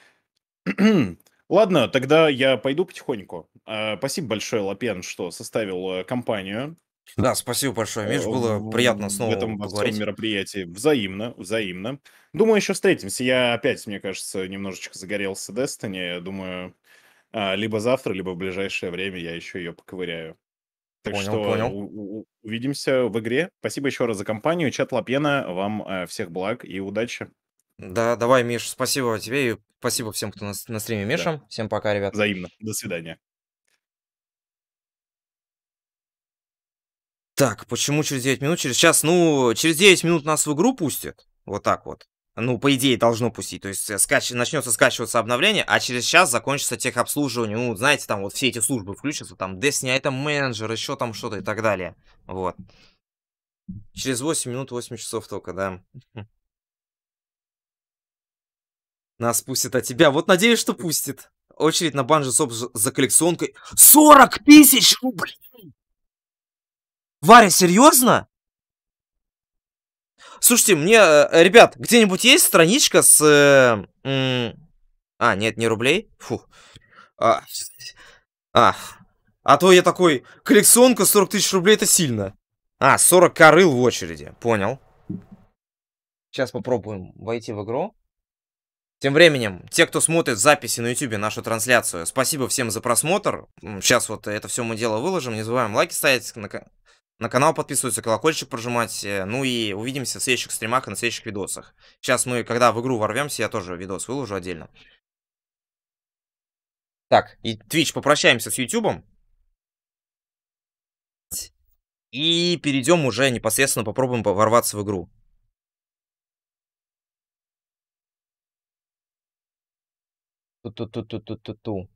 Ладно, тогда я пойду потихоньку. Спасибо большое, Лапен, что составил компанию. Да, спасибо большое, Миш, было приятно снова в этом во всем поговорить. мероприятии. Взаимно. Думаю, еще встретимся. Я опять, мне кажется, немножечко загорелся Destiny. Думаю, либо завтра, либо в ближайшее время я еще ее поковыряю. Так что Понял. увидимся в игре. Спасибо еще раз за компанию. Чат Лапена, вам всех благ и удачи. Да, давай, Миш, спасибо тебе и спасибо всем, кто на стриме Миша. Да. Всем пока, ребят. Взаимно. До свидания. Так, почему через 9 минут? Через час? Ну, через 9 минут нас в игру пустят. Вот так вот. Ну, по идее, должно пустить. То есть начнется скачиваться обновление, а через час закончится техобслуживание. Ну, знаете, там вот все эти службы включатся. Там Destiny Item Manager, еще там что-то и так далее. Вот. Через 8 минут, 8 часов только, да. Нас пустит, а тебя? Вот надеюсь, что пустит. Очередь на банжи соп за коллекционкой. 40 тысяч рублей! Варя, серьезно? Слушайте, мне, ребят, где-нибудь есть страничка с... нет, не рублей. Фу. А то я такой, коллекционка 40 тысяч рублей, это сильно. 40 корыл в очереди, понял. Сейчас попробуем войти в игру. Тем временем, те, кто смотрит записи на YouTube, нашу трансляцию, спасибо всем за просмотр. Сейчас вот это все мы дело выложим. Не забываем лайки ставить, на канал подписываться, колокольчик прожимать. Ну и увидимся в следующих стримах и на следующих видосах. Сейчас мы, когда в игру ворвемся, я тоже видос выложу отдельно. Так, и Twitch, попрощаемся с YouTube. И перейдем уже непосредственно, попробуем ворваться в игру. Ту-ту-ту-ту-ту-ту-ту.